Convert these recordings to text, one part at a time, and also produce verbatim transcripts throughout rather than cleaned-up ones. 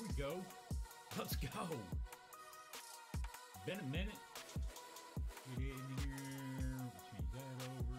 we go. Let's go. Been a minute. Get in here. Change that over.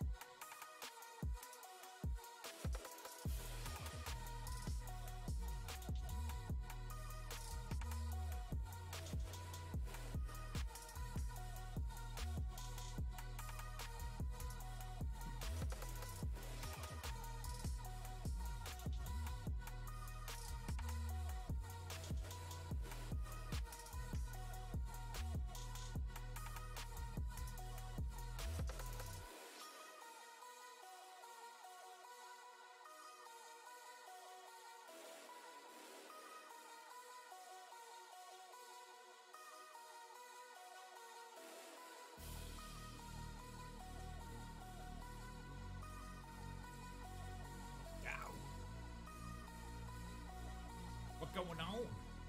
What's going on?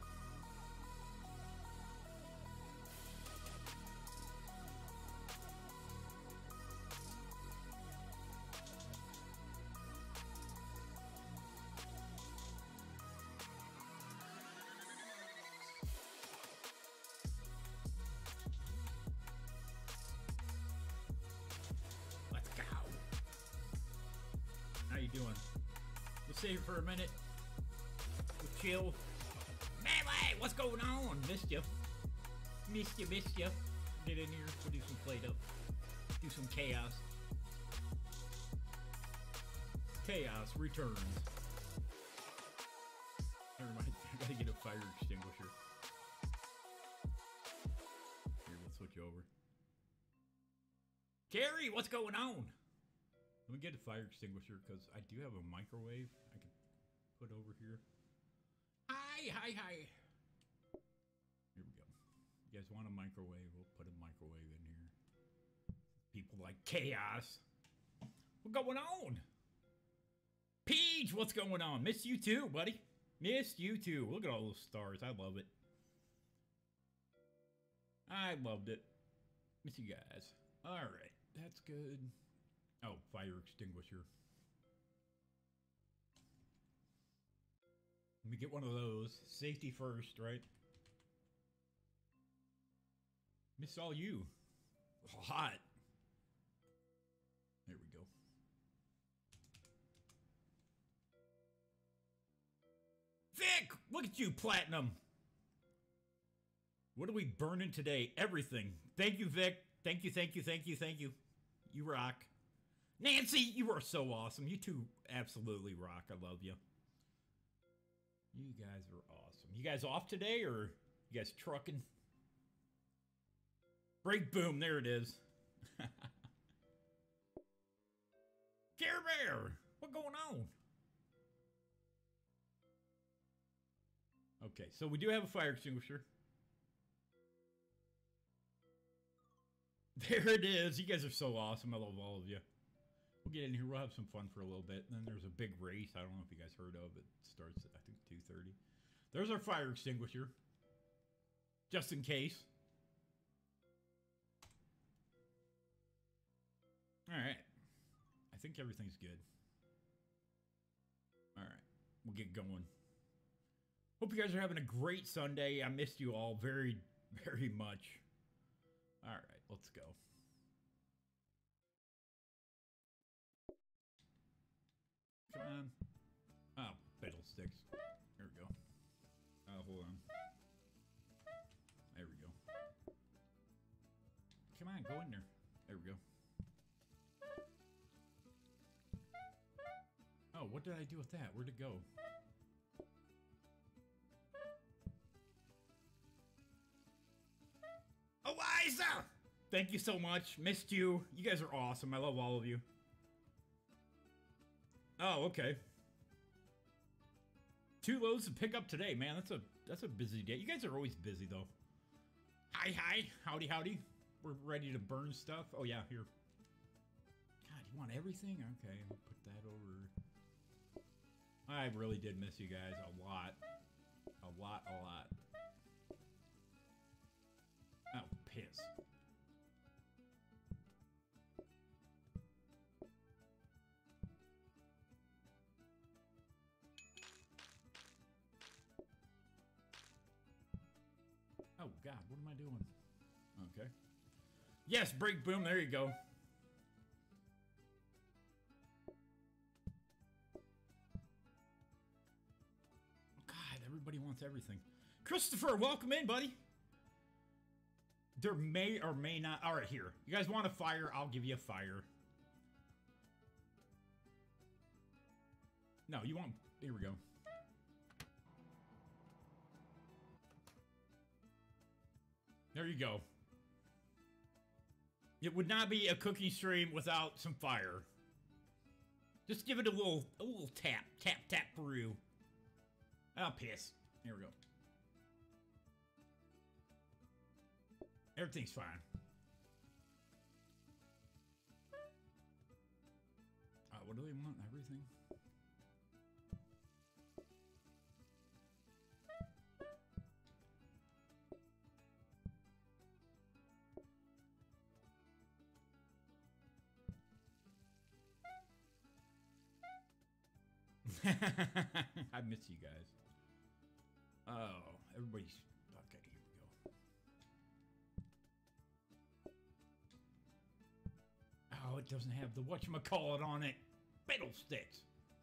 Let's go. How you doing? We'll save it for a minute. Chill. Melee, what's going on? Missed you. Missed you, missed you. Get in here, we'll do some PlateUp. Do some chaos. Chaos returns. Never mind, I gotta get a fire extinguisher. Here, we'll switch over. Carrie, what's going on? Let me get a fire extinguisher because I do have a microwave I can put over here. Hi, hi, hi. Here we go. You guys want a microwave? We'll put a microwave in here. People like chaos. What's going on? Peach, what's going on? Missed you too, buddy. Missed you too. Look at all those stars. I love it. I loved it. Miss you guys. All right, that's good. Oh, fire extinguisher. Let me get one of those. Safety first, right? Miss all you. Hot. There we go. Vic! Look at you, Platinum! What are we burning today? Everything. Thank you, Vic. Thank you, thank you, thank you, thank you. You rock. Nancy, you are so awesome. You two absolutely rock. I love you. You guys are awesome. You guys off today, or you guys trucking? Break boom, there it is. Care Bear, what's going on? Okay, so we do have a fire extinguisher. There it is. You guys are so awesome. I love all of you. We'll get in here. We'll have some fun for a little bit. And then there's a big race. I don't know if you guys heard of it. It starts at, I think, two thirty. There's our fire extinguisher. Just in case. Alright. I think everything's good. Alright. We'll get going. Hope you guys are having a great Sunday. I missed you all very, very much. Alright, let's go. Come on. Oh, fiddlesticks. There we go. Oh, hold on. There we go. Come on, go in there. There we go. Oh, what did I do with that? Where'd it go? Eliza! Thank you so much. Missed you. You guys are awesome. I love all of you. Oh, okay. Two loads to pick up today, man. That's a that's a busy day. You guys are always busy though. Hi, hi, howdy, howdy. We're ready to burn stuff. Oh yeah, here. God, you want everything? Okay, I'll put that over. I really did miss you guys a lot, a lot, a lot. Oh, piss. God, what am I doing? Okay. Yes, break boom. There you go. God, everybody wants everything. Christopher, welcome in, buddy. There may or may not. All right, here. You guys want a fire? I'll give you a fire. No, you want... Here we go. There you go. It would not be a cooking stream without some fire. Just give it a little, a little tap, tap, tap, Peru. I'll piss. Here we go. Everything's fine. Uh, what do they want? Everything? I miss you guys. Oh, everybody's... Okay, here we go. Oh, it doesn't have the whatchamacallit on it. Fiddlesticks.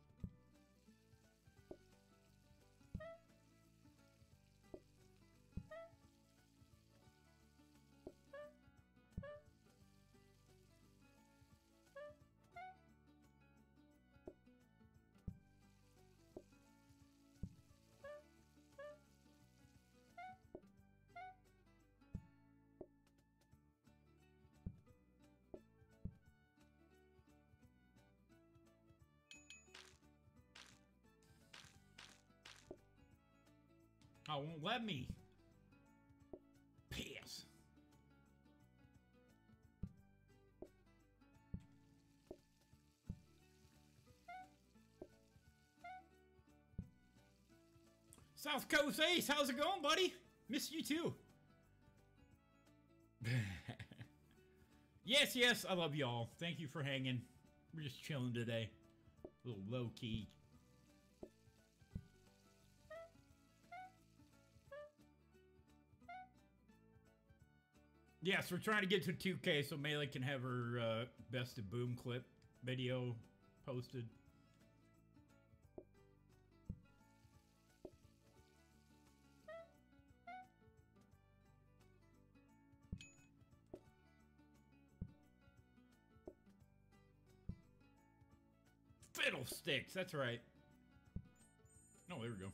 I won't let me. Piss. South Coast Ace, how's it going, buddy? Miss you too. Yes, yes, I love y'all. Thank you for hanging. We're just chilling today. A little low key. Yes, we're trying to get to two K so Melee can have her uh, best of boom clip video posted. Fiddlesticks, that's right. Oh, there we go.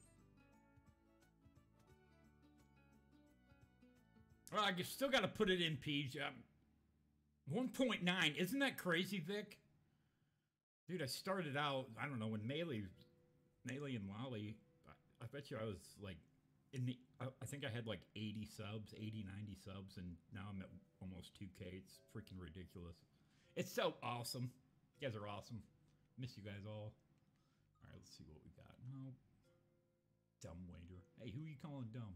Well, I still got to put it in, Peach. Um, one point nine. Isn't that crazy, Vic? Dude, I started out, I don't know, when Melee, Melee and Lolly, I, I bet you I was like, in the, I, I think I had like eighty subs, eighty, ninety subs, and now I'm at almost two K. It's freaking ridiculous. It's so awesome. You guys are awesome. Miss you guys all. All right, let's see what we got. No. Dumb waiter. Hey, who are you calling dumb?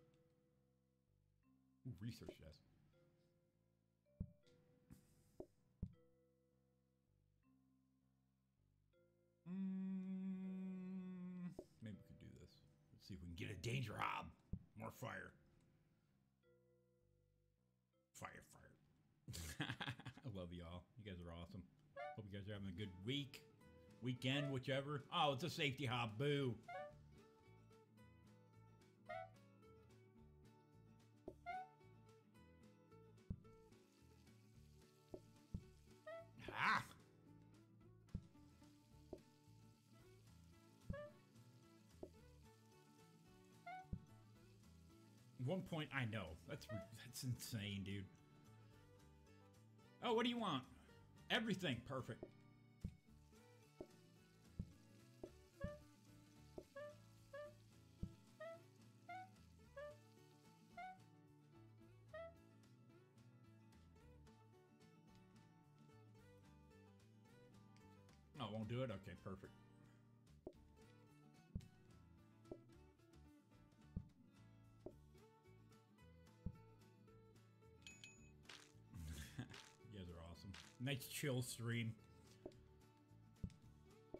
Ooh, research desk. Mm, maybe we can do this. Let's see if we can get a danger hob. More fire. Fire, fire. I love y'all. You guys are awesome. Hope you guys are having a good week. Weekend, whichever. Oh, it's a safety hob. Boo. Ah! One point, I know. That's that's insane, dude. Oh, what do you want? Everything. Perfect. Oh, won't do it? Okay, perfect. You guys are awesome. Nice chill stream.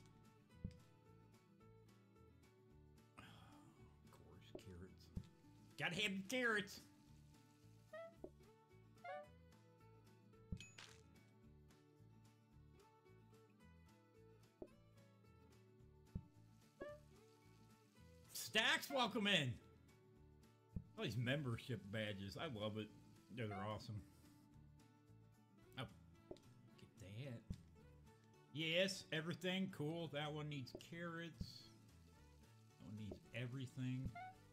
Course, carrots. Gotta have the carrots. Stacks, welcome in. All these membership badges. I love it. Yeah, they're awesome. Oh, get that. Yes, everything. Cool. That one needs carrots. That one needs everything.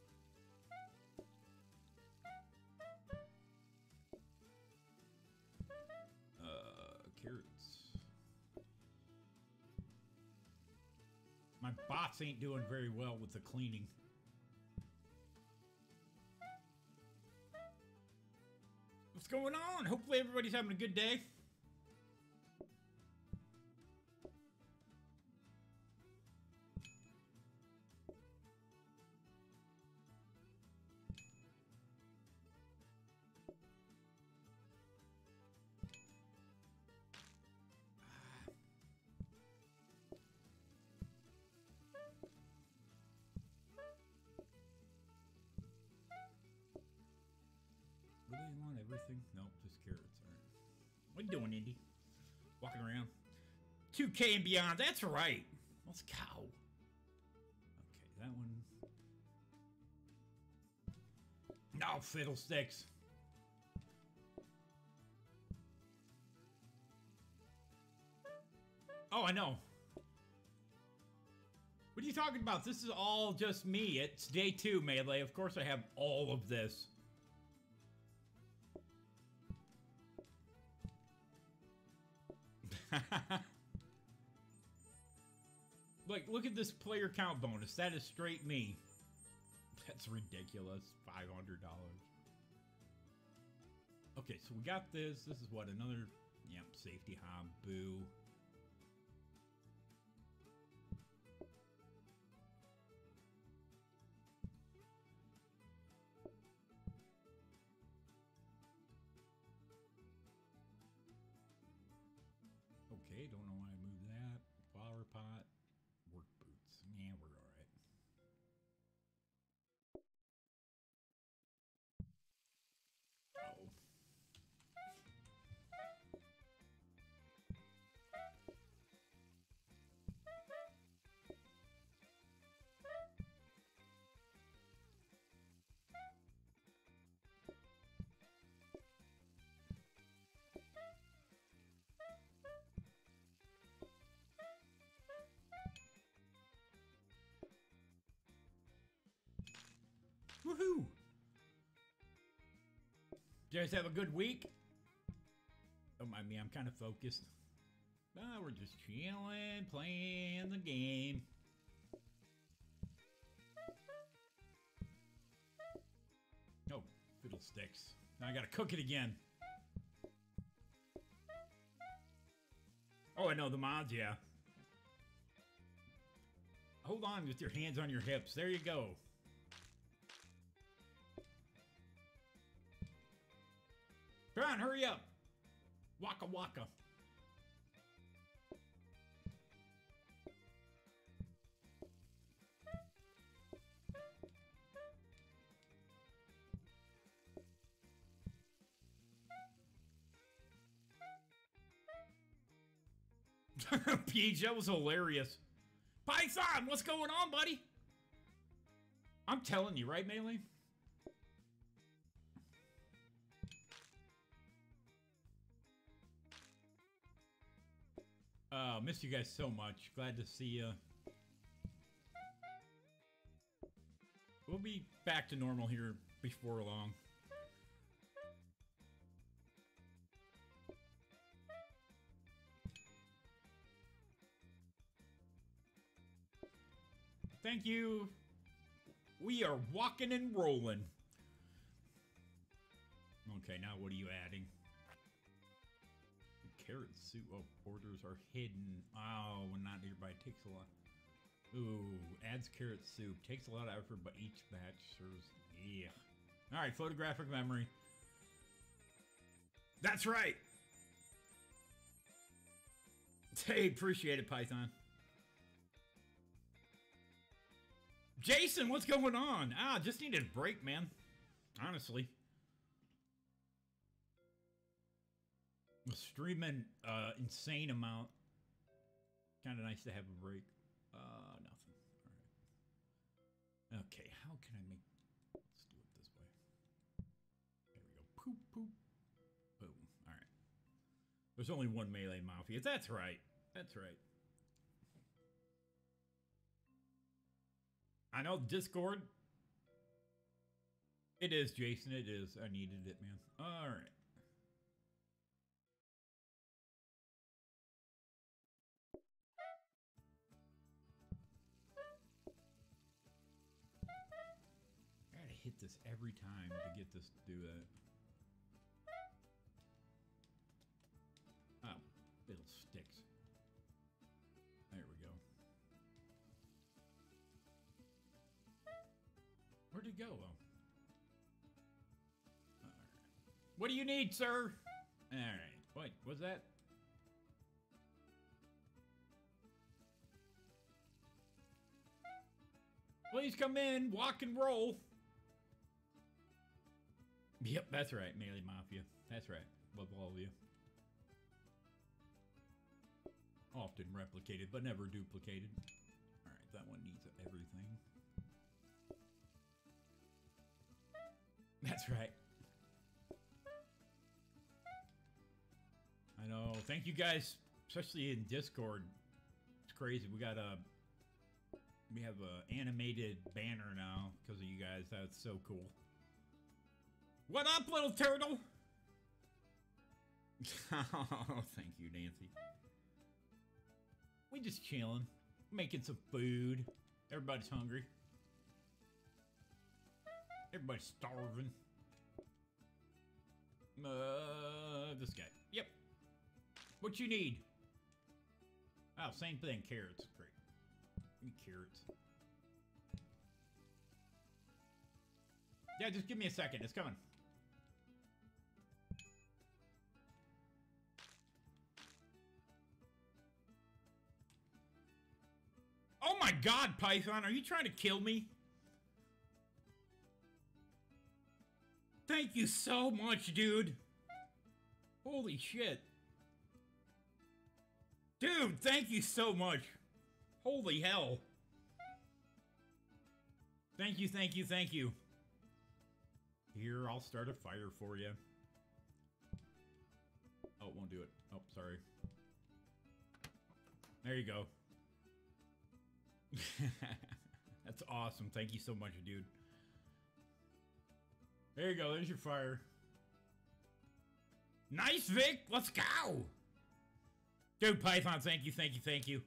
Uh, carrots. My bots ain't doing very well with the cleaning. What's going on? Hopefully everybody's having a good day. Really want everything? Nope, just carrots. All right. What you doing, Indy? Walking around. two K and beyond. That's right. Let's go. Okay, that one. No, fiddlesticks. Oh, I know. What are you talking about? This is all just me. It's day two, Melee. Of course I have all of this. Like, look at this player count bonus. That is straight me. That's ridiculous. five hundred dollars. Okay, so we got this. This is what, another... Yep, safety hob. Boo. Okay, don't know why I moved that. Flower pot. Work boots. Yeah, we're alright. Oh. Woohoo! Did you guys have a good week? Don't mind me, I'm kind of focused. Ah, we're just chilling, playing the game. Oh, fiddlesticks. Now I gotta cook it again. Oh, I know the mods, yeah. Hold on with your hands on your hips. There you go. Come on, hurry up. Waka waka. Peach, that was hilarious. Python, what's going on, buddy? I'm telling you, right, Melee? Uh, missed you guys so much. Glad to see you. We'll be back to normal here before long. Thank you. We are walking and rolling. Okay, now what are you adding? Carrot soup. Oh, orders are hidden. Oh, when not nearby takes a lot. Ooh, adds carrot soup. Takes a lot of effort, but each batch serves. Yeah. All right, photographic memory. That's right. Hey, appreciate it, Python. Jason, what's going on? Ah, just needed a break, man. Honestly. Streaming uh insane amount. Kind of nice to have a break. Uh, nothing. All right. Okay, how can I make... Let's do it this way. There we go. Poop, poop. Boom. All right. There's only one melee mafia. That's right. That's right. I know Discord. It is, Jason. It is. I needed it, man. All right. Hit this every time to get this to do that. Oh, little sticks. There we go. Where'd it go? Oh. All right. What do you need, sir? All right. What was that? Please come in, walk and roll. Yep, that's right, Melee Mafia. That's right. Love all of you. Often replicated, but never duplicated. Alright, that one needs everything. That's right. I know. Thank you guys, especially in Discord. It's crazy. We got a... We have a animated banner now because of you guys. That's so cool. What up, little turtle? Oh, thank you, Nancy. We just chilling, making some food. Everybody's hungry. Everybody's starving. Uh, this guy. Yep. What you need? Oh, same thing. Carrots. Great. Give me carrots. Yeah, just give me a second. It's coming. Oh my God, Python, are you trying to kill me? Thank you so much, dude. Holy shit. Dude, thank you so much. Holy hell. Thank you, thank you, thank you. Here, I'll start a fire for you. Oh, it won't do it. Oh, sorry. There you go. That's awesome. Thank you so much, dude. There you go. There's your fire. Nice, Vic. Let's go. Dude, Python, thank you, thank you, thank you.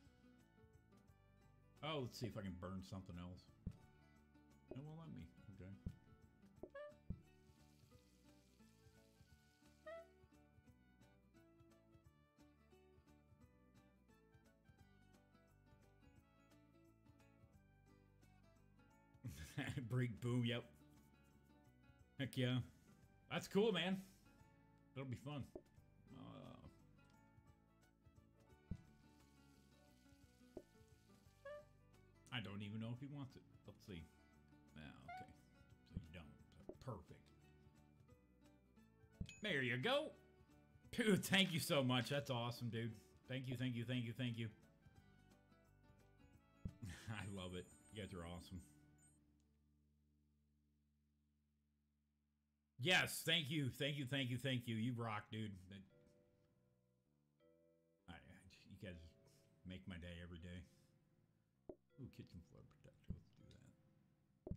Oh, let's see if I can burn something else. It won't let me. Okay. Break boom, yep. Heck yeah. That's cool, man. That'll be fun. Uh, I don't even know if he wants it. Let's see. Ah, okay. So you don't. So perfect. There you go. Dude, thank you so much. That's awesome, dude. Thank you, thank you, thank you, thank you. I love it. You guys are awesome. Yes, thank you, thank you, thank you, thank you. You rock, dude. I, I, you guys make my day every day. Ooh, kitchen flood protector. Let's do that.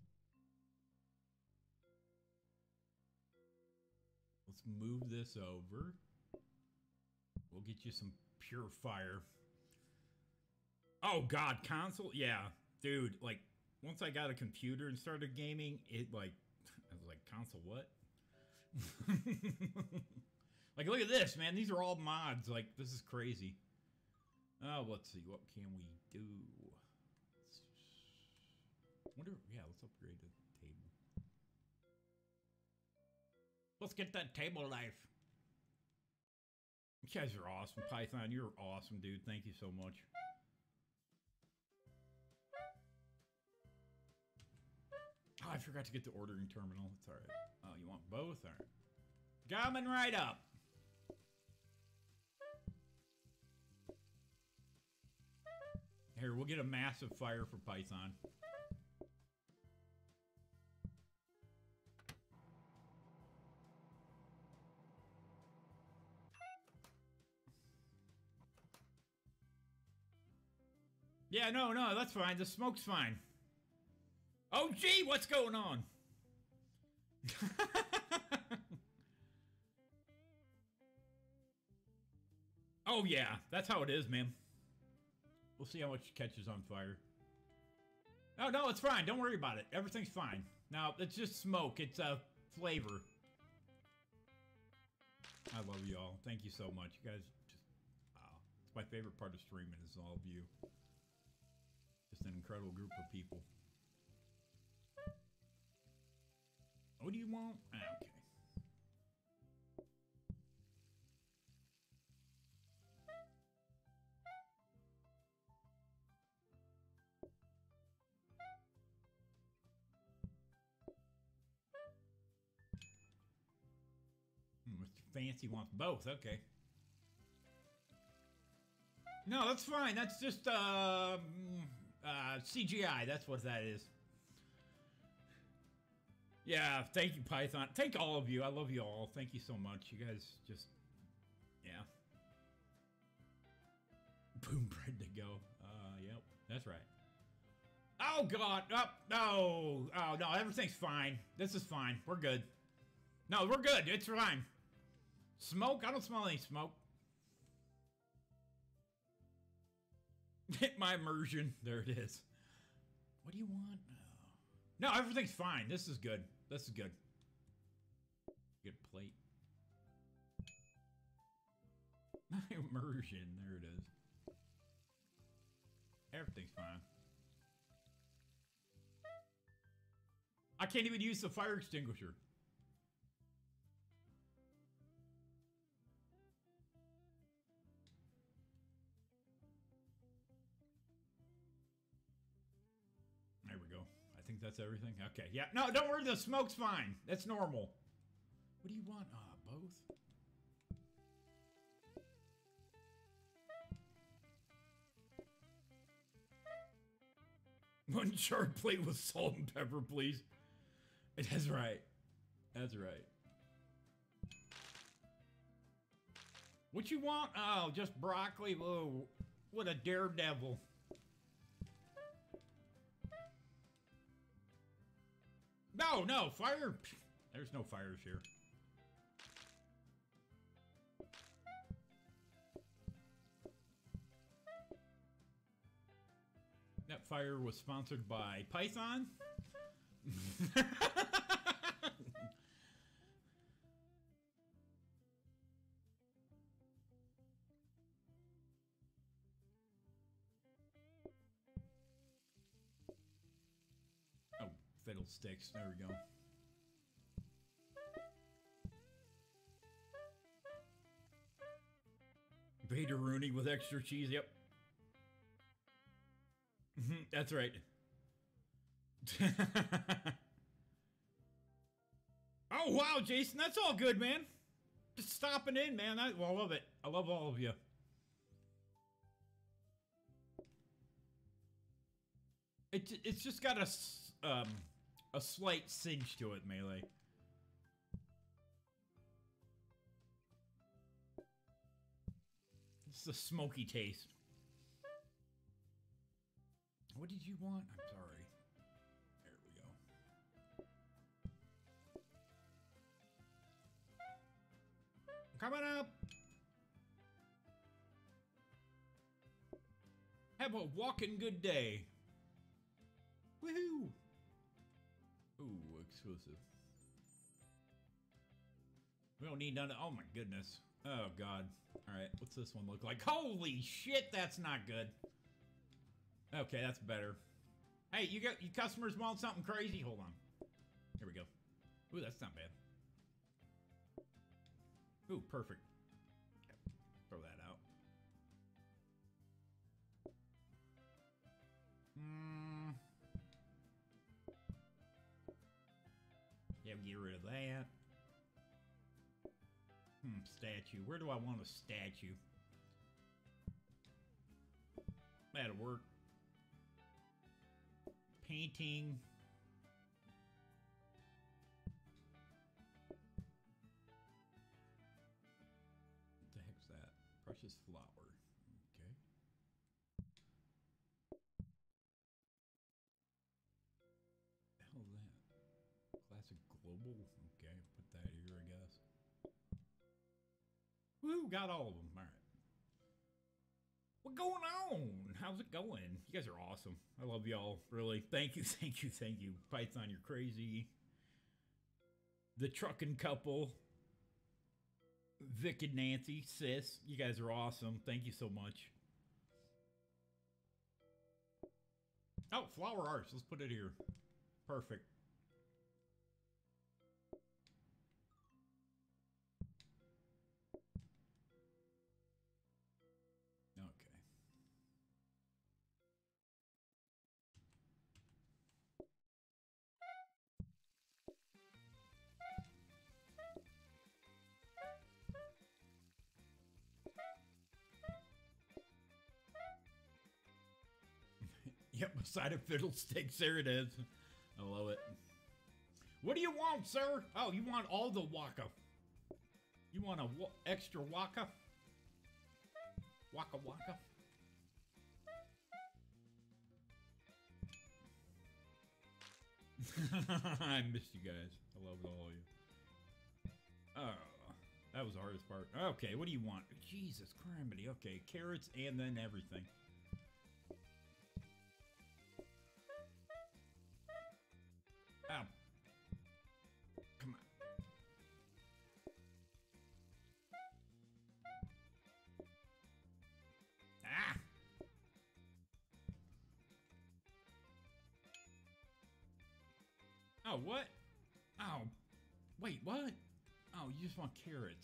Let's move this over. We'll get you some pure fire. Oh God, console? Yeah, dude. Like, once I got a computer and started gaming, it like, I was like, console what? Like, look at this, man. These are all mods. Like, this is crazy. Oh, let's see. What can we do? Let's, wonder, yeah, let's upgrade the table. Let's get that table life. You guys are awesome. Python, you're awesome, dude. Thank you so much. Oh, I I forgot to get the ordering terminal. It's all right. Oh, you want both? All right. Coming right up. Here, we'll get a massive fire for Python. Yeah, no, no, that's fine. The smoke's fine. Oh, gee, what's going on? Oh, yeah, that's how it is, man. We'll see how much catches on fire. Oh, no, it's fine. Don't worry about it. Everything's fine. Now, it's just smoke. It's a uh, flavor. I love you all. Thank you so much. You guys just... Wow. It's my favorite part of streaming is all of you. Just an incredible group of people. What do you want? Ah, okay. Mister Fancy wants both. Okay. No, that's fine. That's just uh, uh, C G I. That's what that is. Yeah, thank you, Python. Thank all of you. I love you all. Thank you so much. You guys just, yeah. Boom, bread to go. Uh, yep, that's right. Oh, God. Oh, no. Oh, no, everything's fine. This is fine. We're good. No, we're good. It's fine. Smoke? I don't smell any smoke. Hit my immersion. There it is. What do you want? No, everything's fine. This is good. This is good. Good plate. My immersion. There it is. Everything's fine. I can't even use the fire extinguisher. There we go. I think that's everything. Okay, yeah. No, don't worry. The smoke's fine. That's normal. What do you want? Ah, uh, both? One charred plate with salt and pepper, please. That's right. That's right. What you want? Oh, just broccoli. Whoa. What a daredevil. No, no, fire. There's no fires here. That fire was sponsored by Python. Oh, fiddlesticks. There we go. Vader Rooney with extra cheese. Yep. That's right. Oh, wow, Jason. That's all good, man. Just stopping in, man. I, well, I love it. I love all of you. It, it's just got a, um, a slight cinch to it, Melee. It's a smoky taste. What did you want? I'm sorry. There we go. Coming up. Have a walking good day. Woohoo! Ooh, exclusive. We don't need none of... Oh my goodness. Oh god. Alright, what's this one look like? Holy shit, that's not good. Okay, that's better. Hey, you got you customers want something crazy? Hold on. Here we go. Ooh, that's not bad. Ooh, perfect. Okay, throw that out. Hmm. Yeah, get rid of that. Hmm, statue. Where do I want a statue? That'll work. Painting. What the heck's that? Precious flower. Okay. The hell is that? Classic global. Okay, put that here, I guess. Woo, got all of them. All right. What's going on? How's it going? You guys are awesome. I love y'all. Really. Thank you, thank you, thank you. Python, you're crazy. The trucking couple. Vic and Nancy, sis. You guys are awesome. Thank you so much. Oh, flower arts. Let's put it here. Perfect. Yep, side of fiddlesticks. There it is. I love it. What do you want, sir? Oh, you want all the waka. You want a wa extra waka? Waka waka. I missed you guys. I love all of you. Oh, that was the hardest part. Okay, what do you want? Jesus criminy. Okay, carrots and then everything. Oh. Come on. Ah! Oh, what? Oh. Wait, what? Oh, you just want carrots.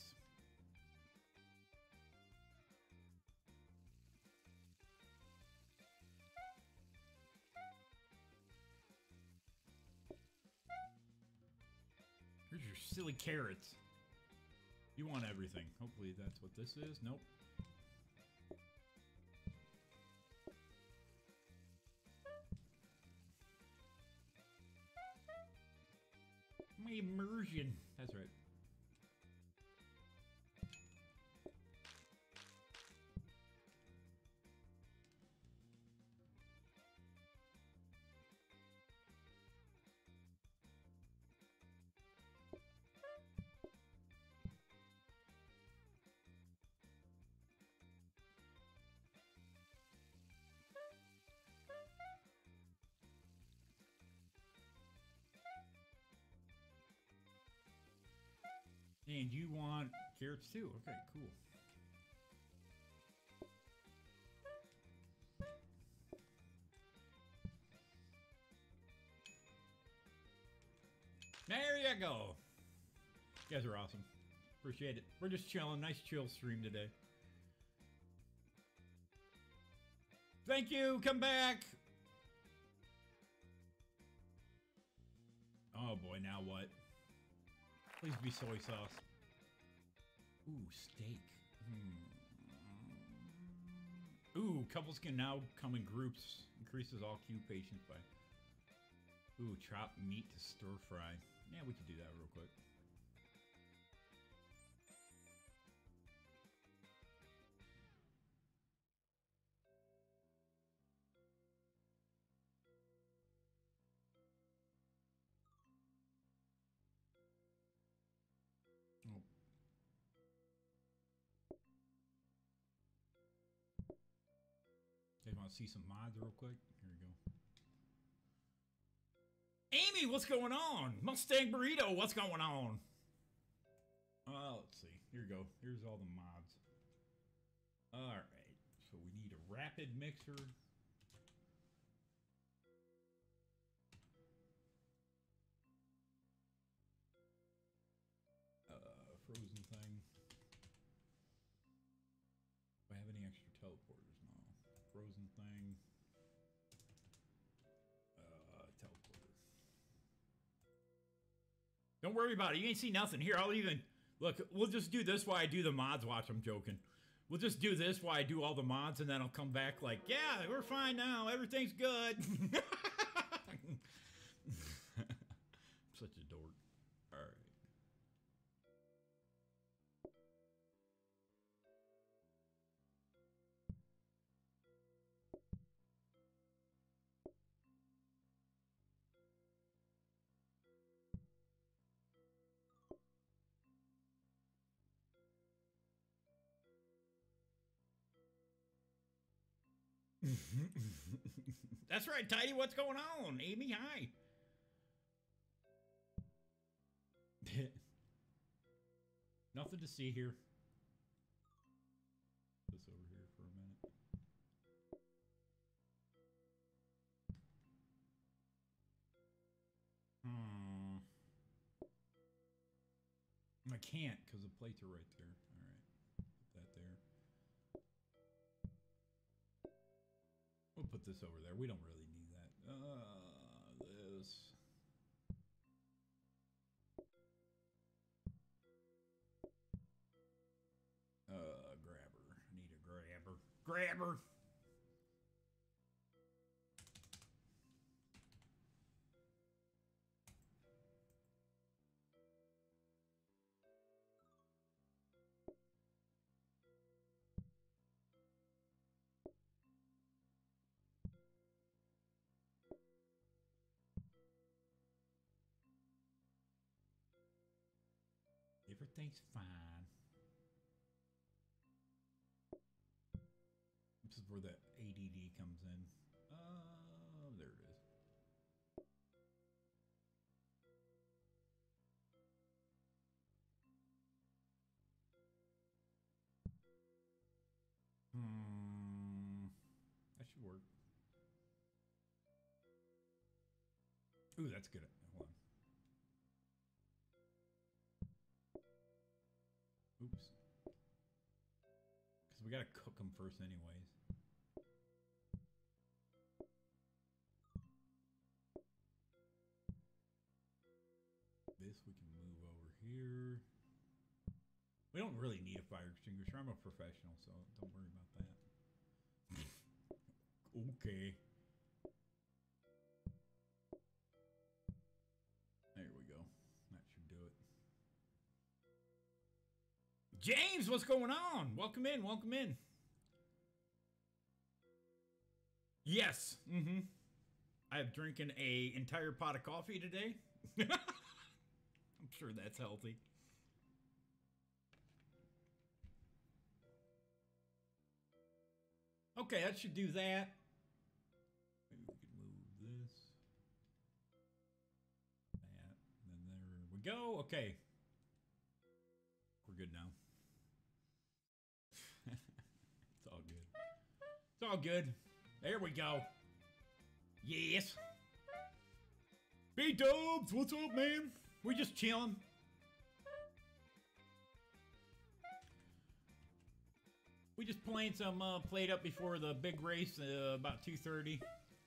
Here's your silly carrots. You want everything. Hopefully that's what this is. Nope. My immersion. That's right. And you want carrots too? Okay, cool. There you go. You guys are awesome. Appreciate it. We're just chilling. Nice chill stream today. Thank you. Come back. Oh boy, now what? Please be soy sauce. Ooh, steak. Hmm. Ooh, couples can now come in groups. Increases all queue patience by. Ooh, chopped meat to stir fry. Yeah, we could do that real quick. Oh. You guys want to see some mods real quick? Here we go. Amy, what's going on? Mustang Burrito, what's going on? Uh, let's see. Here we go. Here's all the mods. All right. So we need a rapid mixer. Uh, frozen thing. Do I have any extra teleporters? No. Frozen thing. Don't worry about it. You ain't see nothing. Here, I'll even... Look, we'll just do this while I do the mods. Watch, I'm joking. We'll just do this while I do all the mods, and then I'll come back like, yeah, we're fine now. Everything's good. I'm such a dork. All right. That's right, Tidy. What's going on? Amy, hi. Nothing to see here. This over here for a minute. Hmm. I can't because the plates are right there. All right. Put that there. We'll put this over there. We don't really need that. Uh, this. Uh, grabber. I need a grabber. Grabber! Everything's fine. This is where the A D D comes in. Oh, there it is. Hmm. That should work. Ooh, that's good. Hold on. Oops. Because we gotta cook them first anyways. This we can move over here. We don't really need a fire extinguisher. I'm a professional, so don't worry about that. Okay. There we go. That should do it. James, what's going on? Welcome in, welcome in. Yes. Mm-hmm. I'm drinking a entire pot of coffee today. I'm sure that's healthy. Okay, that should do that. Maybe we can move this. That. And then there we go. Okay. We're good now. It's all good. It's all good. There we go. Yes. B-dubs, what's up, man? We just chilling. We just playing some uh, PlateUp before the big race, uh, about two thirty.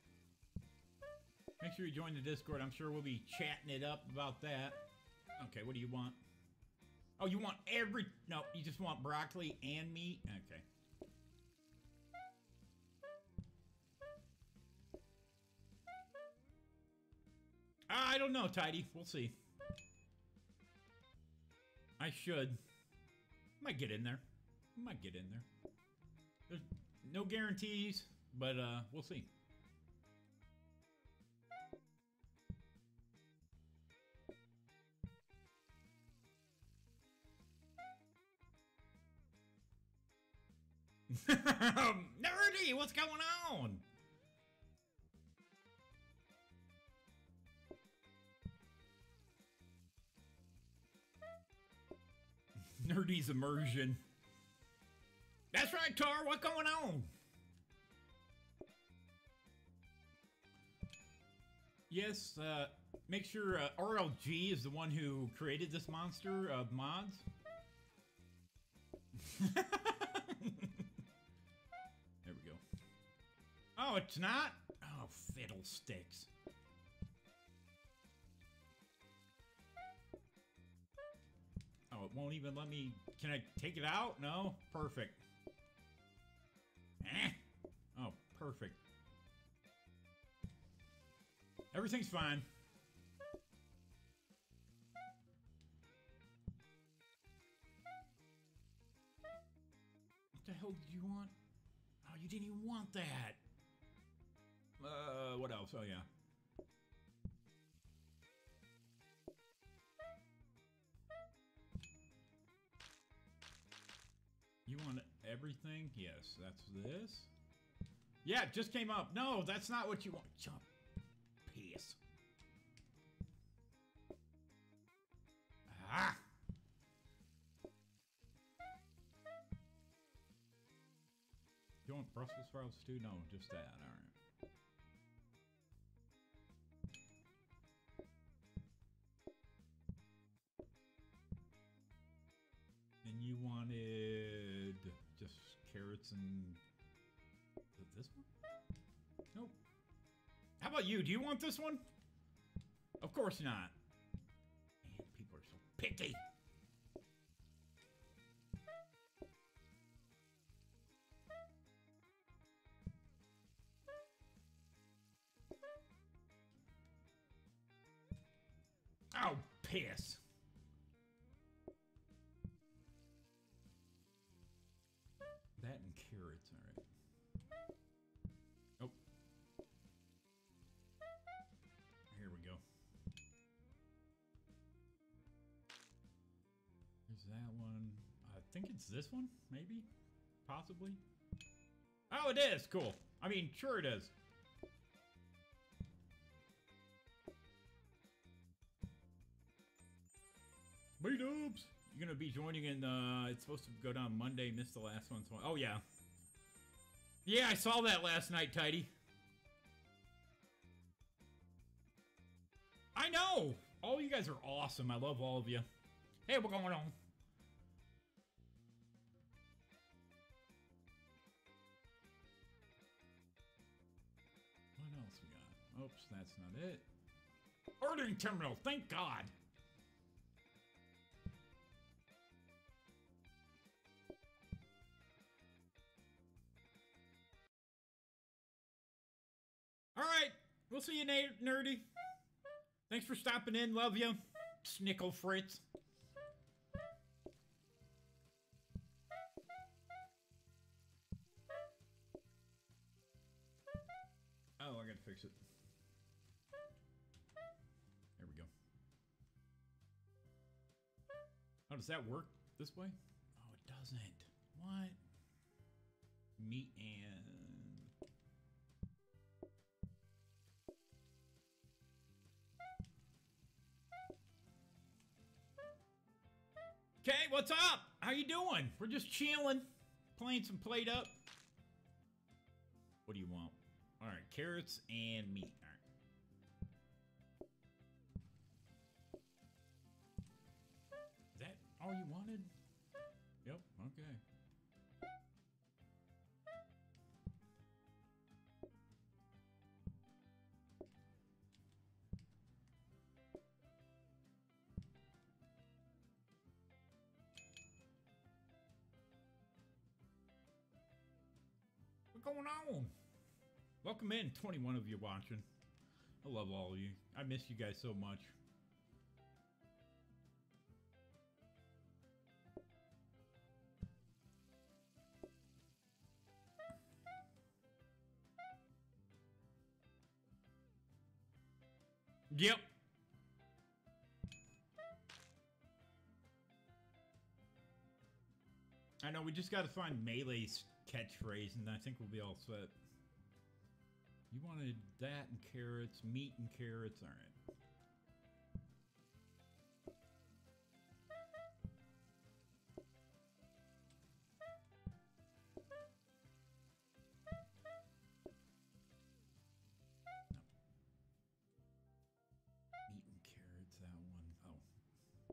Make sure you join the Discord. I'm sure we'll be chatting it up about that. Okay, what do you want? Oh, you want every... No, you just want broccoli and meat? Okay. I don't know, Tidy. We'll see. I should. Might get in there. Might get in there. There's no guarantees, but uh, we'll see. Nerdy, what's going on? Nerdy's immersion. That's right, Tar. What's going on? Yes, uh, make sure uh, R L G is the one who created this monster of mods. There we go. Oh, it's not? Oh, fiddlesticks. it won't even let me... Can I take it out? No? Perfect. Eh. Oh, perfect. Everything's fine. What the hell did you want? Oh, you didn't even want that. Uh, what else? Oh, yeah. You want everything? Yes, that's this. Yeah, it just came up. No, that's not what you want. Jump. Piss. Ah! You want Brussels sprouts too? No, just that. All right. And you wanted just carrots and this one? Nope. How about you? Do you want this one? Of course not. Man, people are so picky. Oh, piss. That and carrots, all right. Oh. Here we go. There's that one. I think it's this one, maybe? Possibly? Oh, it is! Cool. I mean, sure it is. PlateUps! You're gonna be joining in, uh, it's supposed to go down Monday, missed the last one, so, oh yeah. Yeah, I saw that last night, Tidy. I know! All you guys are awesome, I love all of you. Hey, what's going on? What else we got? Oops, that's not it. Ordering terminal, thank God! Alright, we'll see you, Nerdy. Thanks for stopping in, love you. Snickle Fritz. Oh, I gotta fix it. There we go. Oh, does that work this way? Oh, it doesn't. What? Meat and... Okay, what's up? How you doing? We're just chilling. Playing some PlateUp. What do you want? Alright, carrots and meat. Alright. Is that all you wanted? Yep, okay. What's going on? Welcome in, twenty-one of you watching. I love all of you. I miss you guys so much. Yep. I know, we just gotta find Melee's catchphrase and I think we'll be all set. You wanted that and carrots, meat and carrots, alright. Meat and carrots, that one. Oh.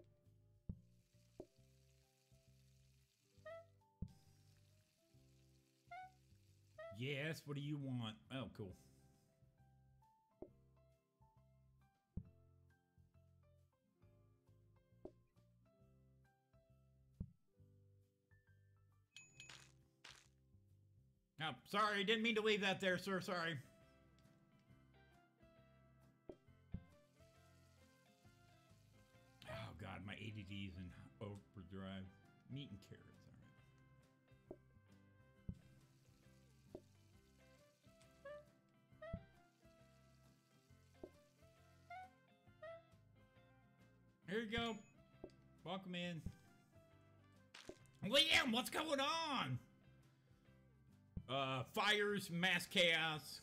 Yes, what do you want? Oh, cool. Oh, sorry, didn't mean to leave that there, sir. Sorry. Oh, God, my A D D's in overdrive. Meat and carrots, all right. Here you go. Welcome in. Liam, what's going on? Uh, fires, mass chaos.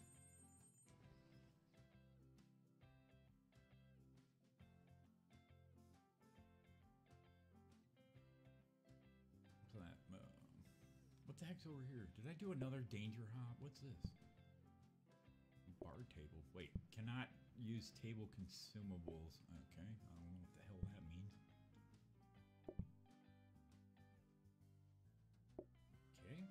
What the heck's over here? Did I do another danger hop? What's this? Bar table. Wait, cannot use table consumables. Okay, I don't know what the hell that means. Okay.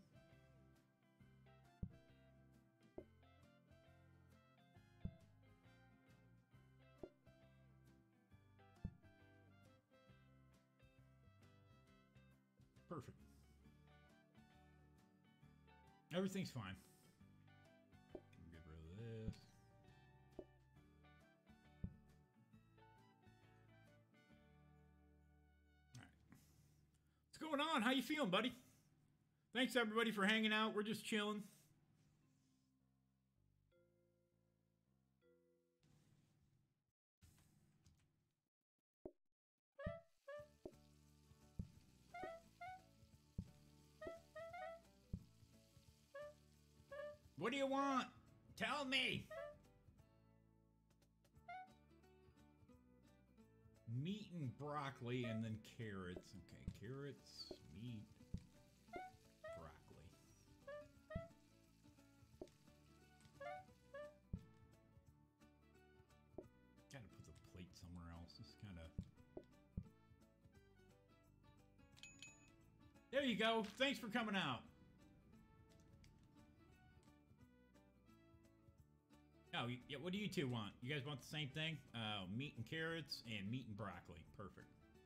Perfect. Everything's fine. Get rid of this. All right. What's going on? How you feeling, buddy? Thanks, everybody, for hanging out. We're just chilling. What do you want? Tell me. Meat and broccoli and then carrots. Okay, carrots, meat, broccoli. Gotta put the plate somewhere else. This kind of... There you go. Thanks for coming out. Oh, yeah, what do you two want? You guys want the same thing? Uh, meat and carrots and meat and broccoli. Perfect.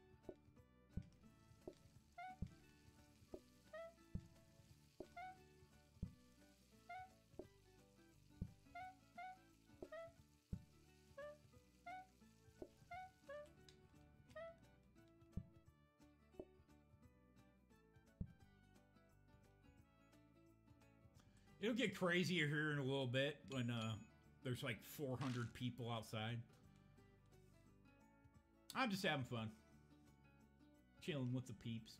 It'll get crazier here in a little bit when, uh... there's like four hundred people outside. I'm just having fun. Chilling with the peeps.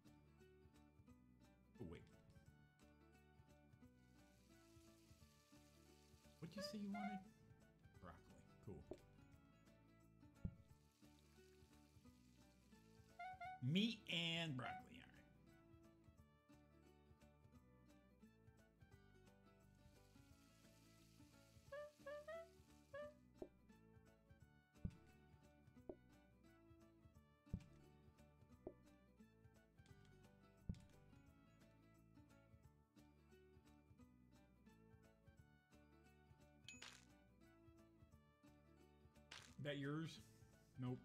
Oh, wait. What'd you say you wanted? Broccoli. Cool. Meat and broccoli. That yours? Nope.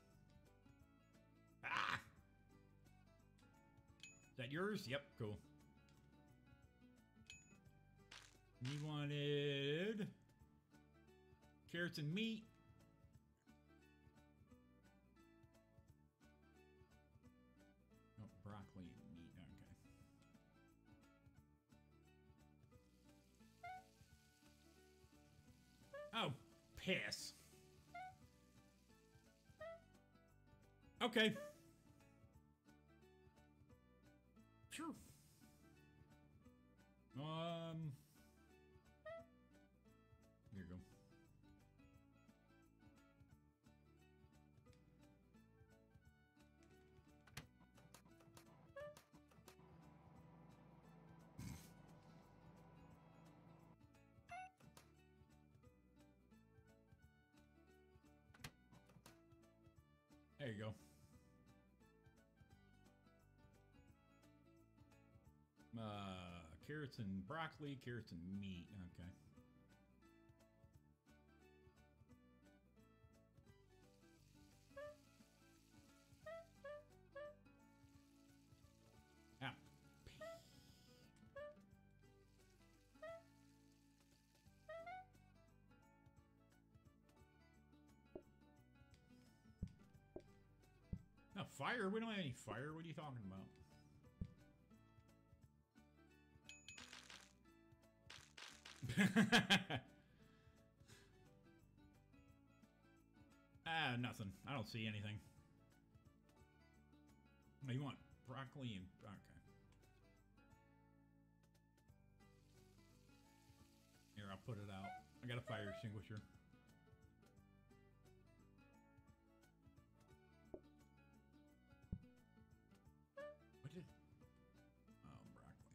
Ah! Is that yours? Yep, cool. You wanted carrots and meat. Oh, broccoli and meat. Okay. Oh, piss. Okay. Sure. Um. Here you go. There you go. Uh, carrots and broccoli, carrots and meat. Okay. Ah. fire? We don't have any fire. What are you talking about? Ah, nothing. I don't see anything. Oh, you want broccoli and... Okay. Here, I'll put it out. I got a fire extinguisher. What did... Oh, broccoli.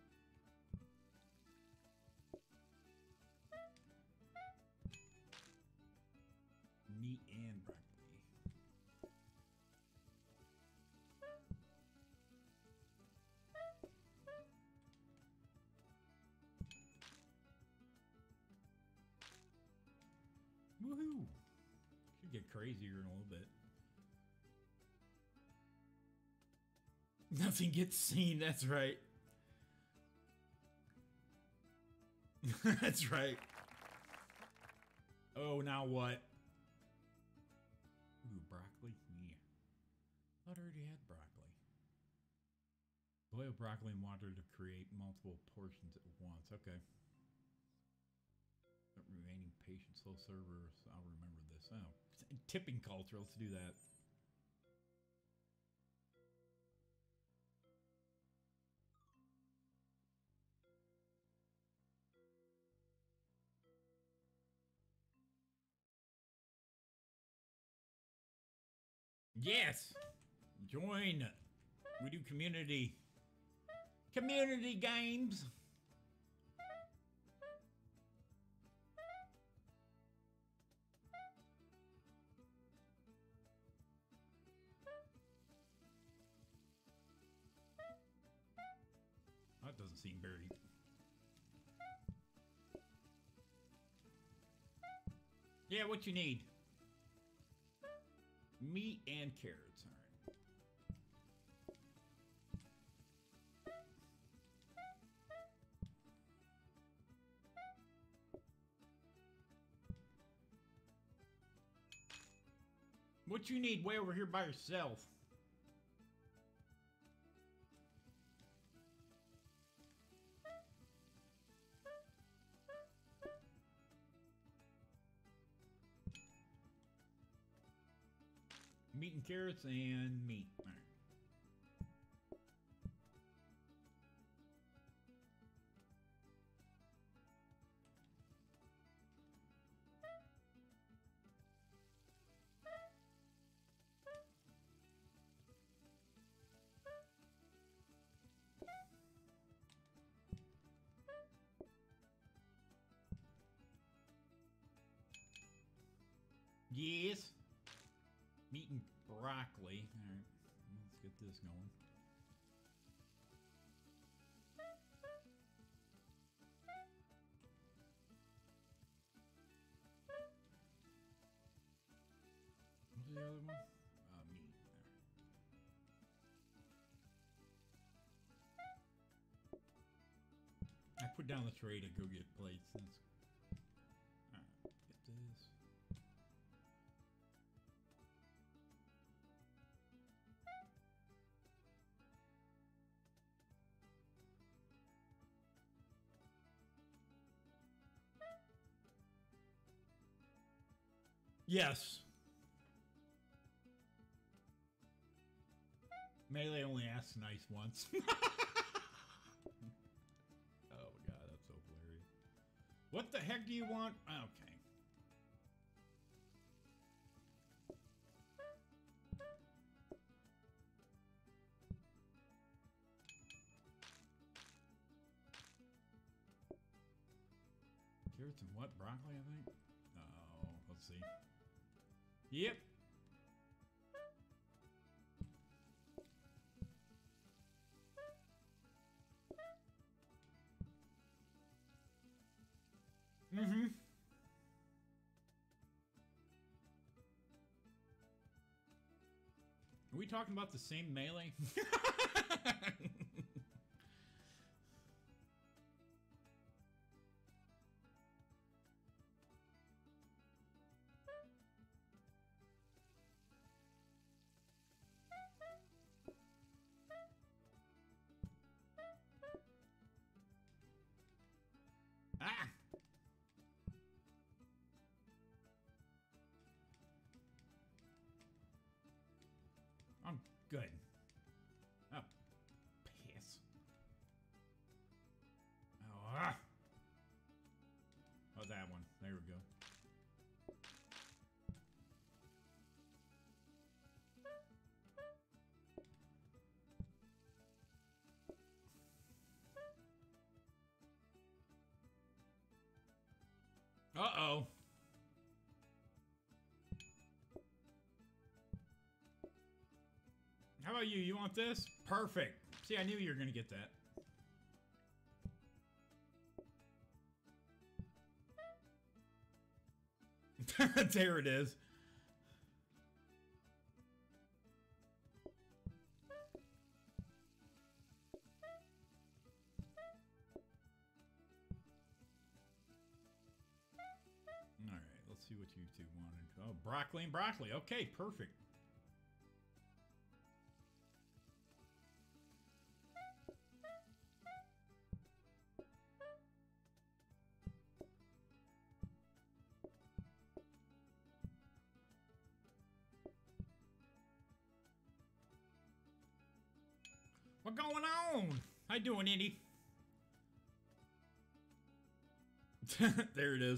Meat and broccoli. Woohoo! Should get crazier in a little bit. Nothing gets seen, that's right. That's right. Oh, now what? Ooh, broccoli? Yeah. Thought I already had broccoli. Boil broccoli and water to create multiple portions at once. Okay. Remaining patient, slow server. So I'll remember this. Oh, tipping culture. Let's do that. Yes! Join! We do community. Community games! That doesn't seem very... Yeah, what you need? Meat and carrots. All right. What you need way over here by yourself? Meat and carrots and meat. All right. Yes. Meat and broccoli. All right, let's get this going. What's the other one? Uh, meat. There. I put down the tray to go get plates. That's... All right, get this. Yes. Melee only asks nice once. Oh my god, that's so hilarious. What the heck do you want? Okay. Carrots and what? Broccoli, I think? Oh, let's see. Yep. Mm-hmm. Are we talking about the same melee? Good. Oh, piss. Oh, ah. Oh, that one. There we go. Uh-oh. How about you? You want this? Perfect. See, I knew you were going to get that. There it is. All right, let's see what you two wanted. Oh, broccoli and broccoli. Okay, perfect. What going on? How you doing, Indy? There it is.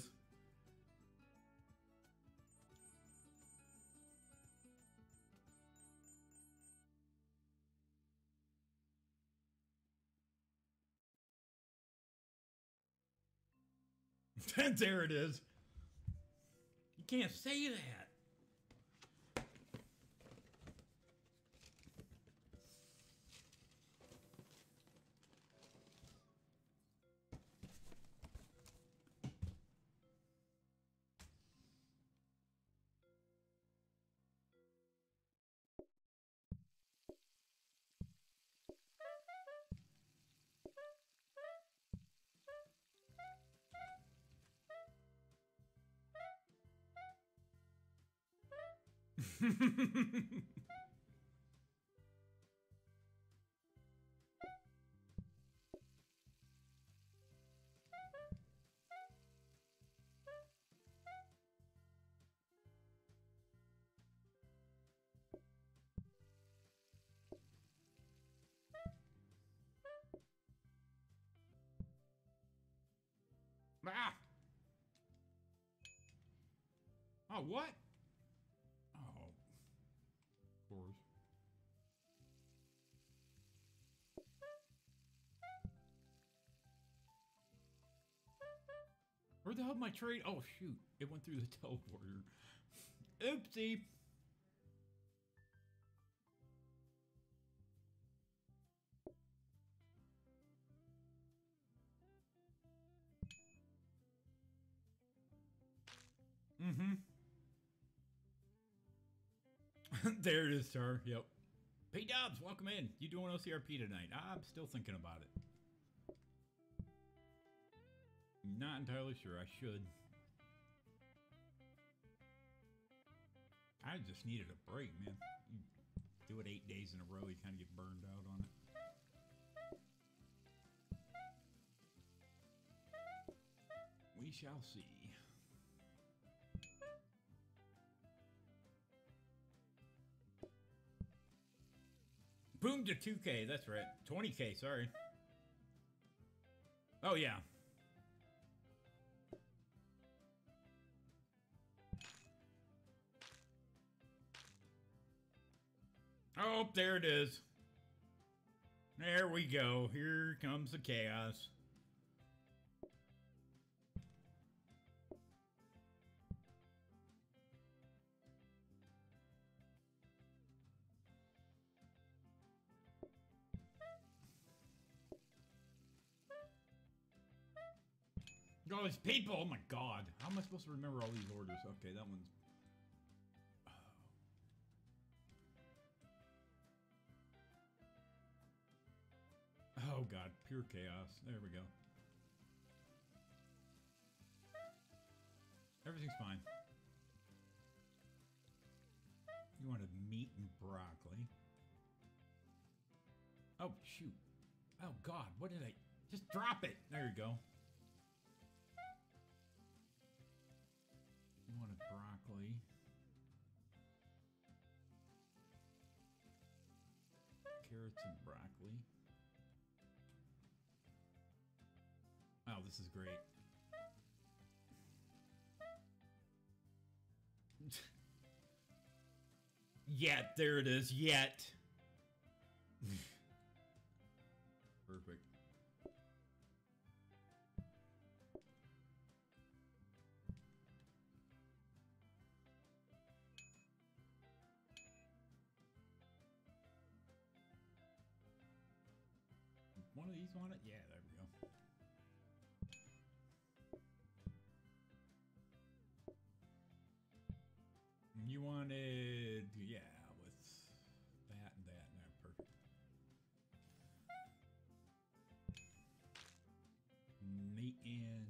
There it is. You can't say that. Ah! Oh, what? Oh. Of course. Where the hell did my trade? Oh, shoot. It went through the teleporter. Oopsie. Mm-hmm. There it is, sir. Yep. P-Dubs, welcome in. You doing O C R P tonight? I'm still thinking about it. Not entirely sure. I should. I just needed a break, man. You do it eight days in a row, you kind of get burned out on it. We shall see. Boom to two K, that's right. twenty K, sorry. Oh, yeah. Oh, there it is. There we go. Here comes the chaos. Oh, these people! Oh my god. How am I supposed to remember all these orders? Okay, that one's... Oh god, pure chaos. There we go. Everything's fine. You wanted meat and broccoli. Oh, shoot. Oh god, what did I... Just drop it! There you go. You wanted broccoli. carrots and broccoli. Oh, this is great. Yet, there it is, yet. Perfect. One of these want it? Yeah, there we go. You wanted, yeah, with that and that and that. Perfect. Meat and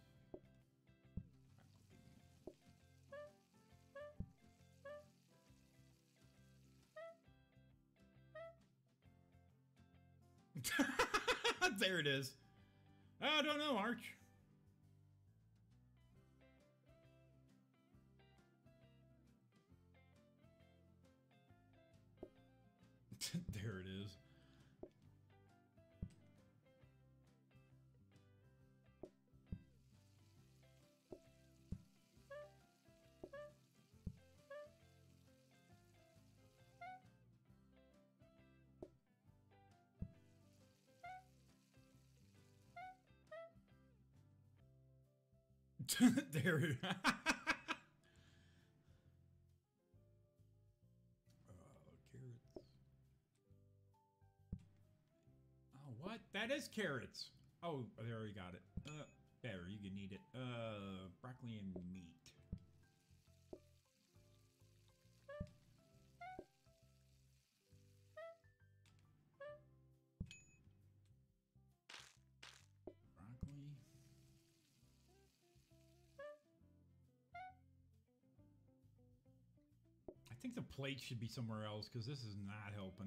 there it is. I don't know, Arch. There it is. There it is. What? That is carrots. Oh, there we got it. Uh, there, you can eat it. Uh, broccoli and meat. Broccoli. I think the plate should be somewhere else because this is not helping.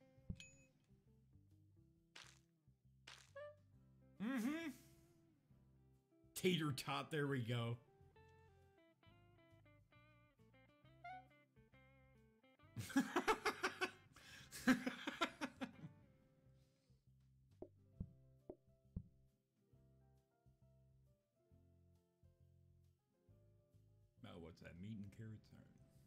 Mm-hmm. Tater tot, there we go. Oh, what's that? Meat and carrots? All right.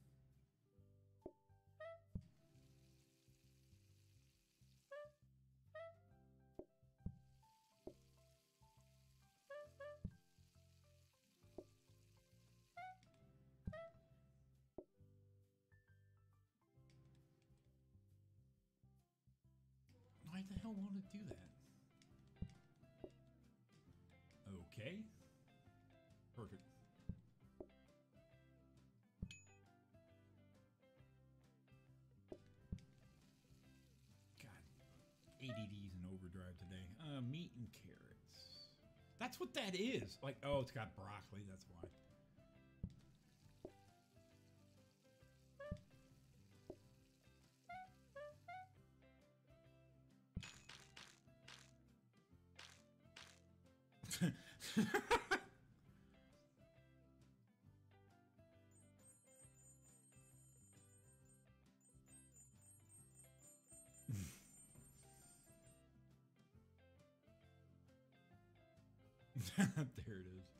Why the hell want to do that? Okay. Perfect. God, A D D's in overdrive today. Uh, meat and carrots. That's what that is. Like, oh, it's got broccoli. That's why. There it is.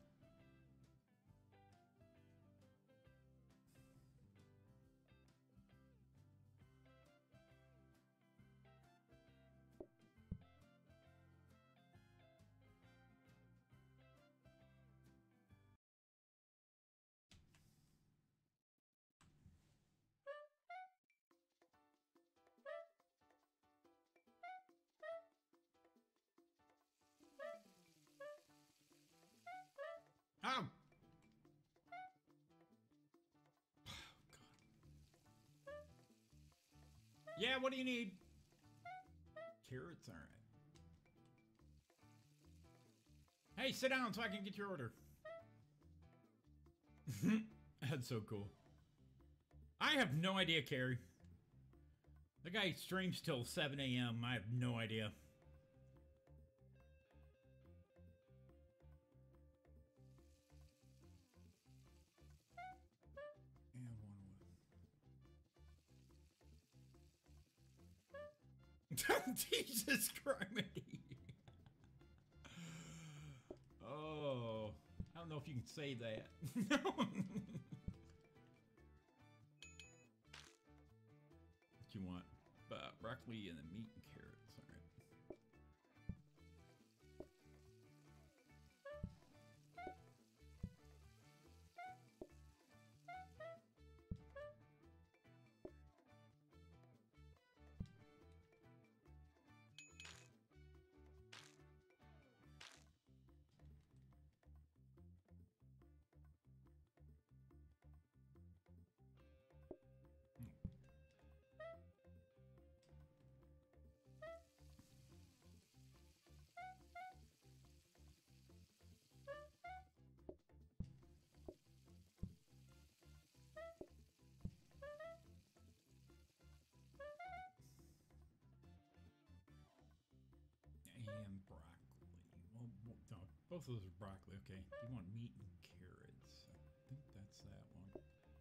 Oh! Yeah, what do you need? Carrots, all right. Hey, sit down so I can get your order. That's so cool. I have no idea, Carrie. The guy streams till seven A M I have no idea. Jesus Christ. Oh, I don't know if you can say that. No. What you want? Uh, broccoli and the meat and carrots. All right. And broccoli. Well, well, no, both of those are broccoli. Okay. You want meat and carrots. I think that's that one.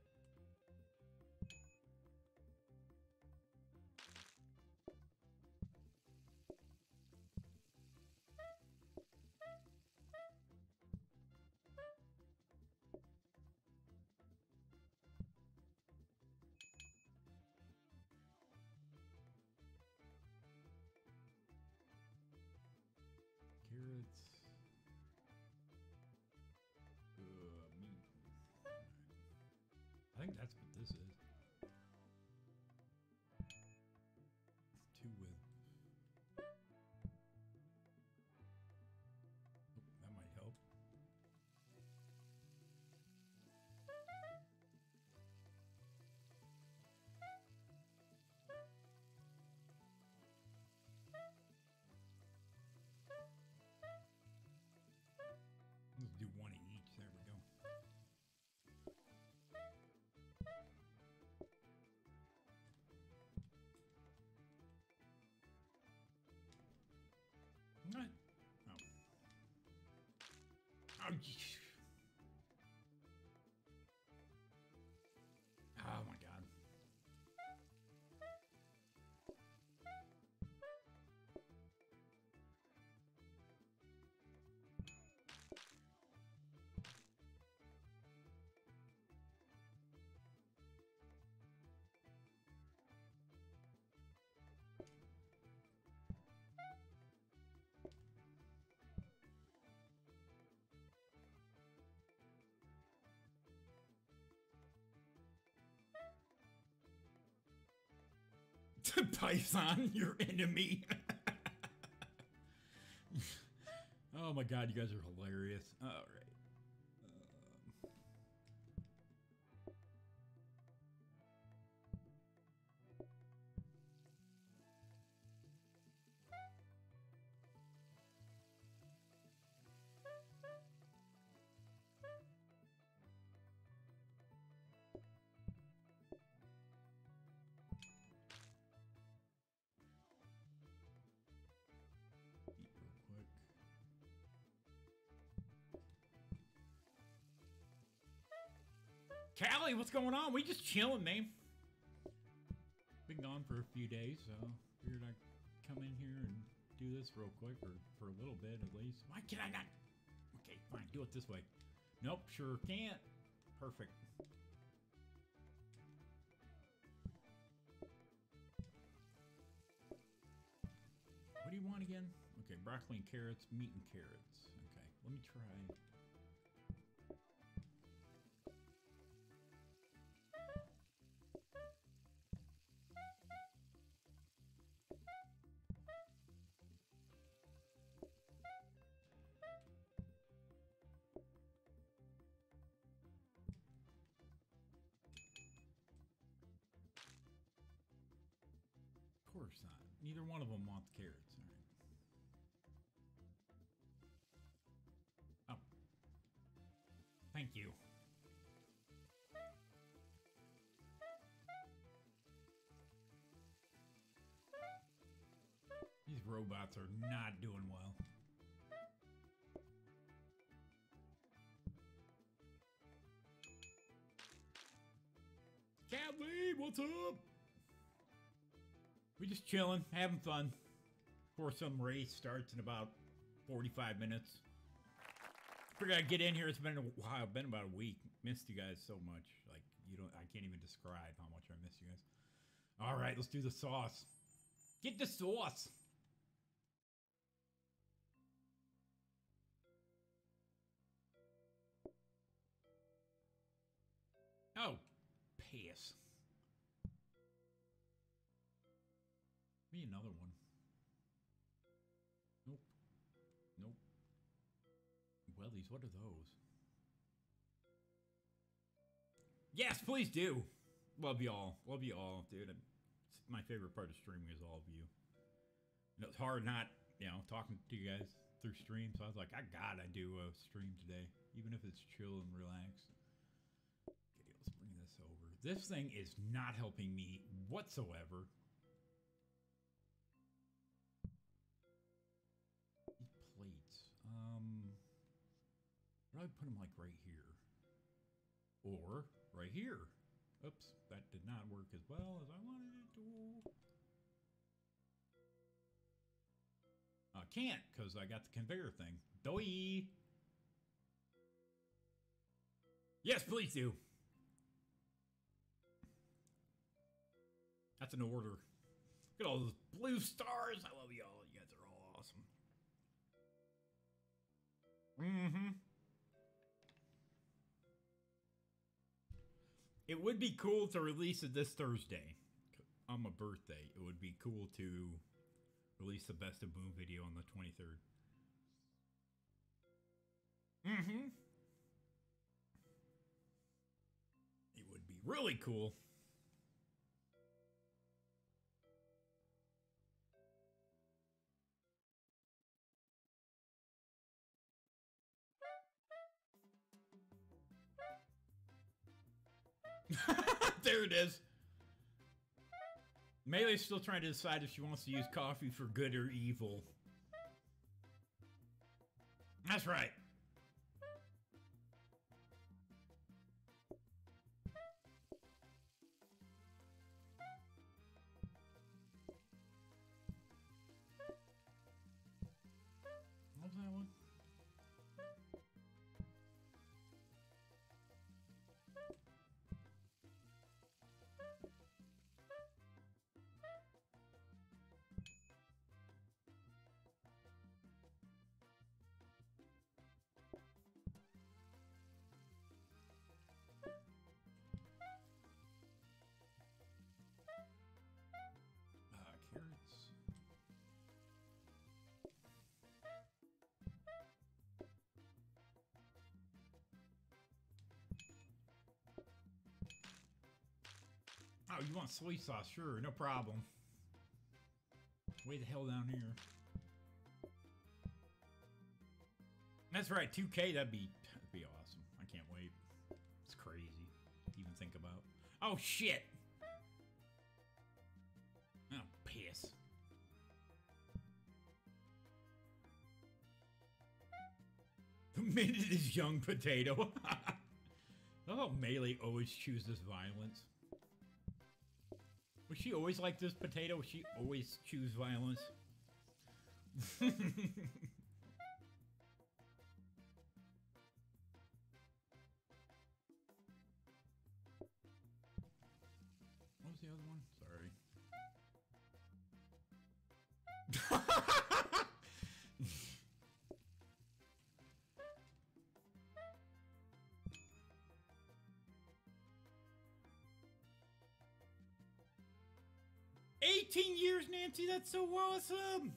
Carrots. Uh, meat. I think that's what this is. Two with. Oh, that might help. Let's do one of each. There we go. What? Oh. Oh, yeesh. Oh my God. Python, your enemy. Oh my God, you guys are hilarious. All right. Um, eat real quick. Callie, what's going on? We just chilling, man. Been gone for a few days, so figured I'd come in here and do this real quick, or for a little bit at least. Why can I not? Okay, fine, do it this way. Nope, sure can't. Perfect. What do you want again? Okay, broccoli and carrots, meat and carrots. Okay, let me try. Of course not. Neither one of them wants carrots. All right. Oh. Thank you. These robots are not doing well. Cadley, what's up? We're just chilling, having fun. Before some race starts in about forty-five minutes. Figured I'd get in here. It's been a while, been about a week. Missed you guys so much. Like, you don't, I can't even describe how much I miss you guys. All right, let's do the sauce. Get the sauce. Oh, piss. Me another one. Nope. Nope. Wellies, what are those? Yes, please do. Love y'all. Love you all, dude. It's my favorite part of streaming is all of you. You know, it's hard not, you know, talking to you guys through stream. So I was like, I gotta do a stream today, even if it's chill and relaxed. Okay, let's bring this over. This thing is not helping me whatsoever. These plates. Um, what do I put them like right here? Or right here? Oops, that did not work as well as I wanted it to. I can't, because I got the conveyor thing. Doi! Yes, please do! That's an order. Look at all those blue stars! I love y'all. You guys are all awesome. Mm-hmm. It would be cool to release it this Thursday. On my birthday. It would be cool to release the Best of Boom video on the twenty-third. Mm-hmm. It would be really cool. There it is. Melee's still trying to decide if she wants to use coffee for good or evil. That's right. What was that one? Oh, you want soy sauce? Sure, no problem. Way the hell down here. That's right, two K, that'd be, that'd be awesome. I can't wait. It's crazy to even think about. Oh, shit! Oh, piss. The minute is young potato. Oh, Melee always chooses violence. Was she always like this potato? Was she always choose violence? What was the other one? Sorry. eighteen years, Nancy, that's so awesome!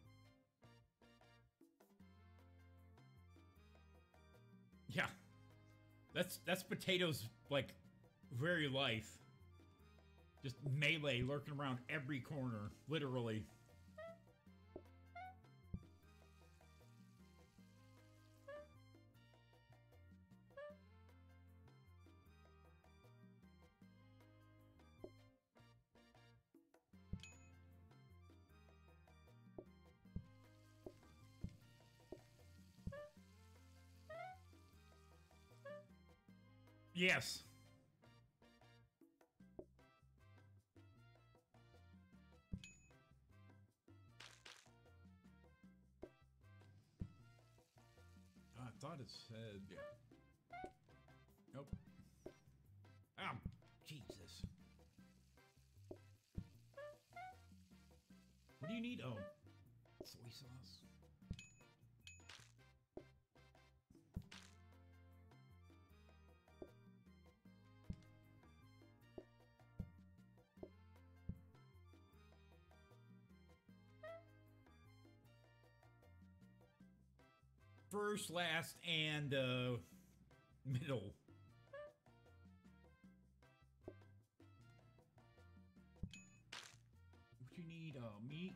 Yeah. That's that's Potato's, like, very life. Just Melee lurking around every corner, literally. Yes. thought it said, yeah. Nope. Ah, Jesus. What do you need? Oh, soy sauce. First, last, and uh, middle. What you need? Uh, meat.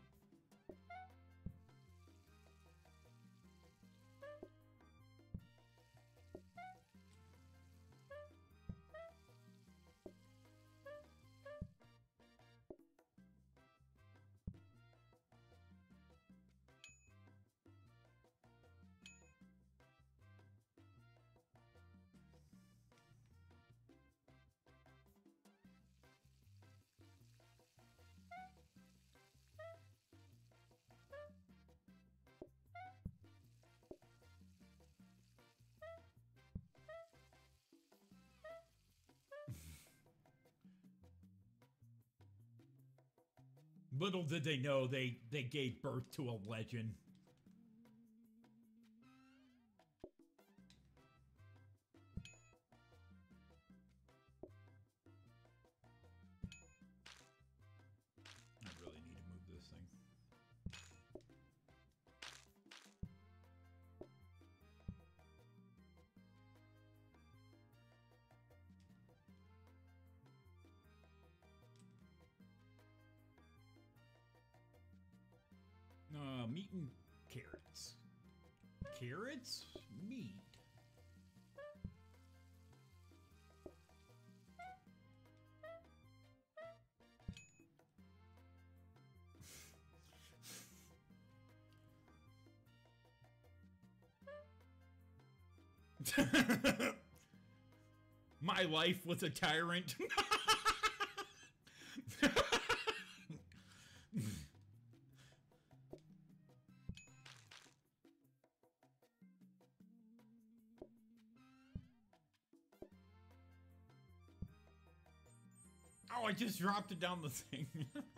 Little did they know they, they gave birth to a legend. I really need to move this thing. Uh, meat and carrots. Carrots? Meat. My life was a tyrant. Oh, I just dropped it down the thing.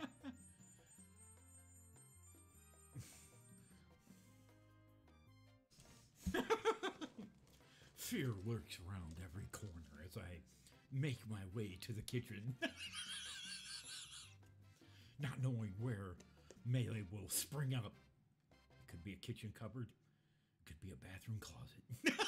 Fear lurks around every corner as I make my way to the kitchen. Not knowing where melee will spring up. It could be a kitchen cupboard. It could be a bathroom closet.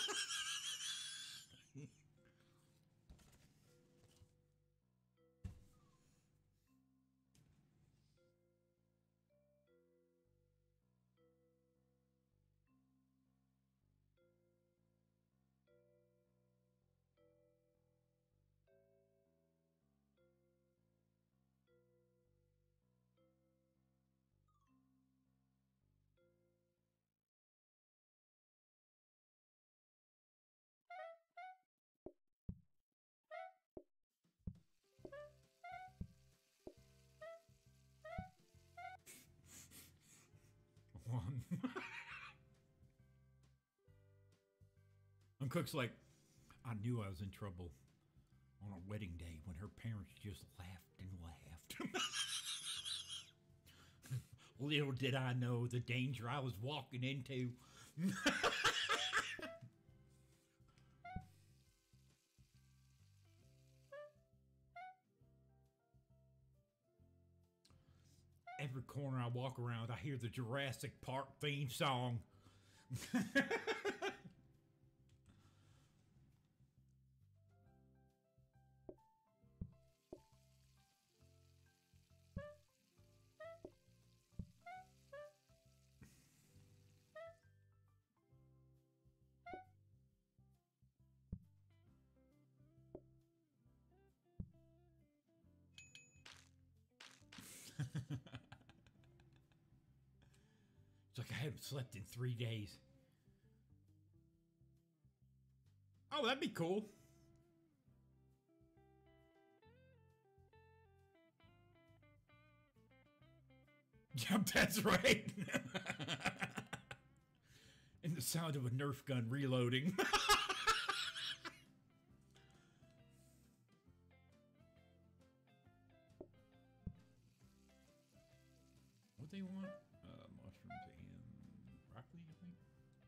One. And Cook's like, I knew I was in trouble on a wedding day when her parents just laughed and laughed. Little did I know the danger I was walking into. Every corner I walk around, I hear the Jurassic Park theme song. It's like I haven't slept in three days. Oh, that'd be cool. Yep, that's right. In the sound of a Nerf gun reloading. What they want? Uh, mushrooms and broccoli, I think.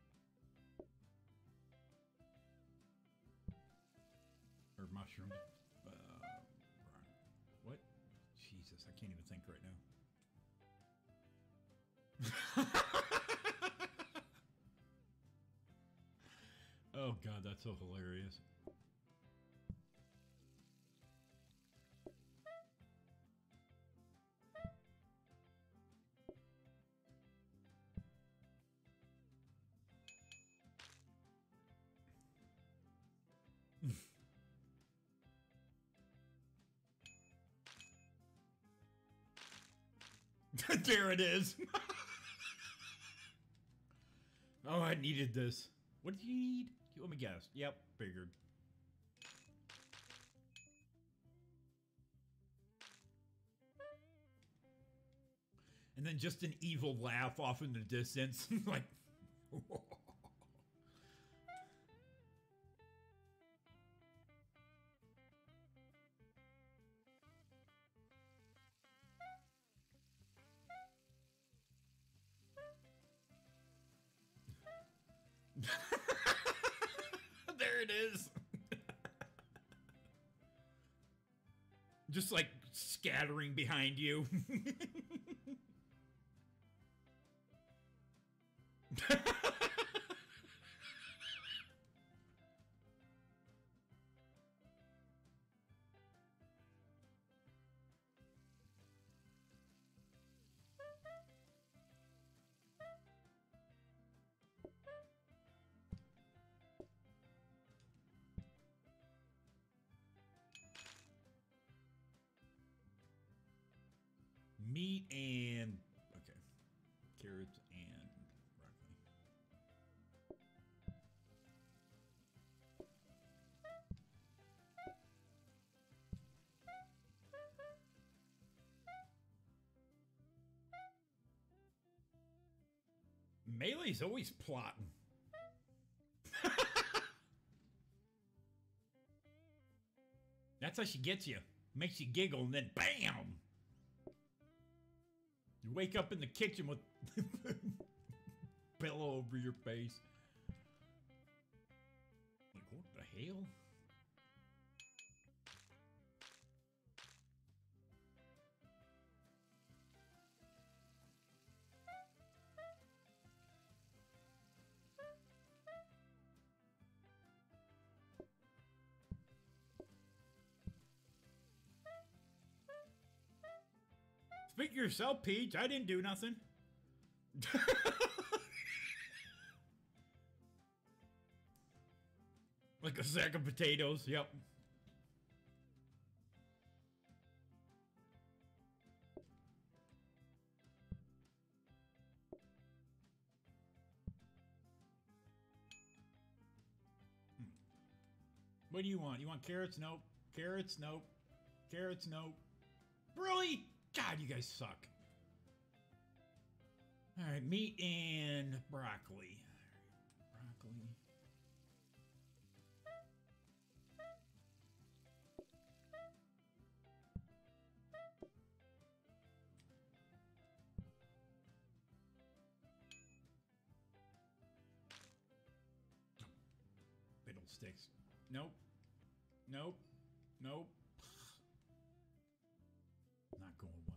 Or mushrooms. Uh, what? Jesus, I can't even think right now. Oh God, that's so hilarious. There it is. Oh, I needed this. What do you need? Let me guess. Yep, figured. And then just an evil laugh off in the distance. Like, there it is. Just like scattering behind you. Meat and okay, carrots and broccoli. Melee's always plotting. That's how she gets you. Makes you giggle and then BAM! You wake up in the kitchen with pillow over your face. Like, what the hell? Speak for yourself, Peach. I didn't do nothing. Like a sack of potatoes. Yep. Hmm. What do you want? You want carrots? Nope. Carrots? Nope. Carrots? Nope. Really? God, you guys suck. All right, meat and broccoli. Broccoli. Fiddlesticks. Nope. Nope. Nope. Not going well.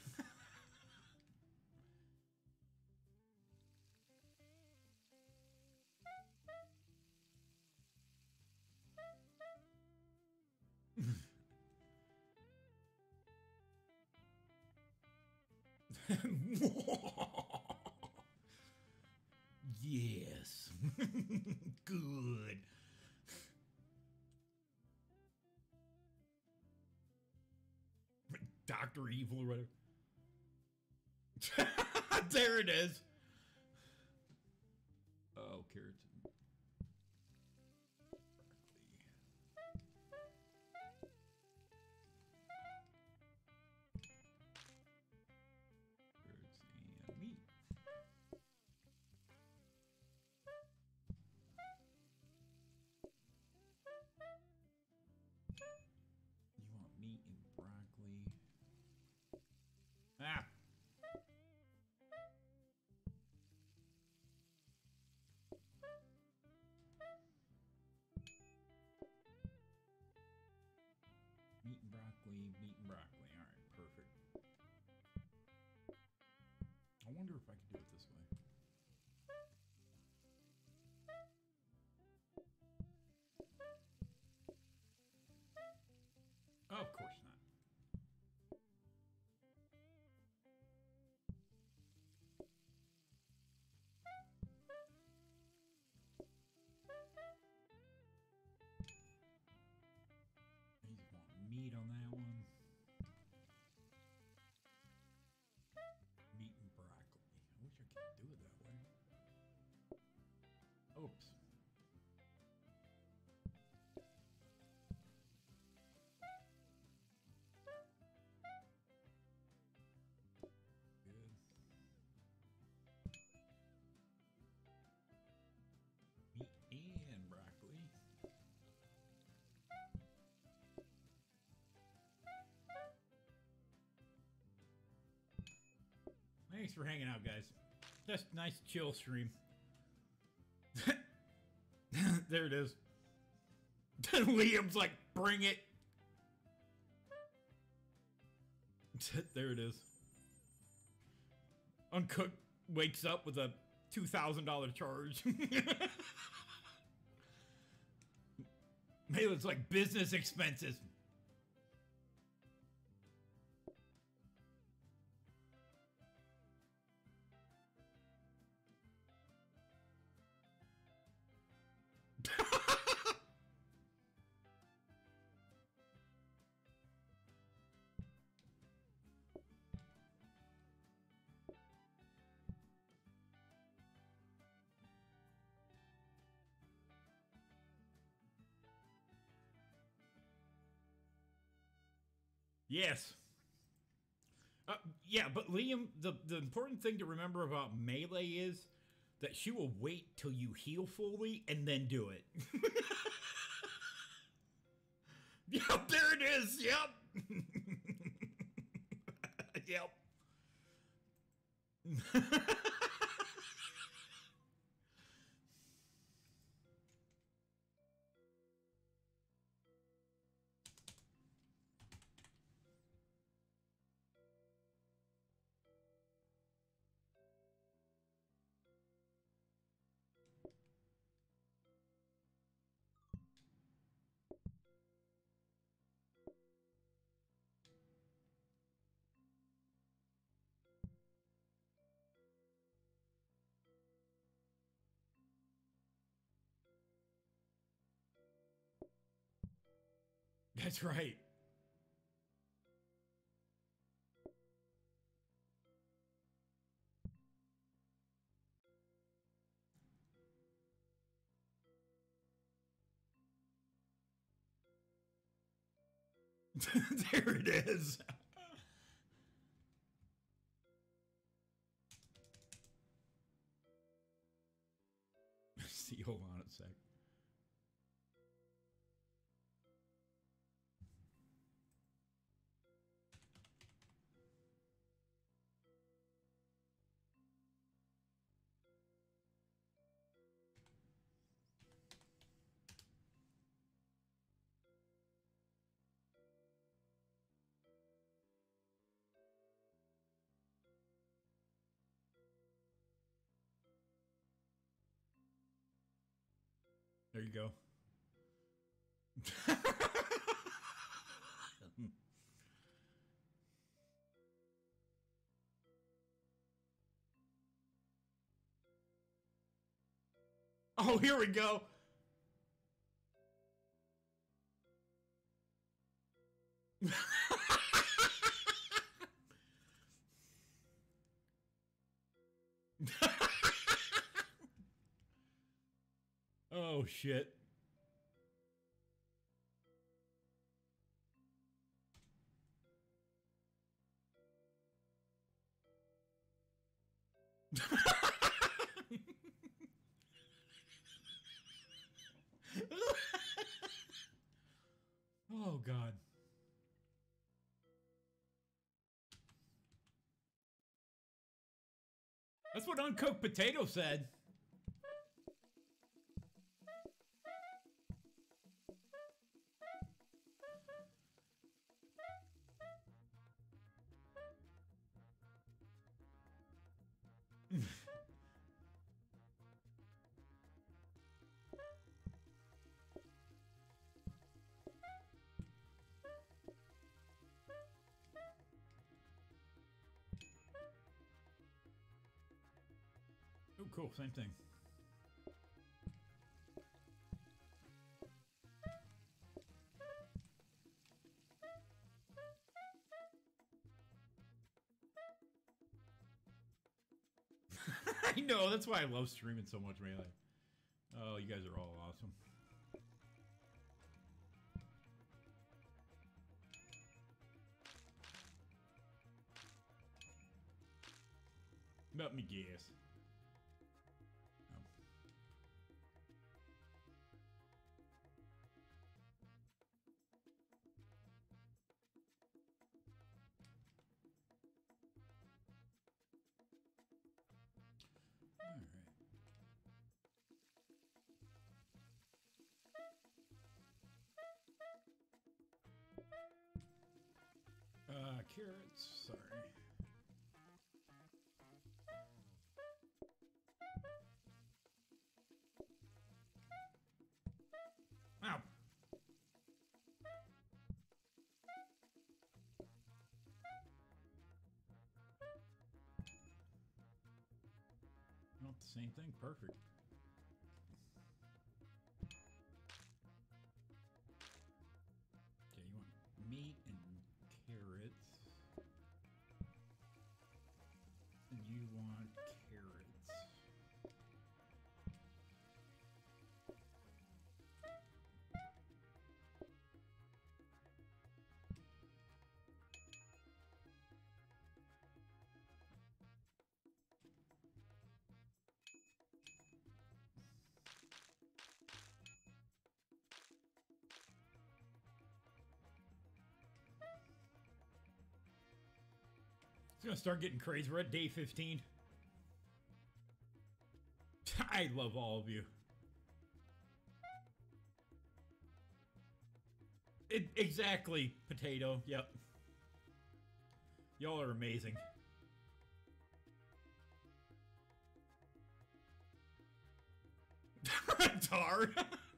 Yes. Good. Doctor Evil or whatever. There it is. Oh, carrots. Carrots and meat. broccoli, meat and broccoli. All right, perfect. I wonder if I could do it this way. Oh, of course not. You just want meat on that one. Meat and broccoli. I wish I could do it that way. Oops. Good. Meat and broccoli. Thanks for hanging out, guys. Just nice chill stream. There it is. Liam's like, bring it. There it is. Uncooked wakes up with a two thousand dollar charge. Maybe it's like business expenses. Yes. Uh, yeah, but Liam, the, the important thing to remember about Melee is that she will wait till you heal fully and then do it. Yep, there it is. Yep. Yep. That's right. There it is. See, hold on a sec. There you go. Oh, here we go. Oh, shit. Oh, God. That's what Uncooked Potato said. cool. Same thing. I know, that's why I love streaming so much, man. Like, oh, you guys are all awesome. About me gas. Oh. All right. Uh, carrots, sorry. Ow! Not the same thing, perfect. Okay, you want meat and carrots. And you want carrots. It's gonna start getting crazy. We're at day fifteen. I love all of you. It, exactly, potato. Yep. Y'all are amazing. Tar.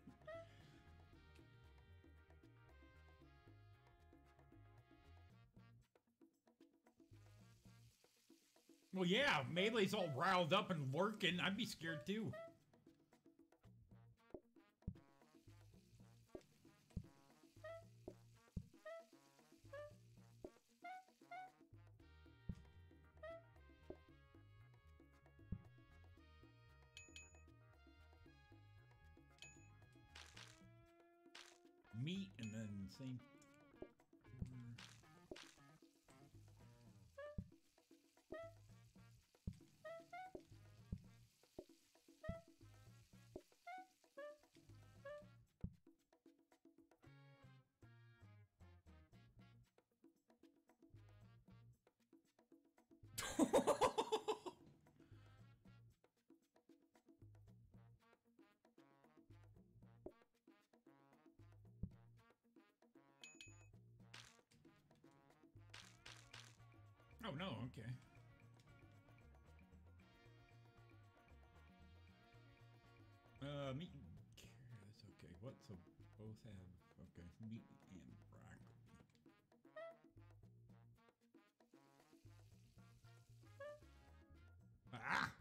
Well, yeah, Melee's all riled up and lurking. I'd be scared too. Meat and then same. Oh no, okay. Uh, meat and carrots, okay. What? So both have, okay, meat and broccoli. Ah!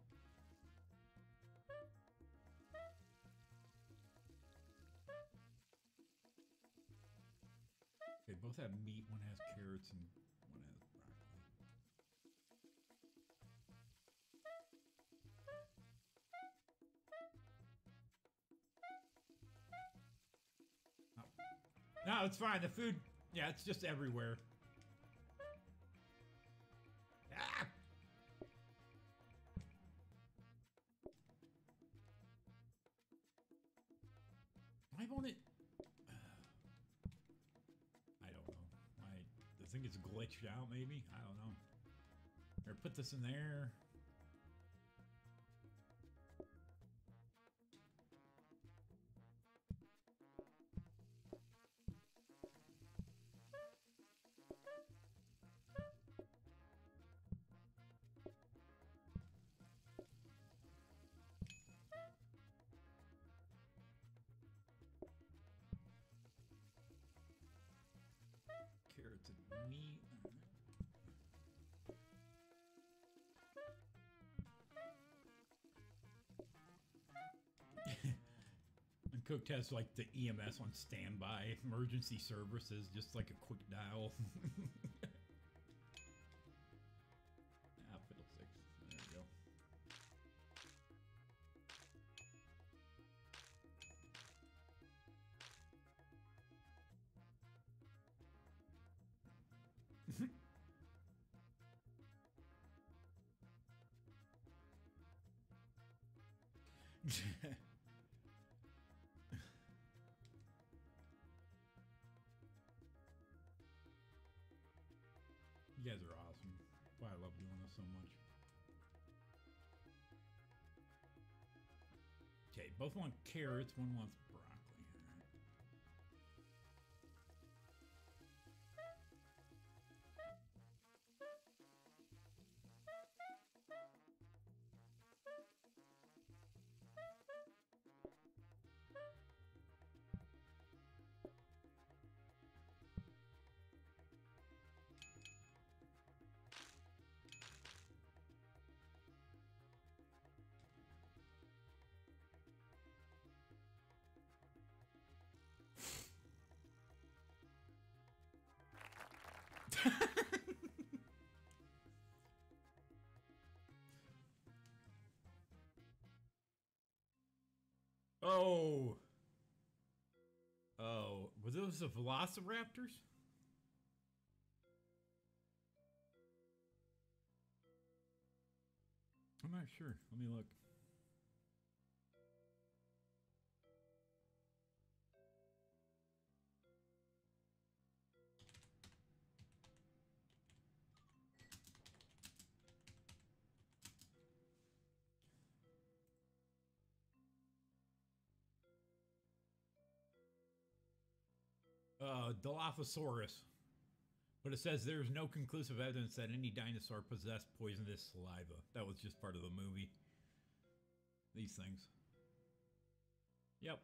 Okay, both have meat. One has carrots and one has broccoli. Oh. No, it's fine. The food, yeah, it's just everywhere. Ah! Why won't it? Uh, I don't know. I, I think it's glitched out, maybe? I don't know. Or put this in there. Carrots and meat. Uncooked has like the E M S on standby, emergency services, just like a quick dial. Ah, fiddlesticks. There we go. You guys are awesome. Why I love doing this so much. Okay, both want carrots, one wants broccoli. All right. Oh. Oh. Were those the velociraptors? I'm not sure. Let me look. Uh, Dilophosaurus. But it says there's no conclusive evidence that any dinosaur possessed poisonous saliva. That was just part of the movie. These things. Yep.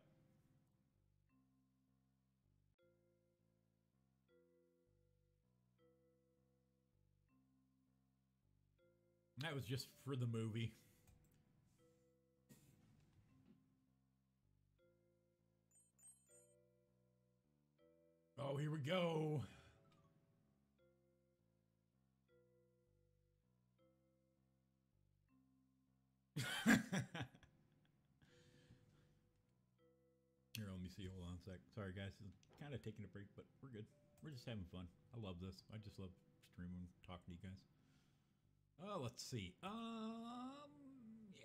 That was just for the movie. Oh, here we go. Here, let me see. Hold on a sec. Sorry, guys. Kind of taking a break, but we're good. We're just having fun. I love this. I just love streaming, talking to you guys. Oh, let's see. Um, yeah.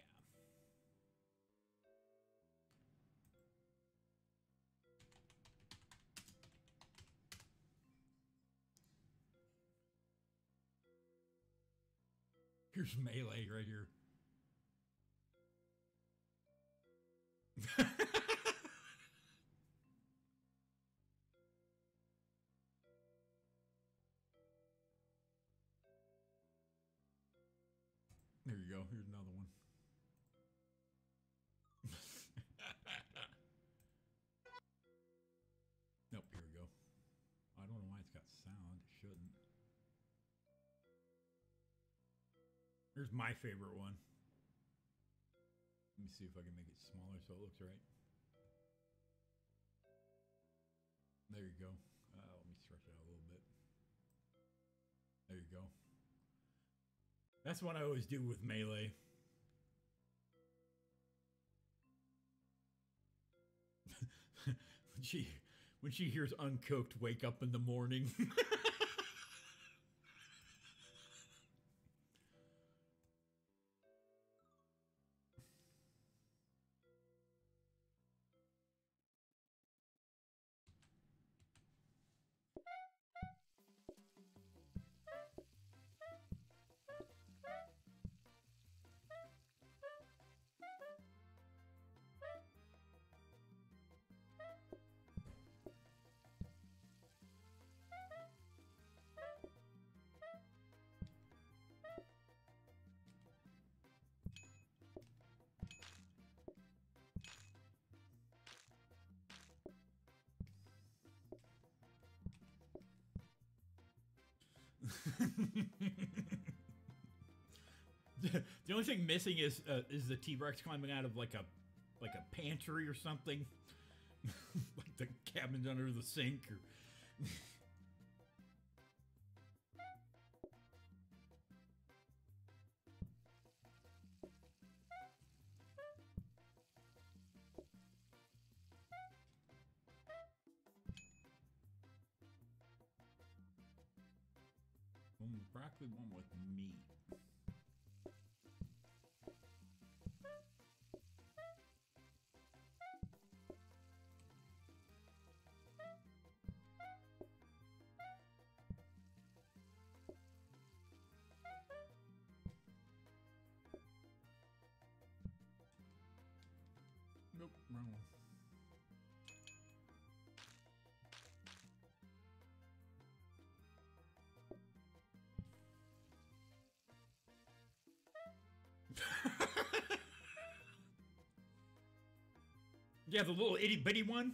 Here's Melee right here. There you go. Here's another one. Nope, here we go. I don't know why it's got sound. It shouldn't. Here's my favorite one. Let me see if I can make it smaller so it looks right. There you go. Uh, let me stretch it out a little bit. There you go. That's what I always do with Melee. when she when she hears uncooked, wake up in the morning. The only thing missing is uh, is the T-Rex climbing out of like a like a pantry or something. Like the cabins under the sink or... One with broccoli, one with meat. Nope, wrong one. Yeah, the little itty bitty one.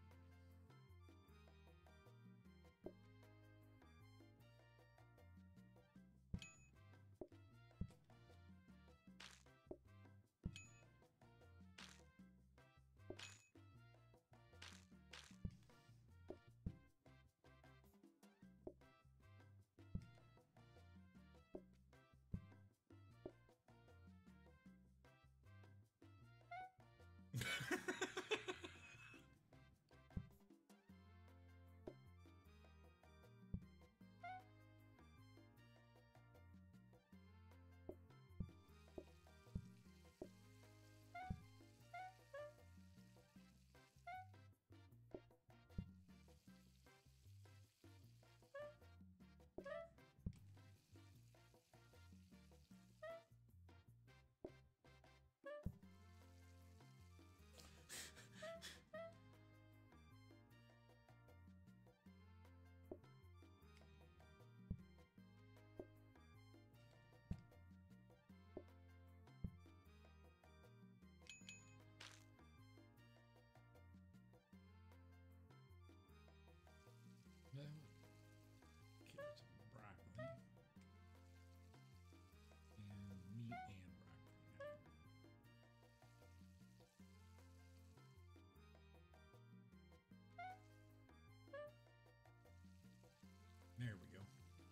Carrots and broccoli. And meat and broccoli. There we go.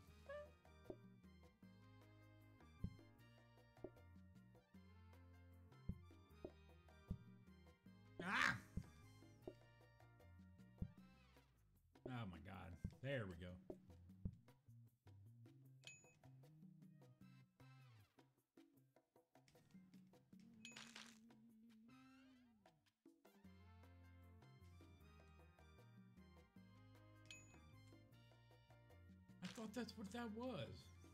Ah! Oh my God. There we go. I thought that's what that was.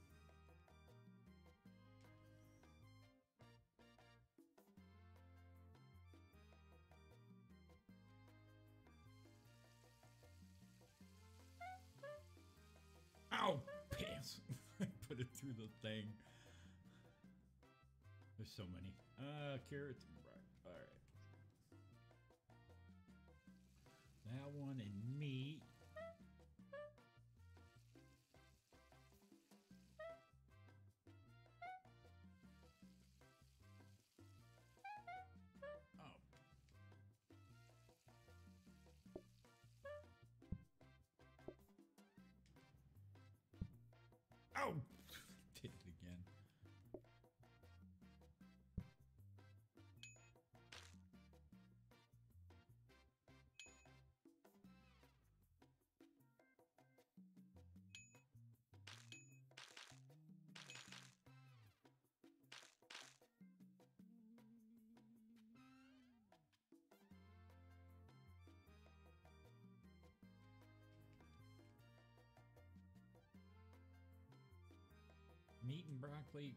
Ow! Pants! I put it through the thing. There's so many. Uh, carrots and broccoli. Alright. That one and meat. Oh! Did it again. Meat and broccoli.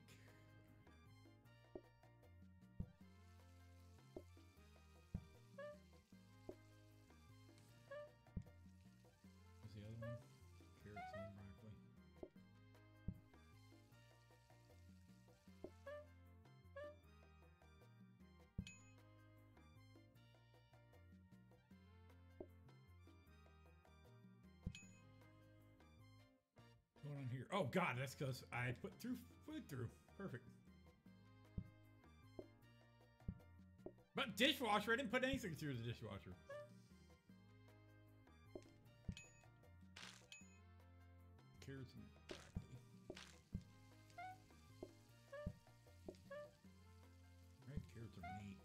What's the other one? Carrots and broccoli. Going on here? Oh God, that's because I put through food through. Perfect. But dishwasher, I didn't put anything through the dishwasher. carrots and broccoli. Right, carrots are neat.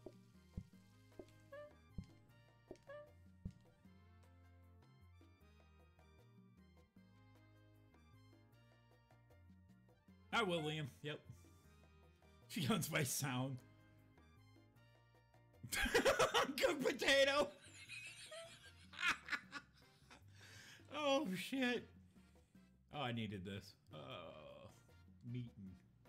I will, Liam. Yep. She owns my sound. Cooked potato. Oh shit. Oh, I needed this. Uh, meat and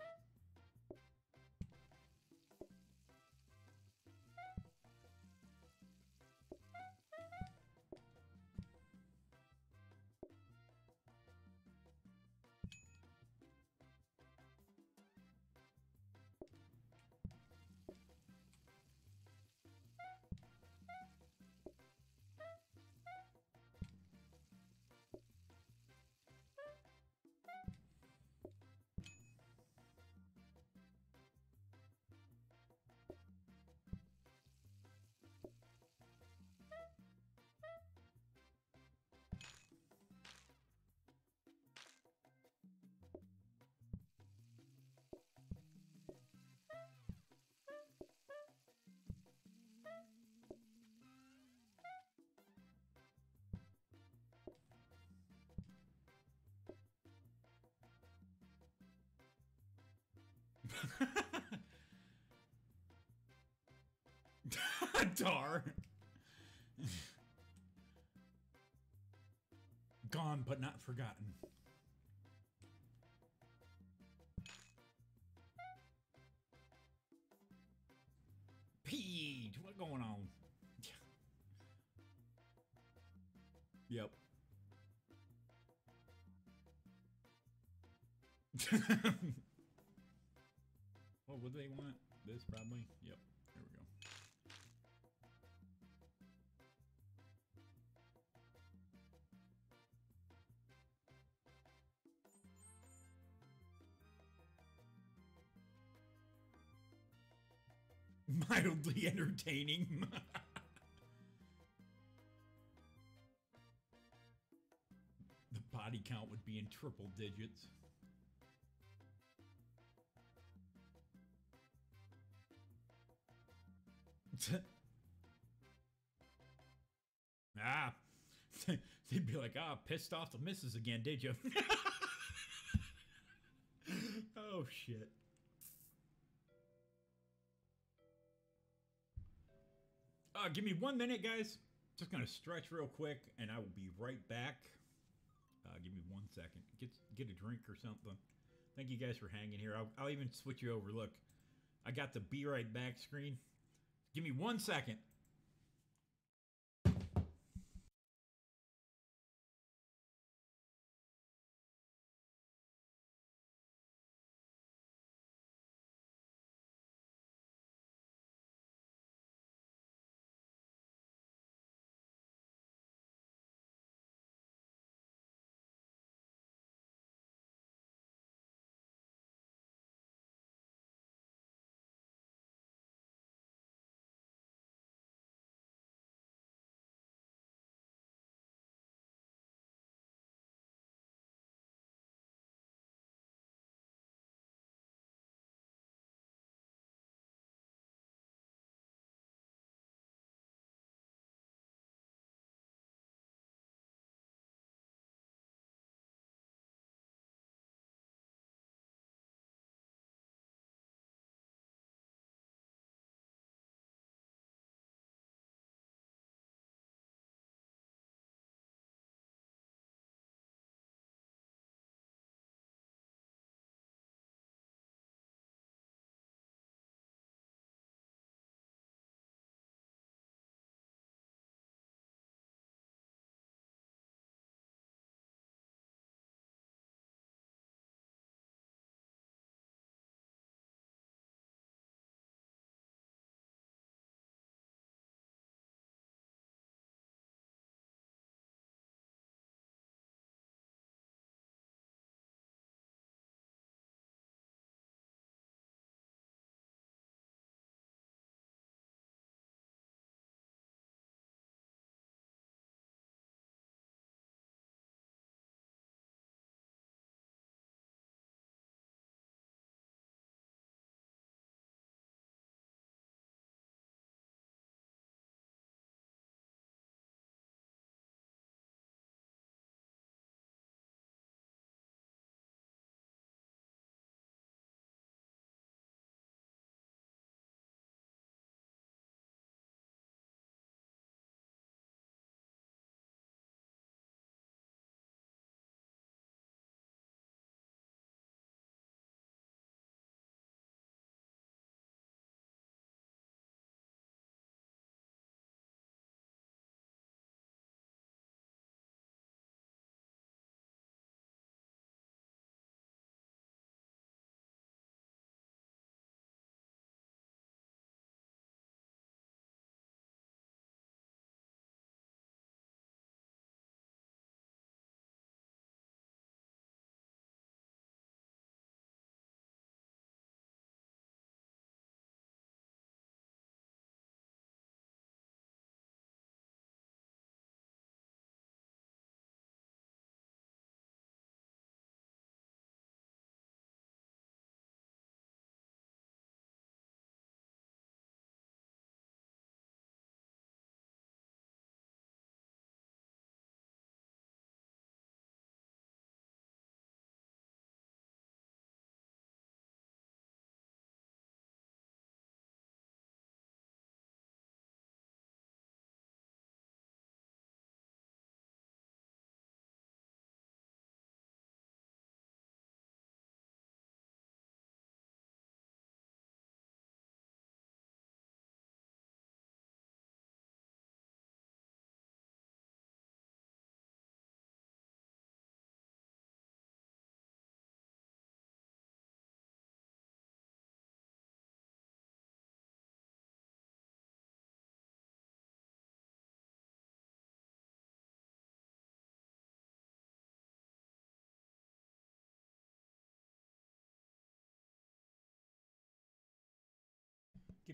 Dar. Gone but not forgotten. Pete, what's going on? Yep. What would they want? This probably? Yep. There we go. Mildly entertaining. The body count would be in triple digits. Ah. They'd be like, ah, pissed off the missus again, did you? Oh, shit. Uh, give me one minute, guys. Just gonna stretch real quick, and I will be right back. Uh, give me one second. Get get a drink or something. Thank you guys for hanging here. I'll, I'll even switch you over. Look, I got the be right back screen. Give me one second.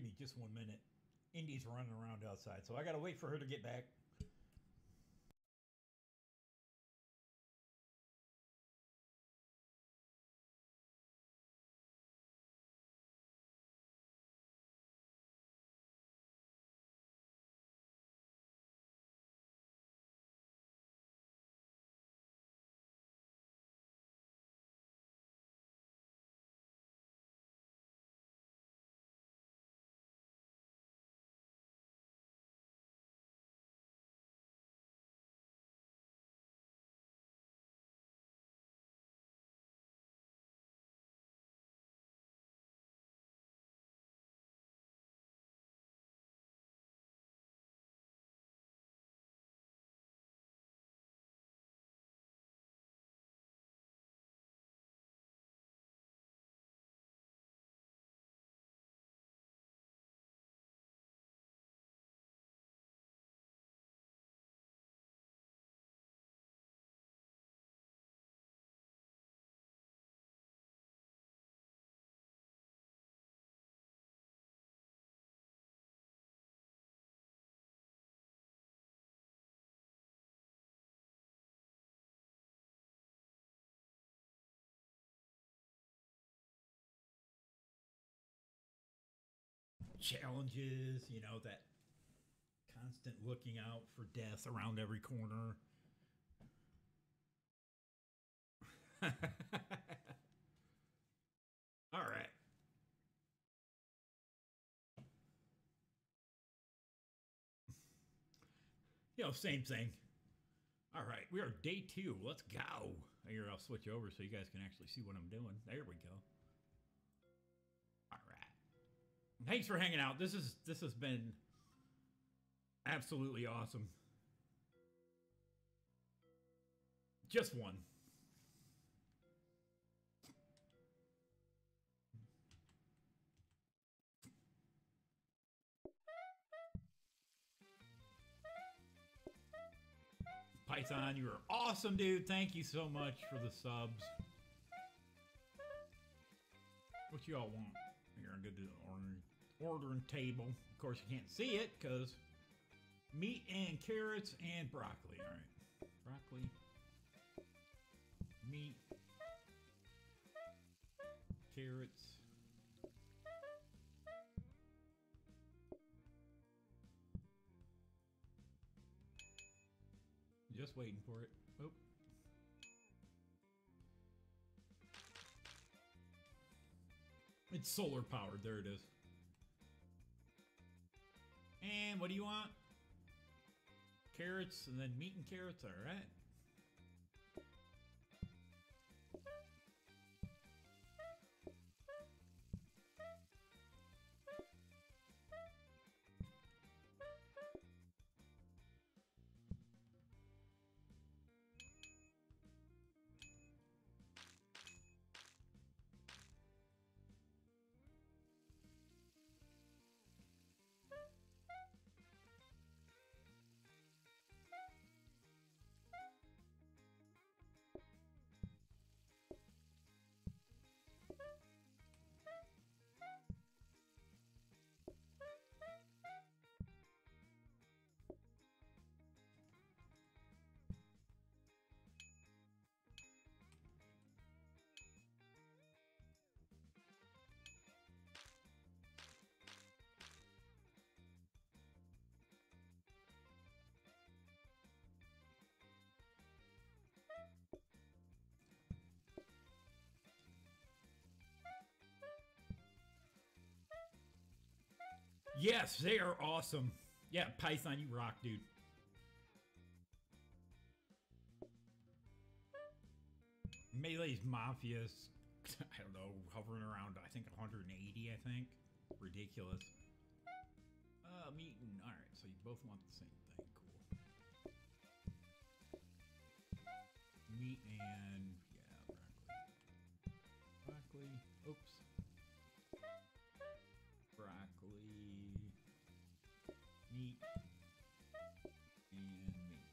Give me just one minute. Indy's running around outside, so I gotta wait for her to get back. Challenges, you know, that constant looking out for death around every corner. All right. You know, same thing. All right, we are day two. Let's go. Here, I'll switch over so you guys can actually see what I'm doing. There we go. All right. Thanks for hanging out. This is this has been absolutely awesome. Just one. Python, you are awesome, dude. Thank you so much for the subs. What you all want? Here, I'm going to do the ordering, ordering table. Of course, you can't see it because meat and carrots and broccoli. All right. Broccoli, meat, carrots. Just waiting for it. Oh. It's solar powered. There it is. And what do you want? Carrots and then meat and carrots. All right. Yes, they are awesome. Yeah, Python, you rock, dude. Melee's Mafia's, I don't know, hovering around, I think, one hundred eighty, I think. Ridiculous. Uh, meat and, alright, so you both want the same thing. Cool. Meat and, yeah, broccoli. Broccoli. Oops. Broccoli. Meat. And meat.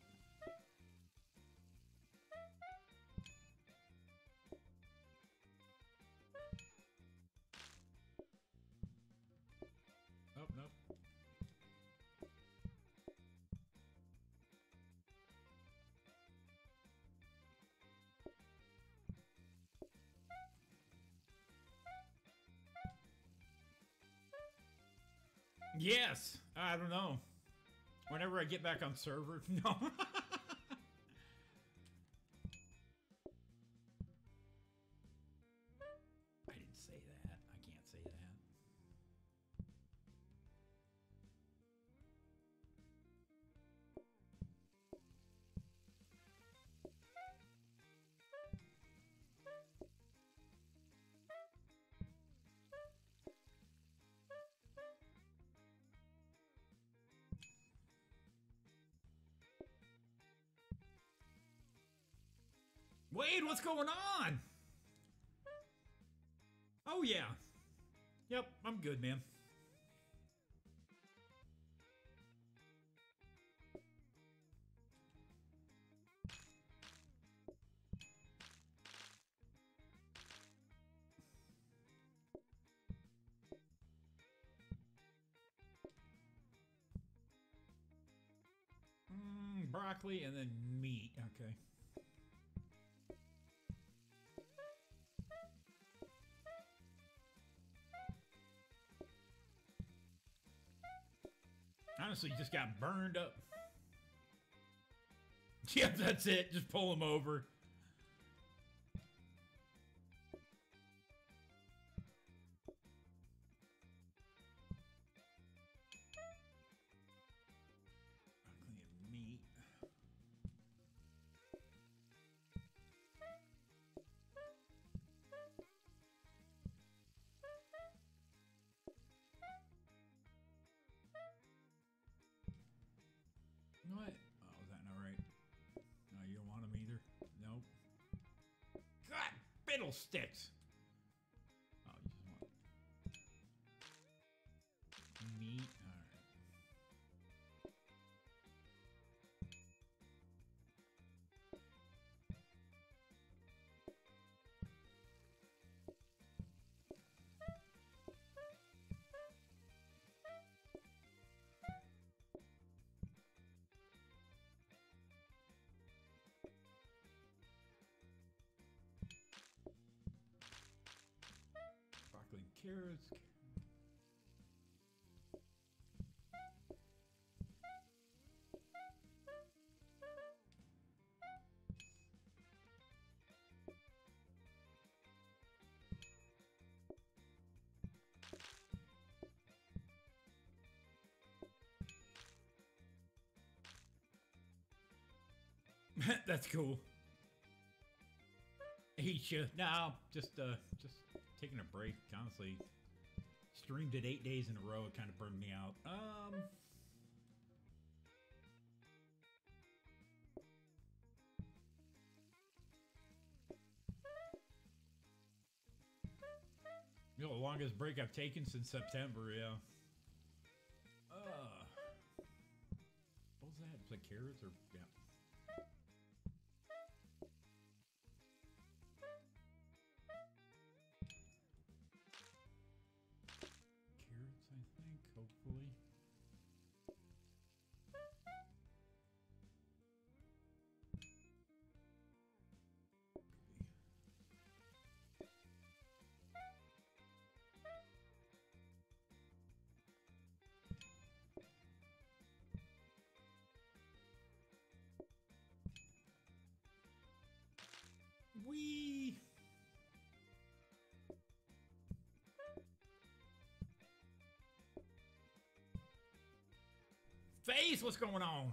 Yes. I don't know. Whenever I get back on server. No. I didn't say that. I can't say that. Wade, what's going on? Oh, yeah. Yep, I'm good, man. Mm, broccoli and then meat. Okay. Honestly, just got burned up. Yep, that's it. Just pull him over. Broccoli and meat. What? Oh, was that not right? No, you don't want them either? Nope. God, fiddlesticks! Oh, you just want meat? Alright. Broccoli and carrots. That's cool. Eat you. No, just uh, just taking a break. Honestly, streamed it eight days in a row. It kind of burned me out. Um, you know, the longest break I've taken since September. Yeah. Uh, what was that? Was that carrots or yeah? Hopefully. Wee. Face, what's going on?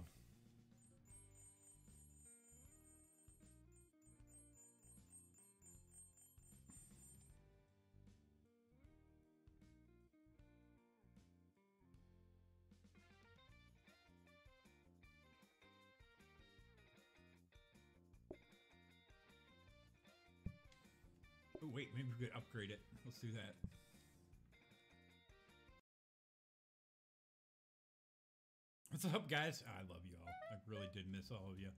Oh, wait, maybe we could upgrade it. Let's do that. What's up, guys? I love you all. I really did miss all of you.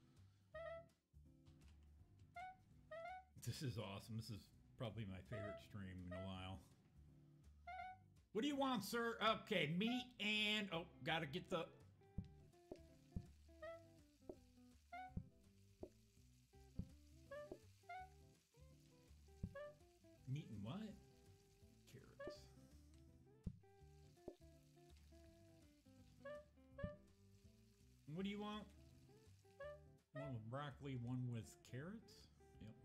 This is awesome. This is probably my favorite stream in a while. What do you want, sir? Okay, meat and... Oh, gotta get the... Meat and what? Carrots. What do you want? One with broccoli, one with carrots? Yep.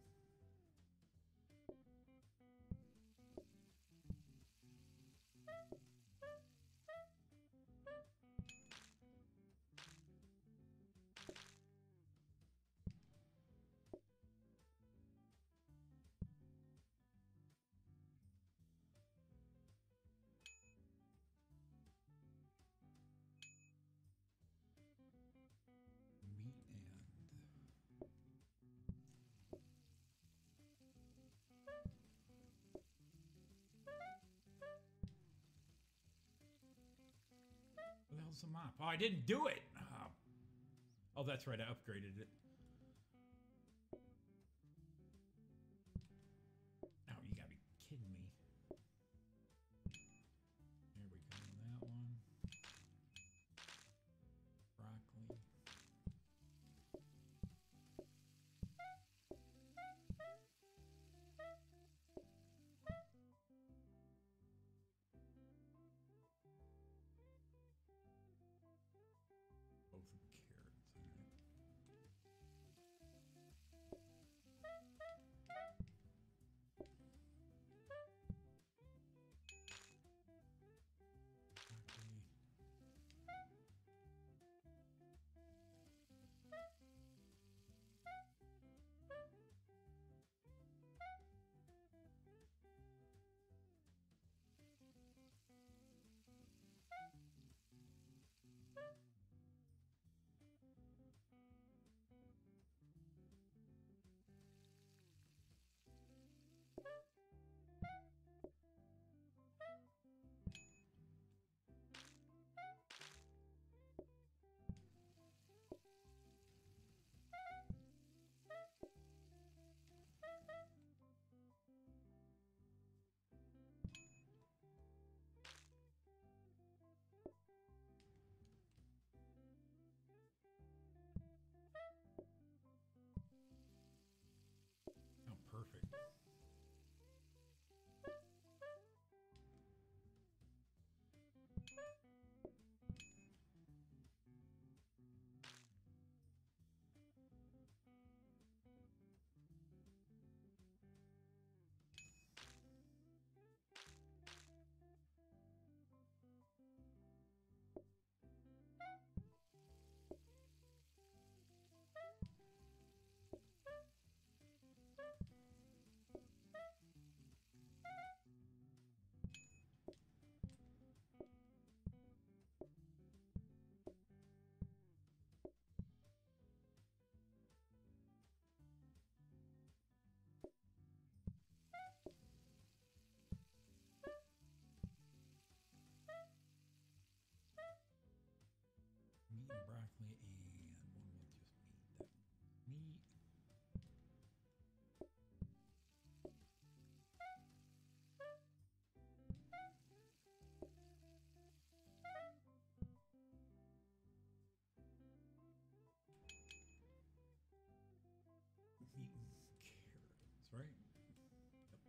Meat and what the hell's the mop? Oh, I didn't do it. Oh, oh that's right. I upgraded it. Oh, you gotta be kidding me. There we go. That one. Broccoli. Both with carrots. All right. Broccoli. Oh, perfect. Meat and broccoli, and one with just meat. That meat. Meat and carrots, right? Yep.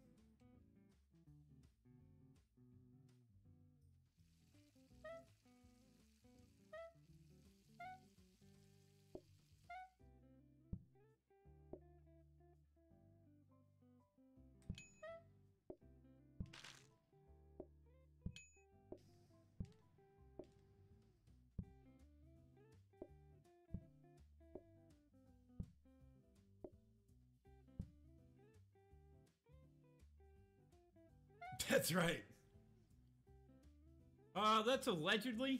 That's right. Uh, that's allegedly.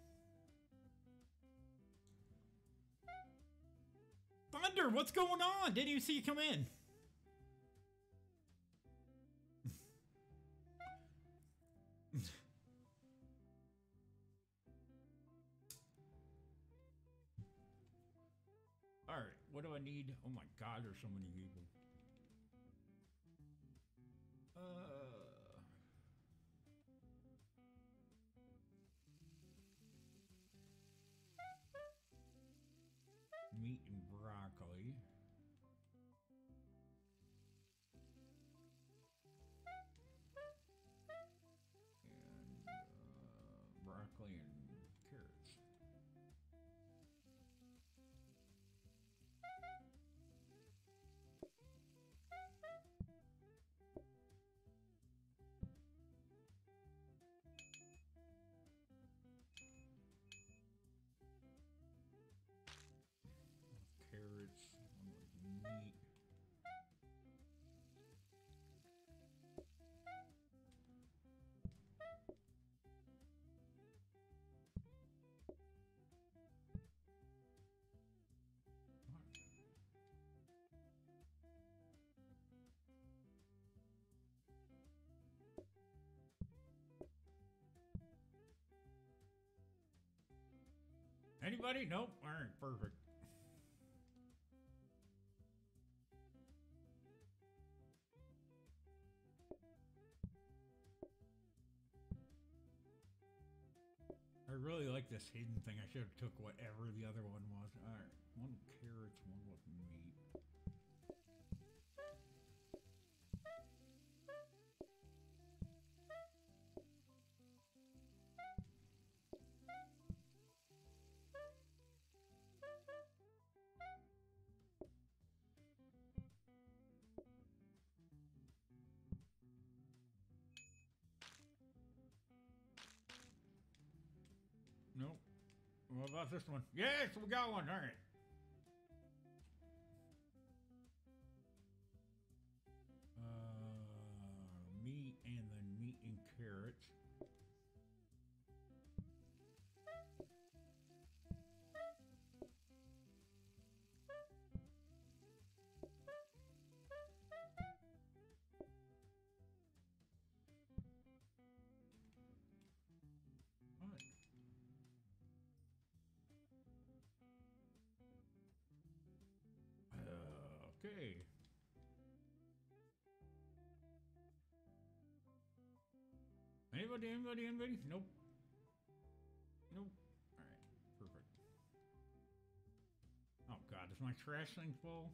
Thunder, what's going on? Didn't even see you come in. All right, what do I need? Oh my God, there's so many people. Uh, meat and broccoli. And uh, broccoli and carrots. Anybody? Nope. All right, perfect. I really like this hidden thing. I should have took whatever the other one was. All right, one carrots, one with meat. Nope. What about this one? Yes, we got one. All right. Uh, meat and then meat and carrots. What? Uh, okay. Anybody, anybody, anybody? Nope. Nope. All right, perfect. Oh God, is my trash thing full?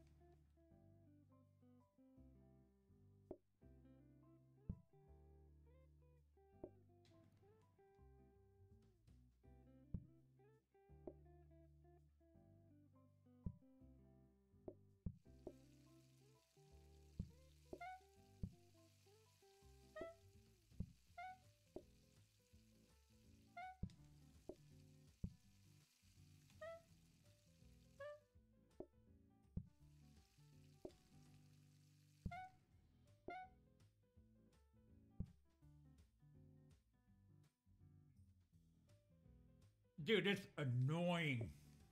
Dude, it's annoying.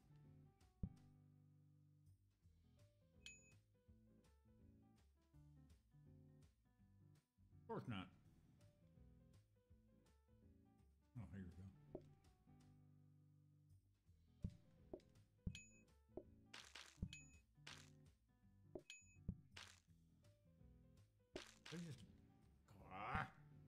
Of course not. Oh, here we go. They just... Ah.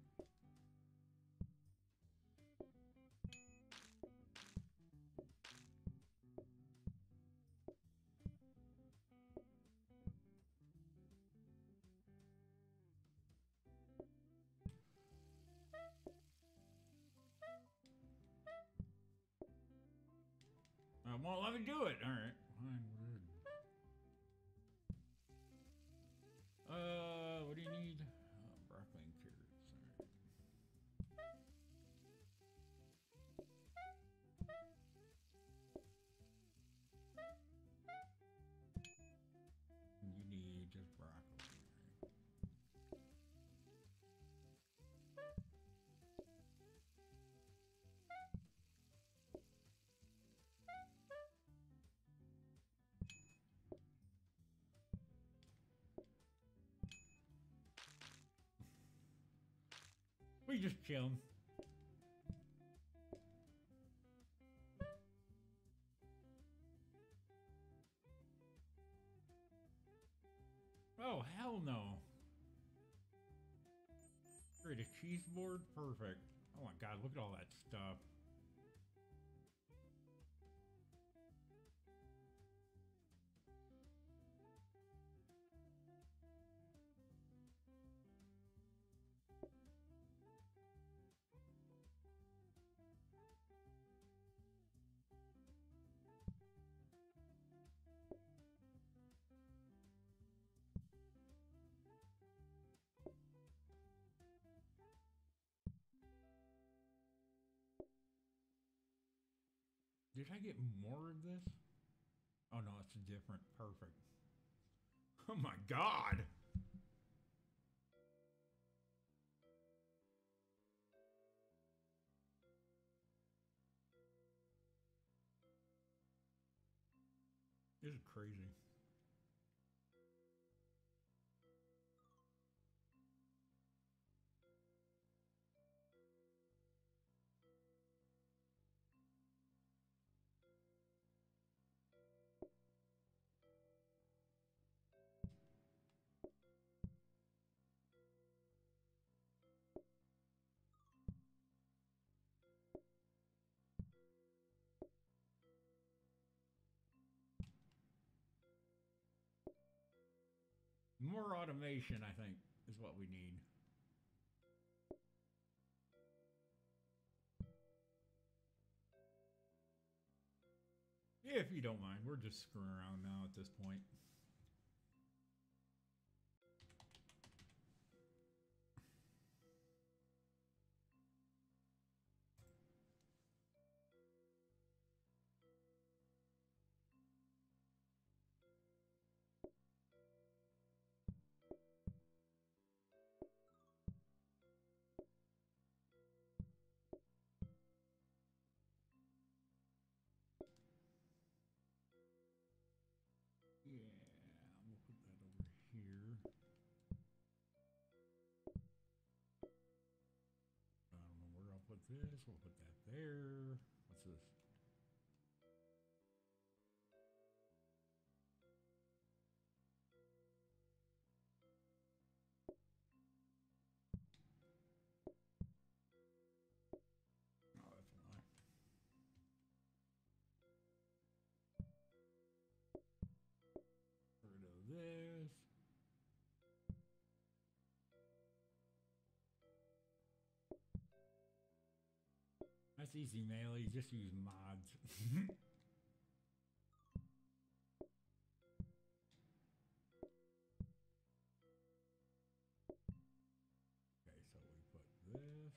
Uh, well, let me do it. All right. Fine. Uh, what do you need? Uh, broccoli and carrots. All right. You need just broccoli. We just chilling. Oh, hell no. Create a cheese board? Perfect. Oh my God, look at all that stuff. Did I get more of this? Oh no, it's different. Perfect. Oh my God. This is crazy. More automation, I think, is what we need. If you don't mind, we're just screwing around now at this point. Yeah, we'll put that over here. I don't know where I'll put this. We'll put that there. What's this? Oh, that's why. Get rid of this. That's easy, Melee. Just use mods. Okay, so we put this.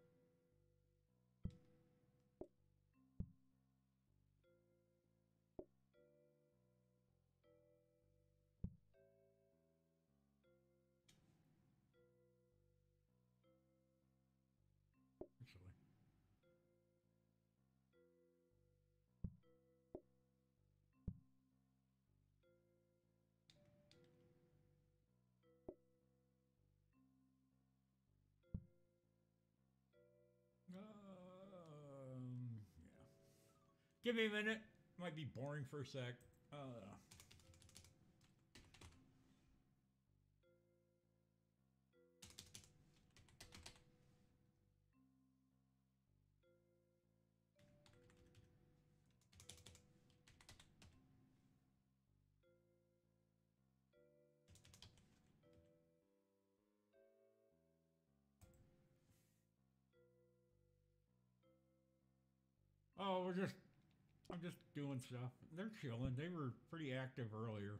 Actually. Um, yeah. Give me a minute. Might be boring for a sec. Uh. Oh, we're just, I'm just doing stuff. They're chilling. They were pretty active earlier.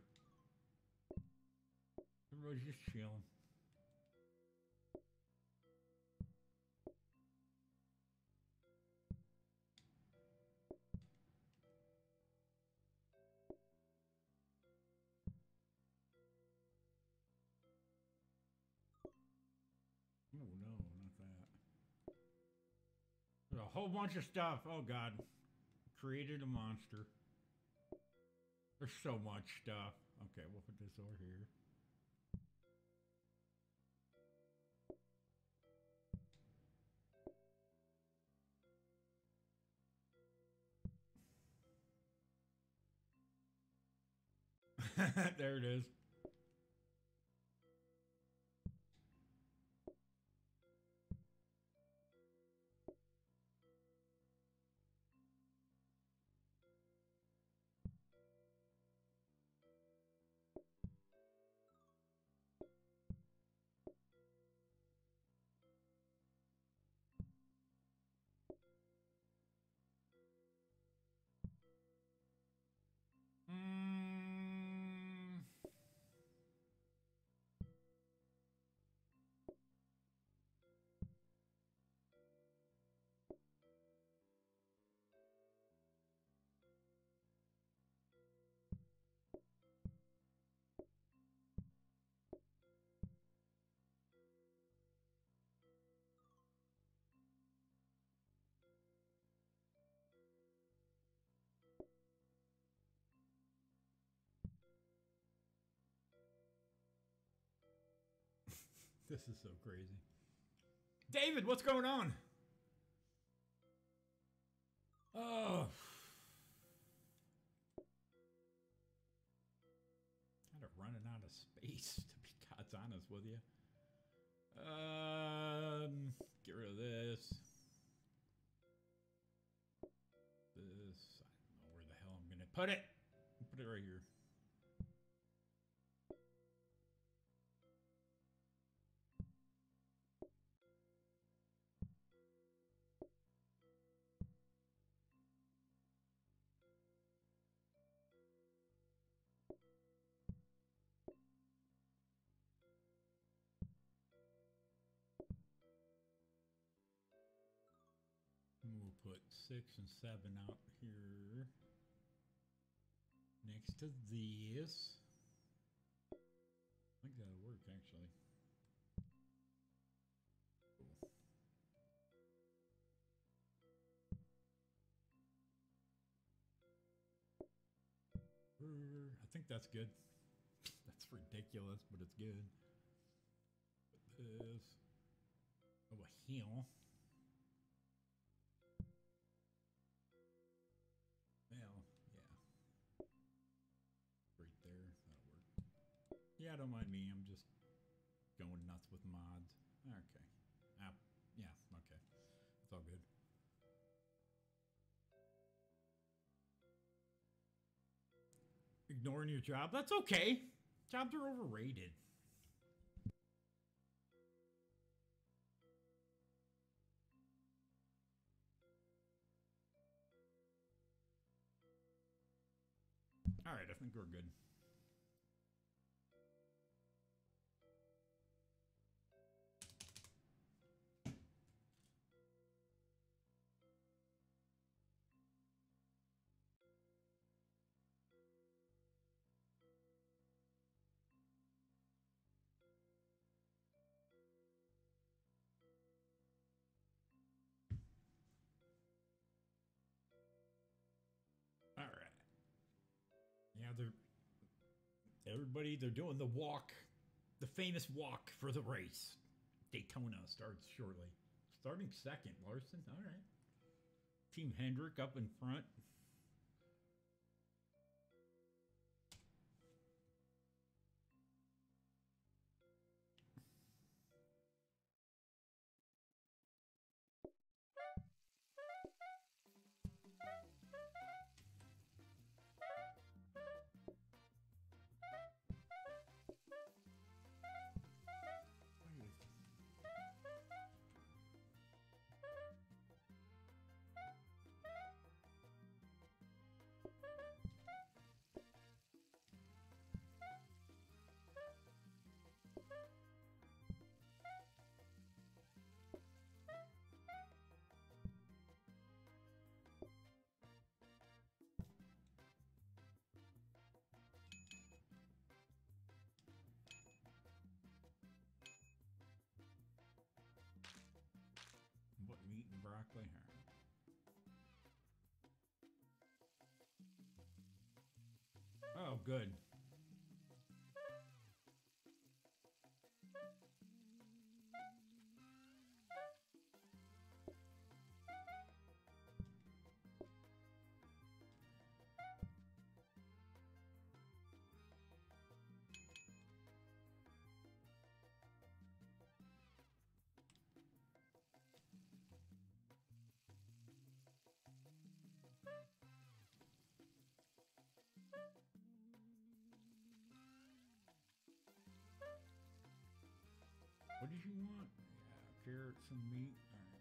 Everybody's just chilling. Oh no, not that. There's a whole bunch of stuff. Oh god. Created a monster. There's so much stuff. Okay, we'll put this over here. There it is. Mm. This is so crazy. David, what's going on? Oh. Kind of running out of space, to be God's honest with you. Um, get rid of this. This, I don't know where the hell I'm gonna put it. Put it right here. put six and seven out here next to this. I think that'll work actually. Cool. I think that's good. That's ridiculous, but it's good. Put this. Oh, a hill. Well, yeah. Right there. That'll work. Yeah, don't mind me. I'm just going nuts with mods. Okay. Ah, yeah, okay. It's all good. Ignoring your job? That's okay. Jobs are overrated. All right, I think we're good. All right. Yeah, they're everybody. They're doing the walk, the famous walk for the race. Daytona starts shortly. Starting second, Larson. All right. Team Hendrick up in front. What meat and broccoli? Oh, good. What did you want? Yeah, carrots and meat. All right.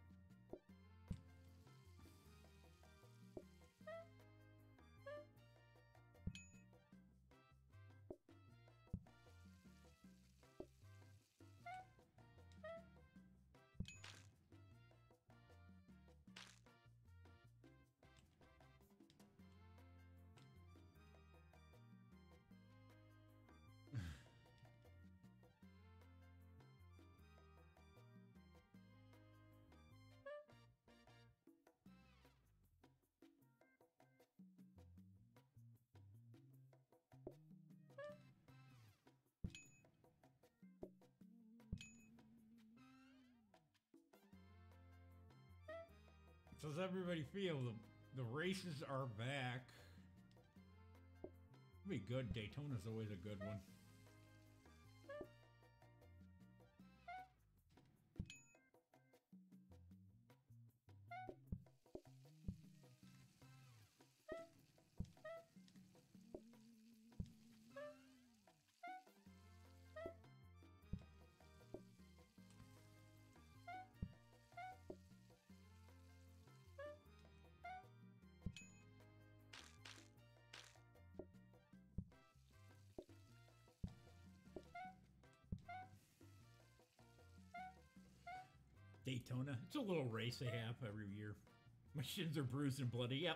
So does everybody feel the, the races are back? It'll be good. Daytona's always a good one. Daytona. It's a little race they have every year. My shins are bruised and bloody. Yep.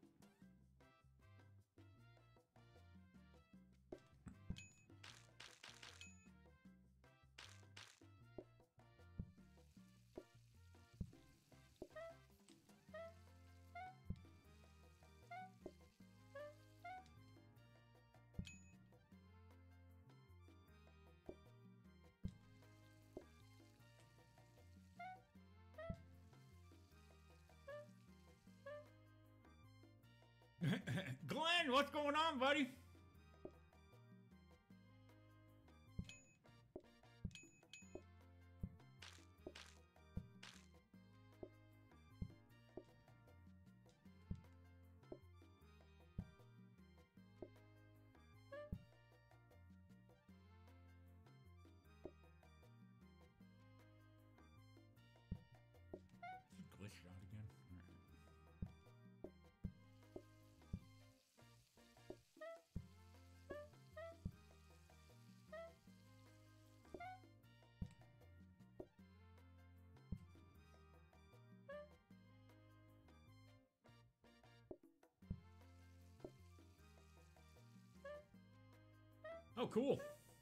Glenn, what's going on, buddy? Glitched out again. Oh, cool.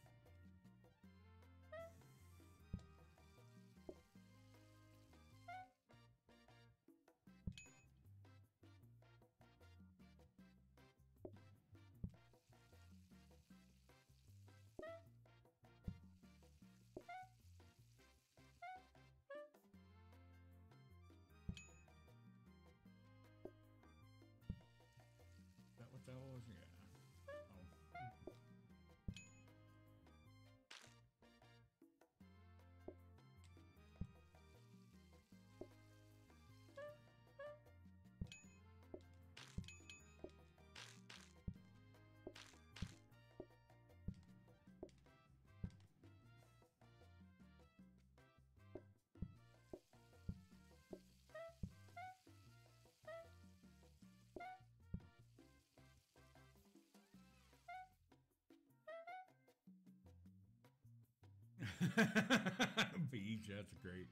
Is that what that was? Yeah. Beach, that's great.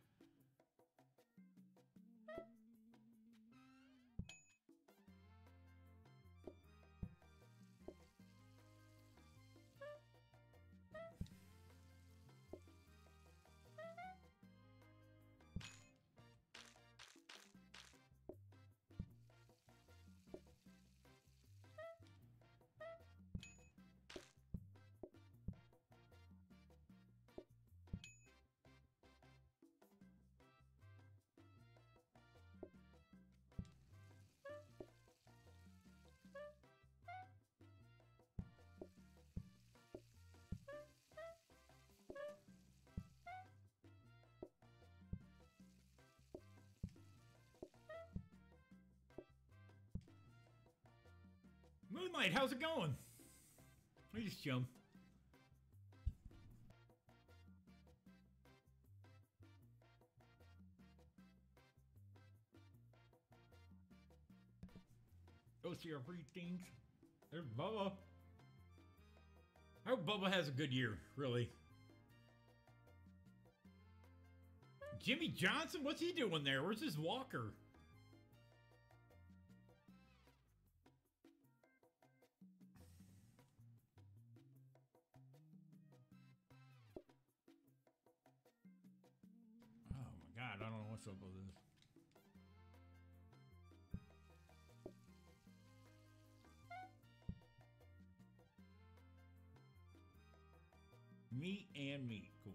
Moonlight, how's it going? I just chum. Go see our free things. There's Bubba. I hope Bubba has a good year, really. Jimmy Johnson, what's he doing there? Where's his walker? God, I don't know what's up with this. Meat and meat, cool.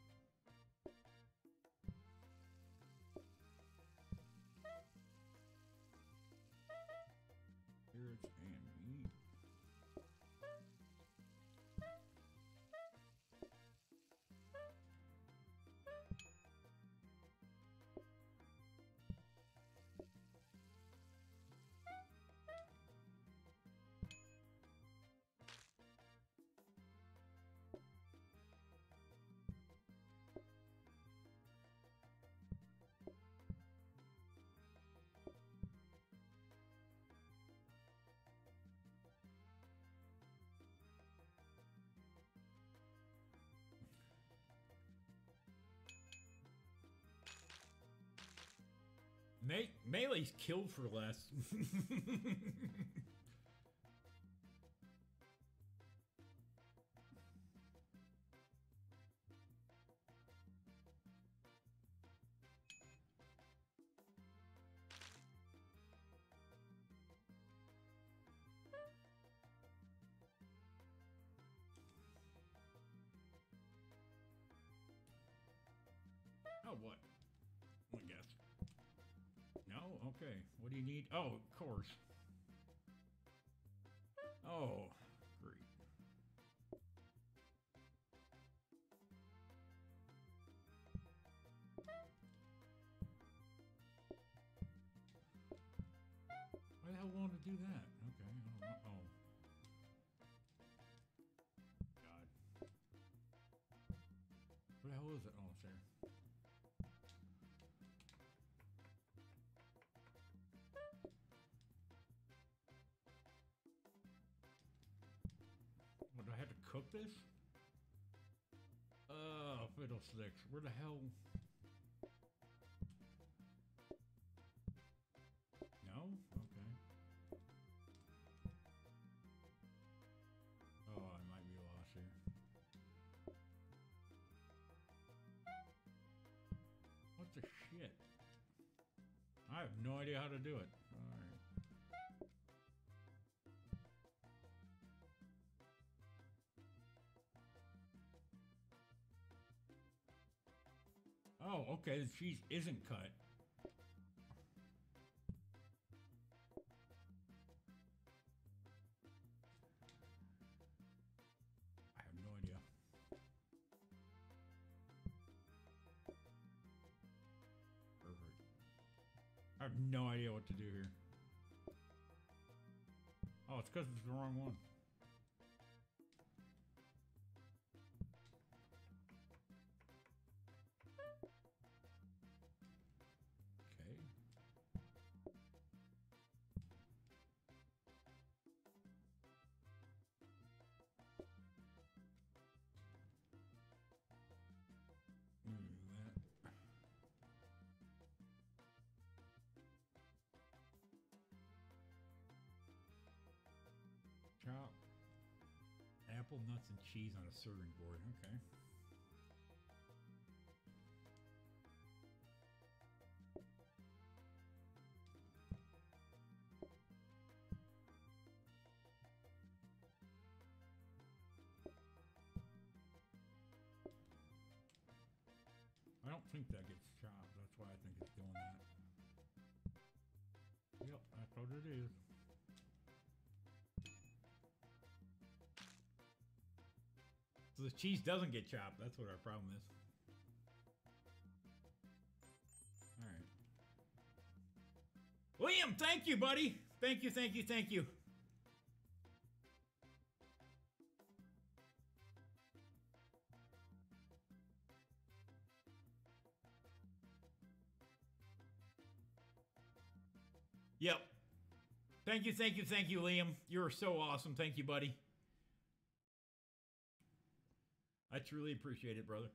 Carrots and meat. Me Melee's killed for less. Oh, what? I guess. No? Okay. What do you need? Oh, of course. Oh, great. Why the hell want to do that? Okay, I don't know. Oh. God. What the hell is it? Oh, it's there. What, do I have to cook this? Oh, fiddlesticks. Where the hell? No? Okay. Oh, I might be lost here. What the shit? I have no idea how to do it. Alright. Oh, okay, the cheese isn't cut. I have no idea. Perfect. I have no idea what to do here. Oh, it's because it's the wrong one. Okay. Mm, that. Chop. Apple, nuts, and cheese on a serving board. Okay. I don't think that gets chopped. That's why I think it's doing that. Yep, that's what it is. So the cheese doesn't get chopped. That's what our problem is. Alright. William, thank you, buddy. Thank you, thank you, thank you. Yep. Thank you, thank you, thank you, Liam. You're so awesome. Thank you, buddy. I truly appreciate it, brother.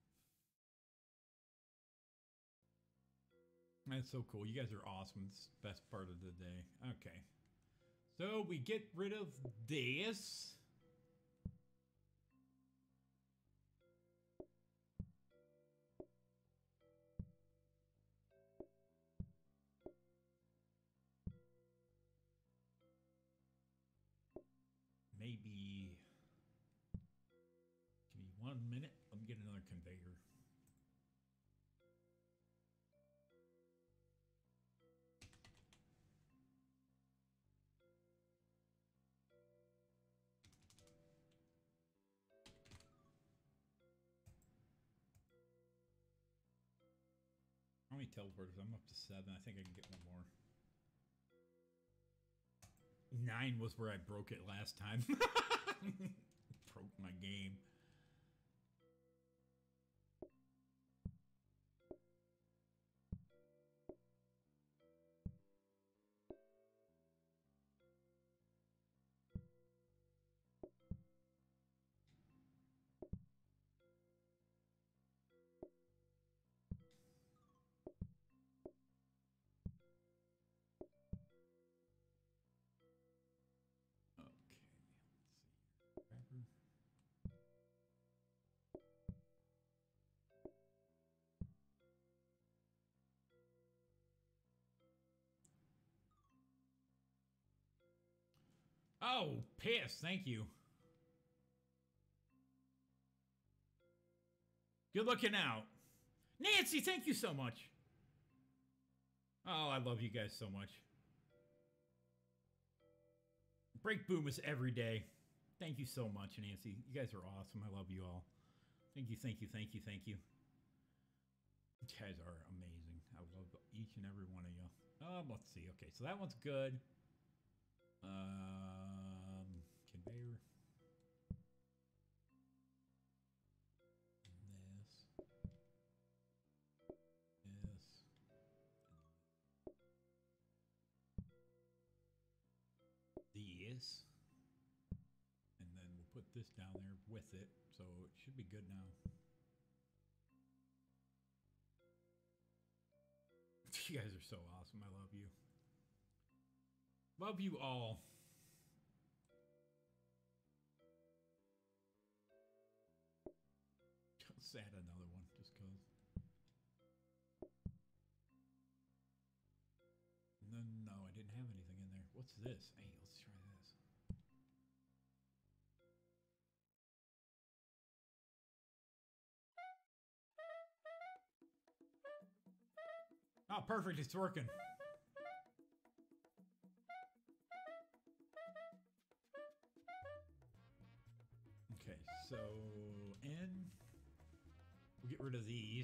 That's so cool. You guys are awesome. It's the best part of the day. Okay. So we get rid of this. Maybe. Give me one minute. Let me get another conveyor. How many teleporters? I'm up to seven. I think I can get one more. Nine was where I broke it last time. Broke my game. Oh, piss. Thank you. Good looking out. Nancy, thank you so much. Oh, I love you guys so much. Break boom is every day. Thank you so much, Nancy. You guys are awesome. I love you all. Thank you, thank you, thank you, thank you. You guys are amazing. I love each and every one of you. Um, let's see. Okay, so that one's good. Um, conveyor. This. And then we'll put this down there with it. So it should be good now. You guys are so awesome. I love you. Love you all. Just add another one just cause. No, no, I didn't have anything in there. What's this? Hey, let's try this. Oh, perfect. It's working. Okay, so N. We'll get rid of these.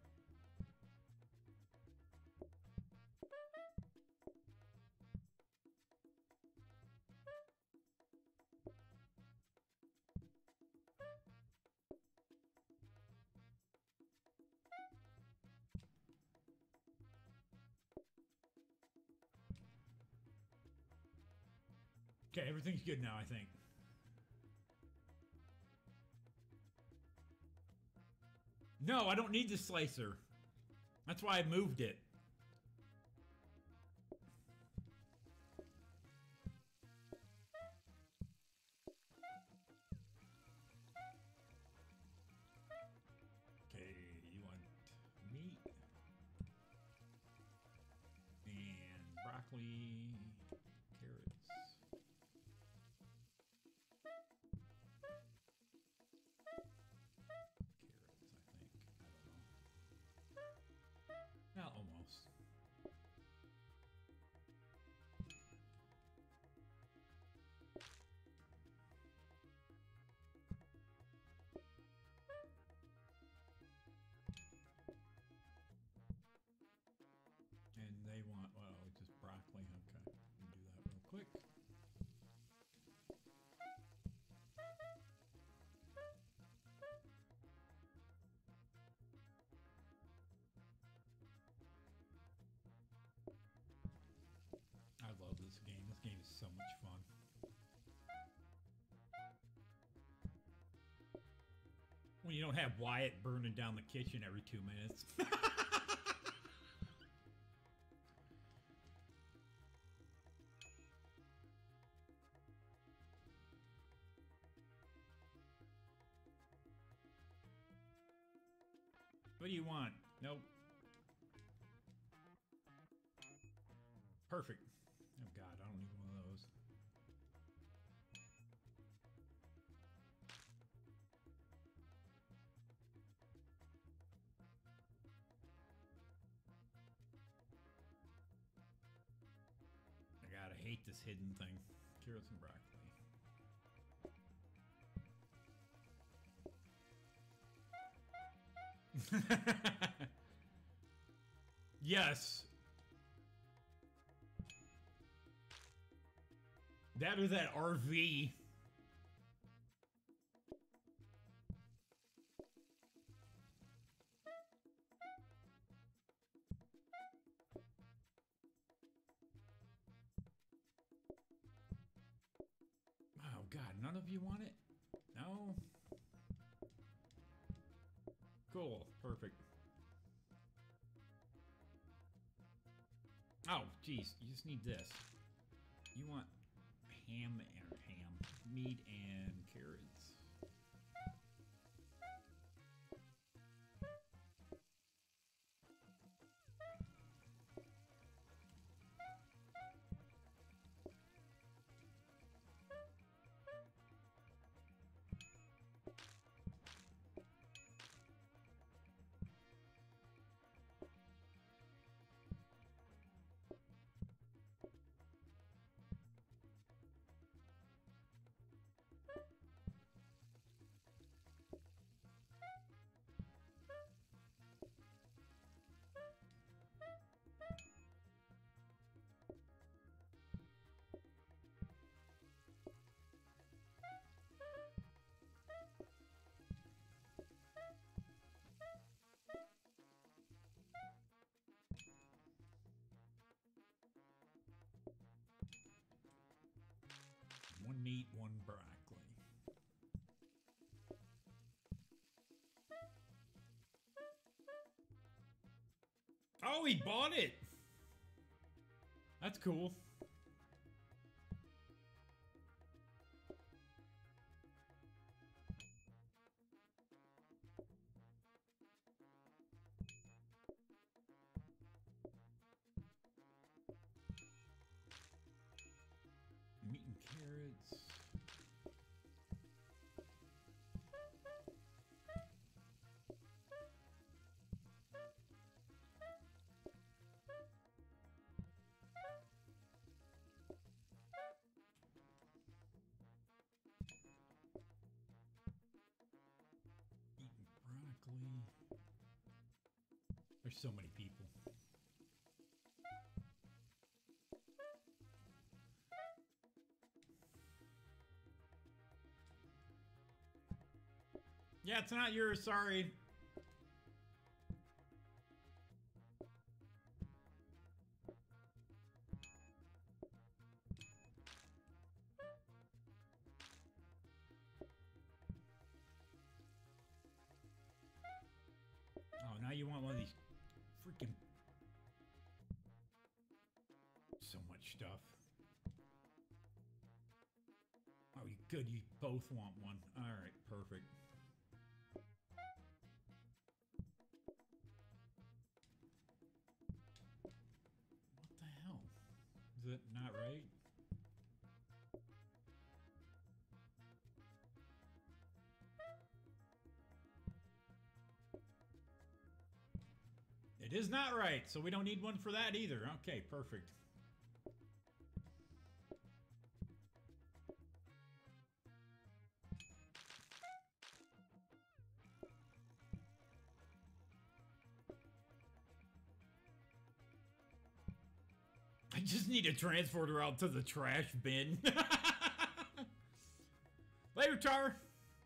Okay, everything's good now, I think. No, I don't need the slicer. That's why I moved it. Okay, you want meat and broccoli. Well, almost. And they want, well, just broccoli. Okay, we can do that real quick. I love this game. This game is so much fun. When you don't have Wyatt burning down the kitchen every two minutes. What do you want? Nope. Perfect. Oh God, I don't need one of those. I gotta hate this hidden thing. Carrots and broccoli. Yes. That or that R V. Oh God, none of you want it? No? Cool, perfect. Oh, geez, you just need this. You want ham and ham, meat and carrots. Oh, he bought it. That's cool. Meat and carrots. Eating broccoli. There's so many people. Yeah, it's not yours, sorry. Oh, now you want one of these freaking... So much stuff. Oh, you good, you both want one. Alright, perfect. What the hell? Is it not right? It is not right, so we don't need one for that either. Okay, perfect. I just need to transport her out to the trash bin. Later, Tar.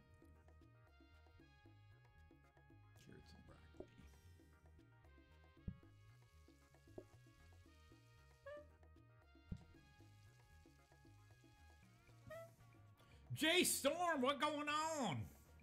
Carrots and broccoli. Jay Storm, what going on?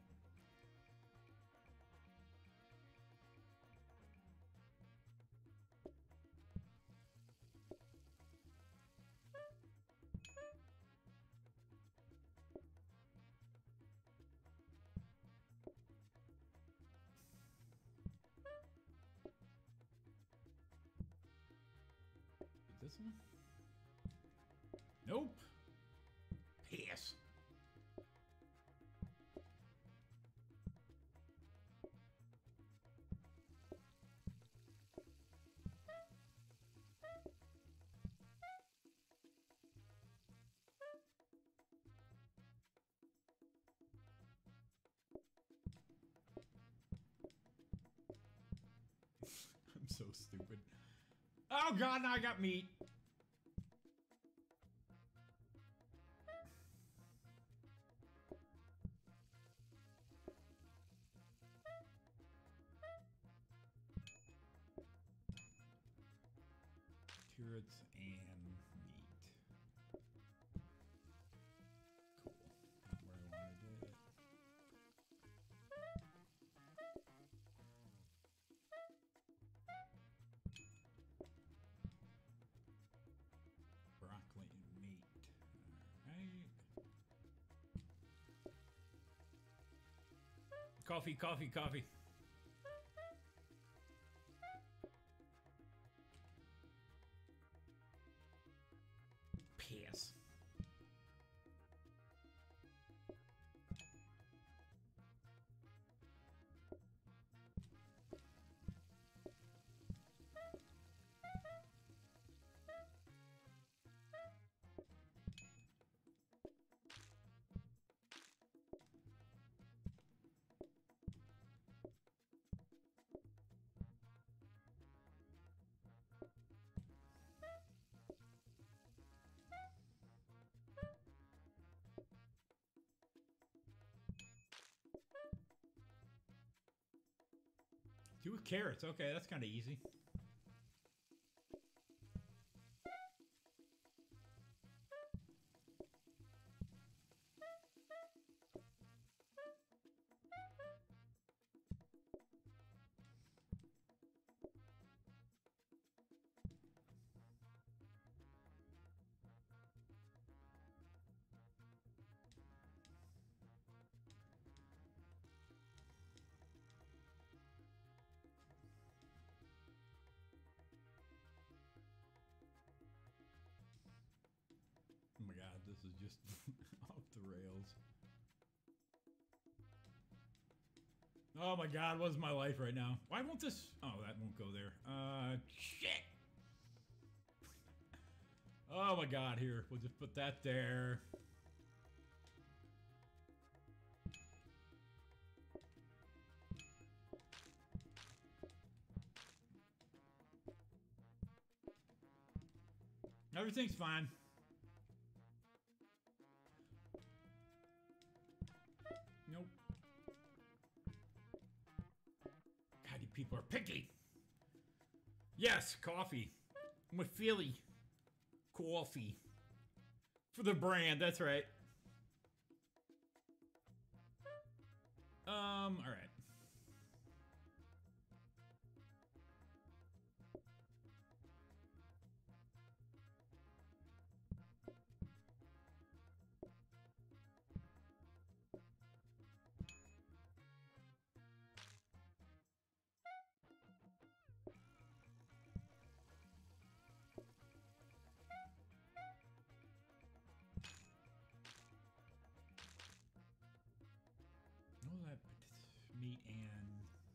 This one? Nope. Pass. I'm so stupid. Oh god, now I got meat. Carrots and meat. Cool. Not where I wanted it. Broccoli and meat. Alright. Coffee, coffee, coffee. Pass. Two with carrots. Okay, that's kind of easy. is just off the rails. Oh my god, what is my life right now? Why won't this... Oh, that won't go there. Uh, shit! Oh my god, here. We'll just put that there. Everything's fine. Nope. God, you people are picky. Yes, coffee. I'm with Philly. Coffee. For the brand, that's right. Um, alright. Oh, that meat and...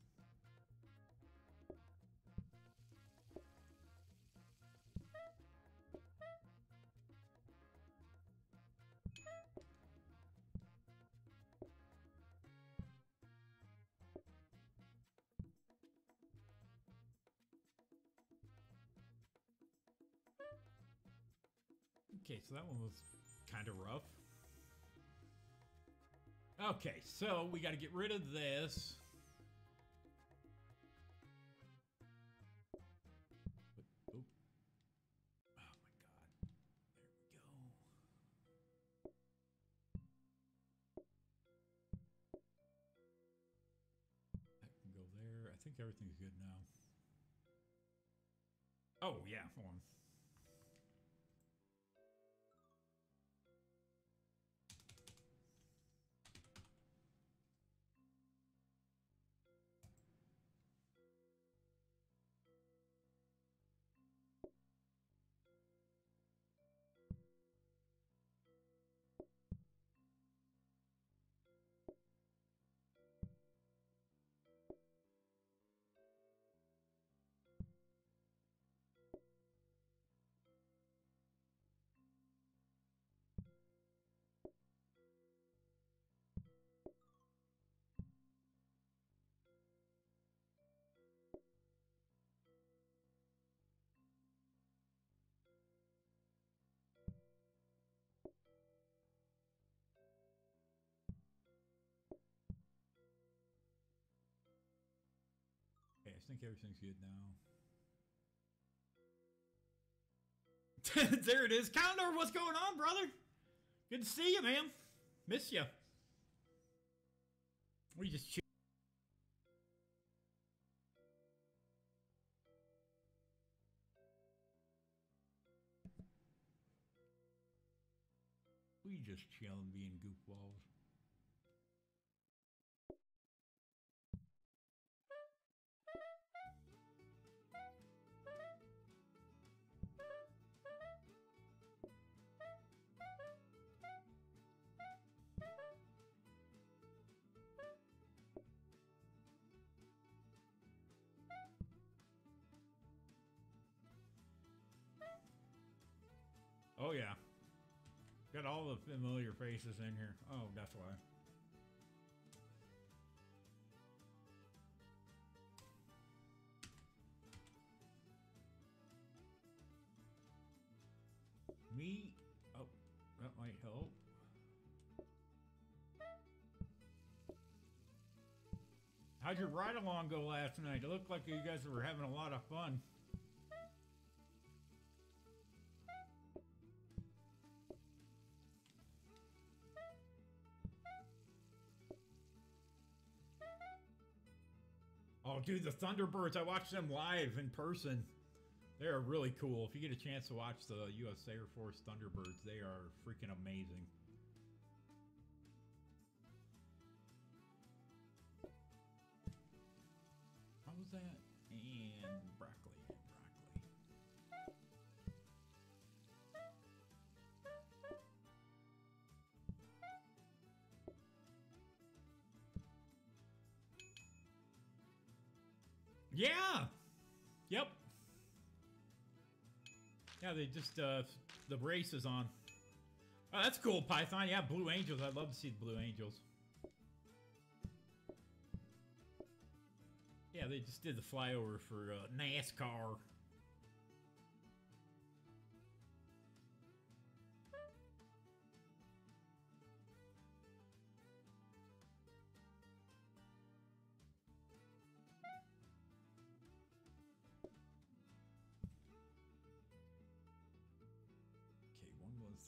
Okay, so that one was kind of rough. Okay, so we got to get rid of this. But, oh. Oh my god. There we go. That can go there. I think everything's good now. Oh, yeah, hold on. Okay, I think everything's good now. There it is. Condor, what's going on, brother? Good to see you, man. Miss you. We just chill. We just chilling, being goofballs. Oh yeah. Got all the familiar faces in here. Oh, that's why. Me? Oh, that might help. How'd your ride along go last night? It looked like you guys were having a lot of fun. Oh, dude, the Thunderbirds, I watched them live in person. They are really cool. If you get a chance to watch the U S Air Force Thunderbirds, they are freaking amazing. How was that? And broccoli, broccoli. Yeah. Yep. Yeah, they just, uh, the race is on. Oh, that's cool, Python. Yeah, Blue Angels. I'd love to see the Blue Angels. Yeah, they just did the flyover for uh, NASCAR. Okay, one was...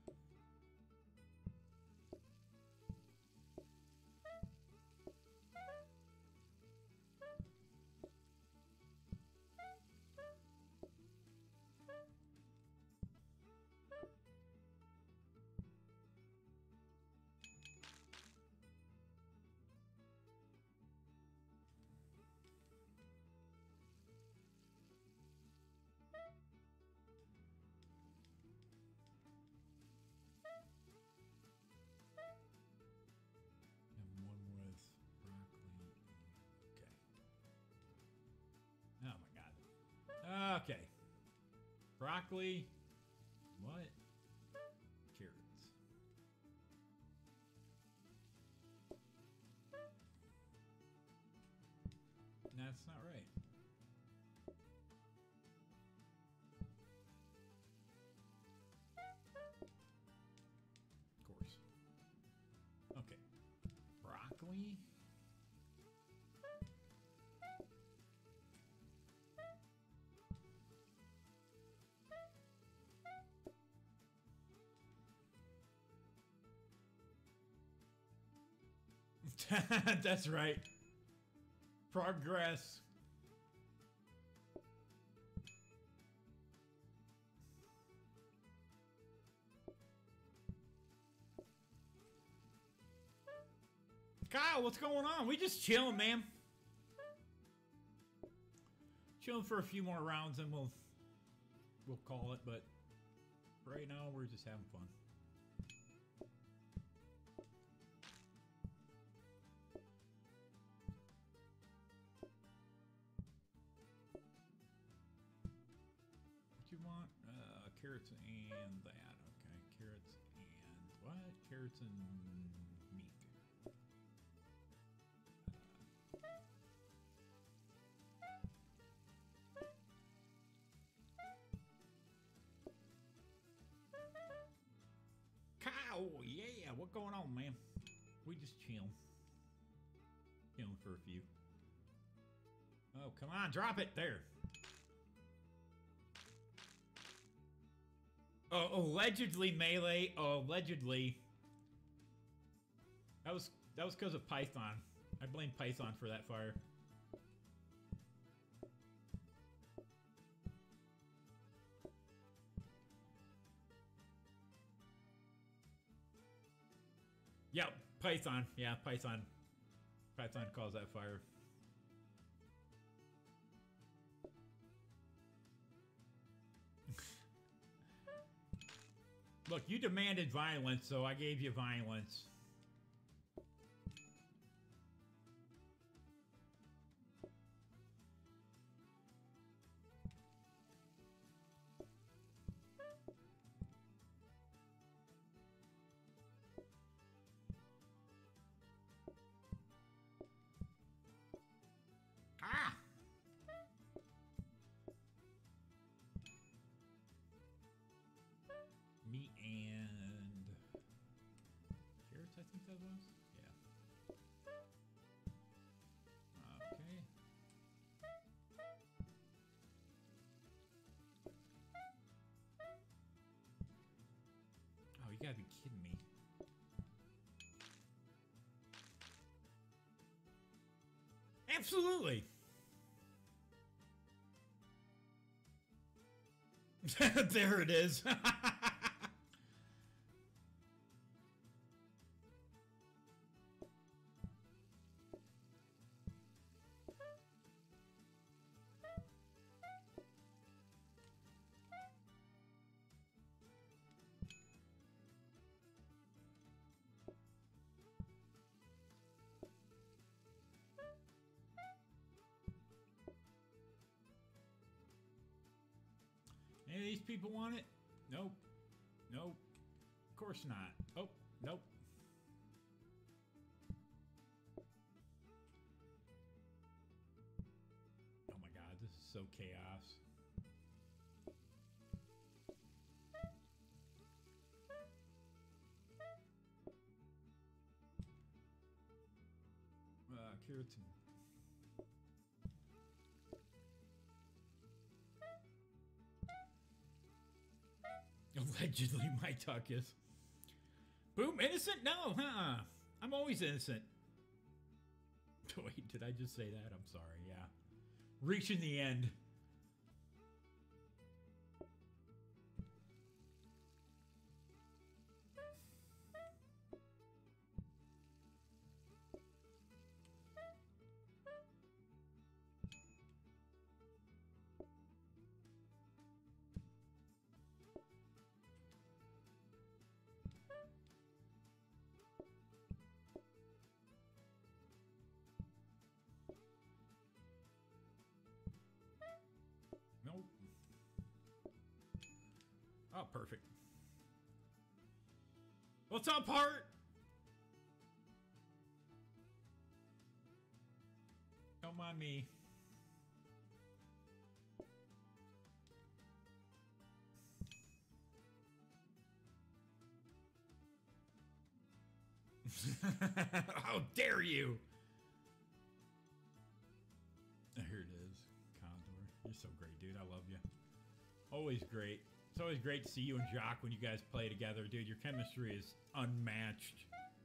And one with broccoli. Okay. Oh my god. Okay. Broccoli. What? Carrots. That's not right. Of course. Okay. Broccoli. That's right. Progress. Kyle, what's going on? We just chilling, man. Chilling for a few more rounds and we'll we'll call it, but right now we're just having fun. What you want? Uh, carrots and that. Okay, carrots and what? Carrots and meat. Cow, yeah, what's going on, man? We just chill. Chilling for a few. Oh, come on, drop it there. Oh, allegedly melee. Oh, allegedly. That was that was because of Python. I blame Python for that fire. Yep, Python. Yeah, Python. Python caused that fire. Look, you demanded violence, so I gave you violence. Ah! Meat and carrots, I think that was. Yeah. Okay. Oh, you gotta be kidding me. Absolutely. There it is. people want it? Nope. Nope. Of course not. Oh, nope. Oh my god, this is so chaos. Uh, carrots and allegedly my tuckus. Boom, innocent? No, huh? I'm always innocent. Wait, did I just say that? I'm sorry, yeah. Reaching the end. Nope. Oh, perfect. What's up, Heart? Don't mind me. How dare you? Here it is, Condor. You're so great, dude. I love you. Always great. It's always great to see you and Jock when you guys play together, dude. Your chemistry is unmatched.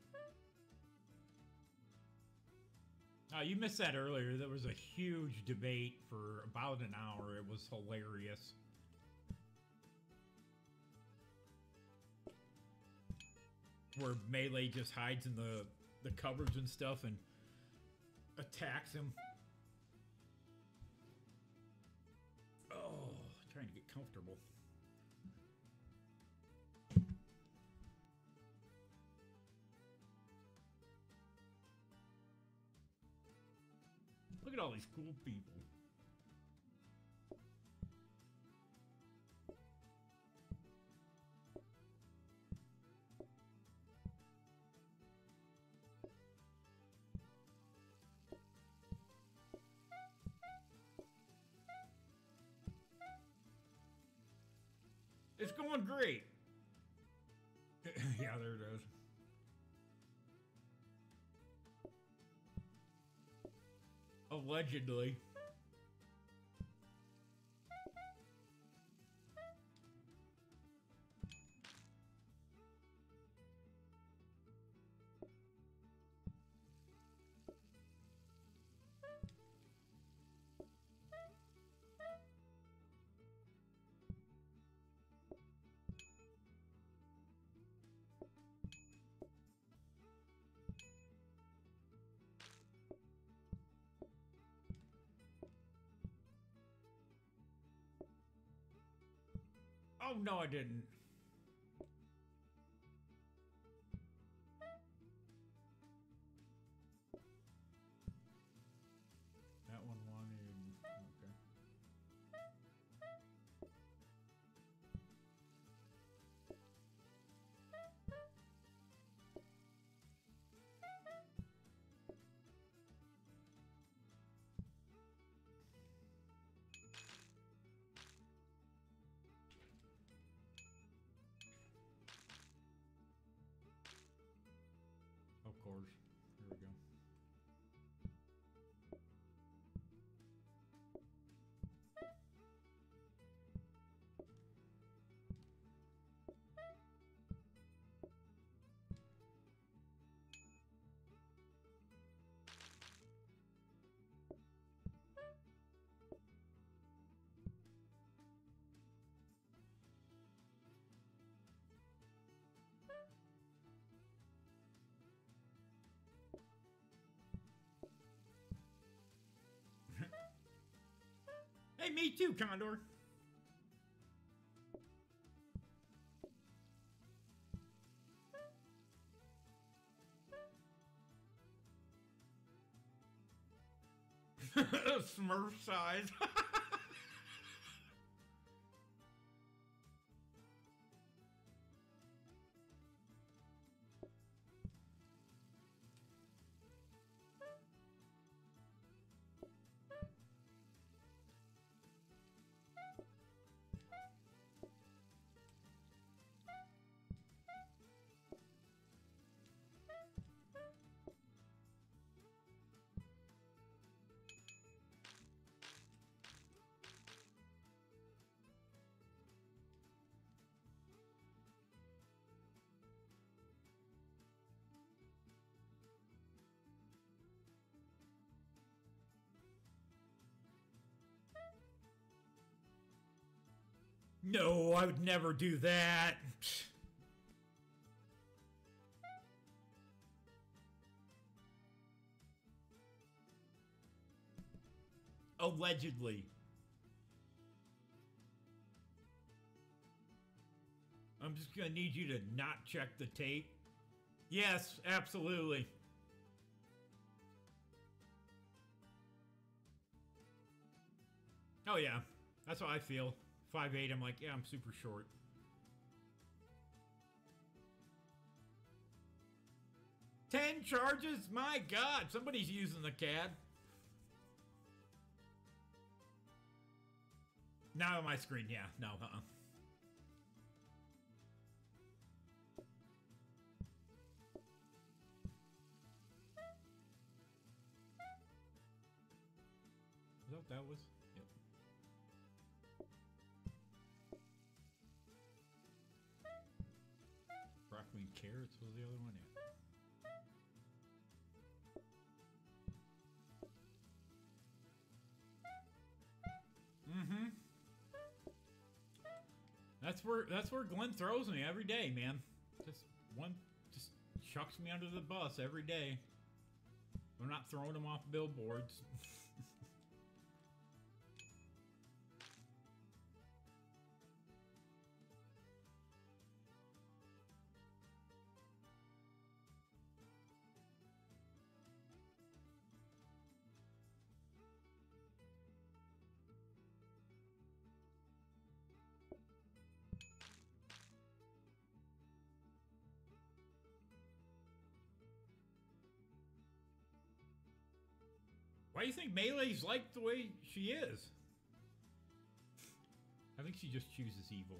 Oh, you missed that earlier. There was a huge debate for about an hour. It was hilarious. Where Melee just hides in the, the cupboards and stuff and attacks him. Oh, trying to get comfortable. Look at all these cool people. It's going great. Yeah, there it is. Allegedly. Oh, no, I didn't. That one wanted... Okay. Of course. Here we go. Hey, me too, Condor. Smurf size. No, I would never do that. Allegedly. I'm just gonna need you to not check the tape. Yes, absolutely. Oh yeah, that's how I feel. five eight, I'm like, yeah, I'm super short. ten charges? My God, somebody's using the C A D. Not on my screen, yeah. No, uh-uh. Is that what that was? Yep. Broccoli and carrots was the other one, yeah. Mm-hmm. That's where that's where Glenn throws me every day, man. Just one just chucks me under the bus every day. I'm not throwing him off billboards. Why do you think Melee's like the way she is? I think she just chooses evil.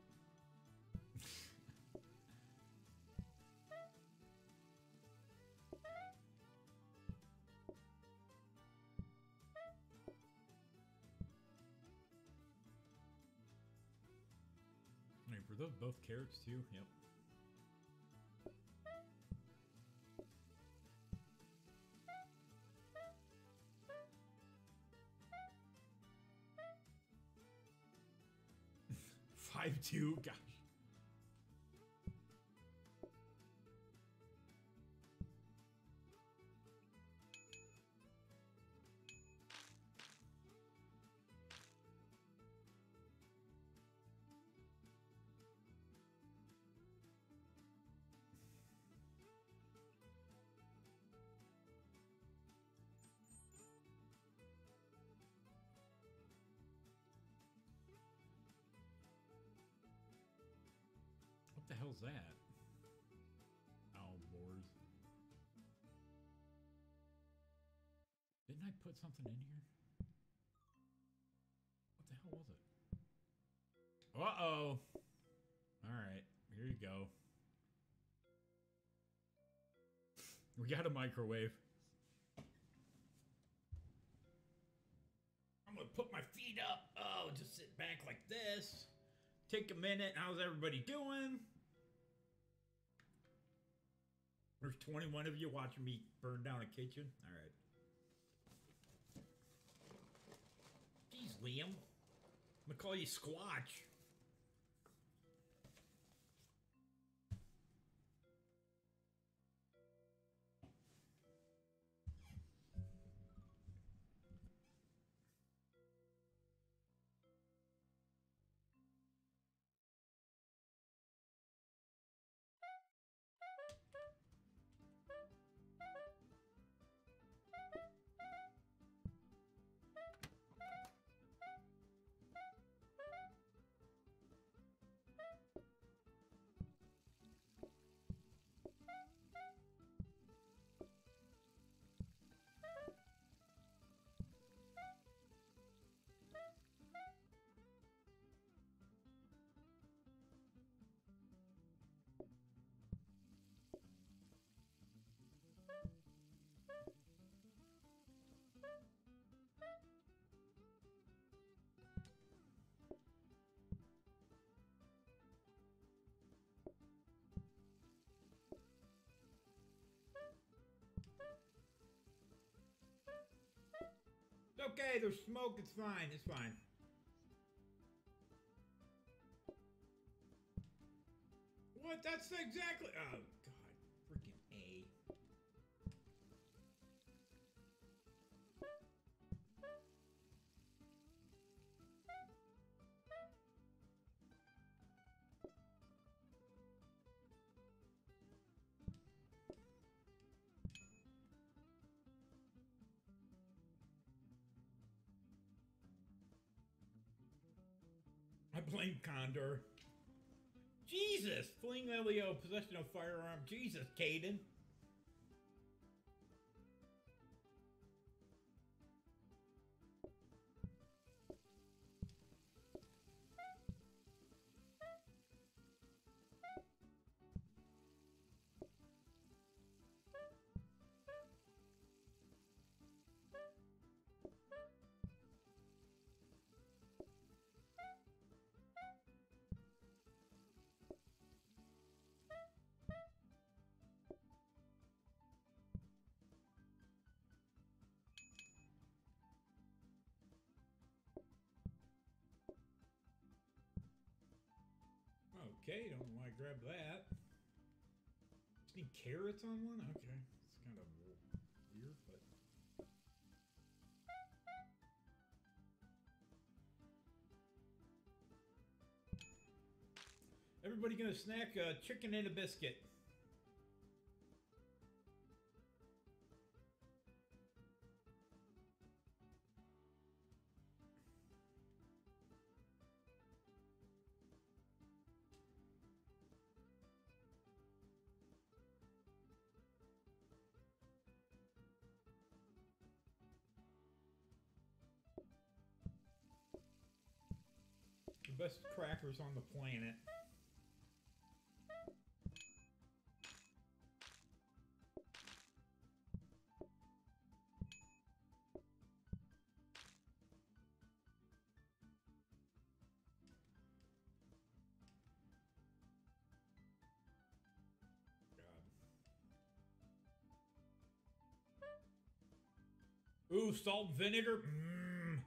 Wait, were those both carrots too? Yep. five two, gosh. What the hell's that? Owl boars. Didn't I put something in here? What the hell was it? Uh-oh. Alright, here you go. We got a microwave. I'm gonna put my feet up. Oh, just sit back like this. Take a minute. How's everybody doing? There's twenty-one of you watching me burn down a kitchen. All right. Jeez, Liam. I'm gonna call you Squatch. Okay, there's smoke. It's fine. It's fine. What? That's exactly. Oh, God. Freaking A. I blame Condor. Jesus! Fleeing Lelio, possession of firearm. Jesus, Caden. Okay, don't know why I grabbed that. Just need carrots on one? Okay. It's kind of weird, but... Everybody gonna snack a chicken and a biscuit. The best crackers on the planet. God. Ooh, salt and vinegar? Mmm.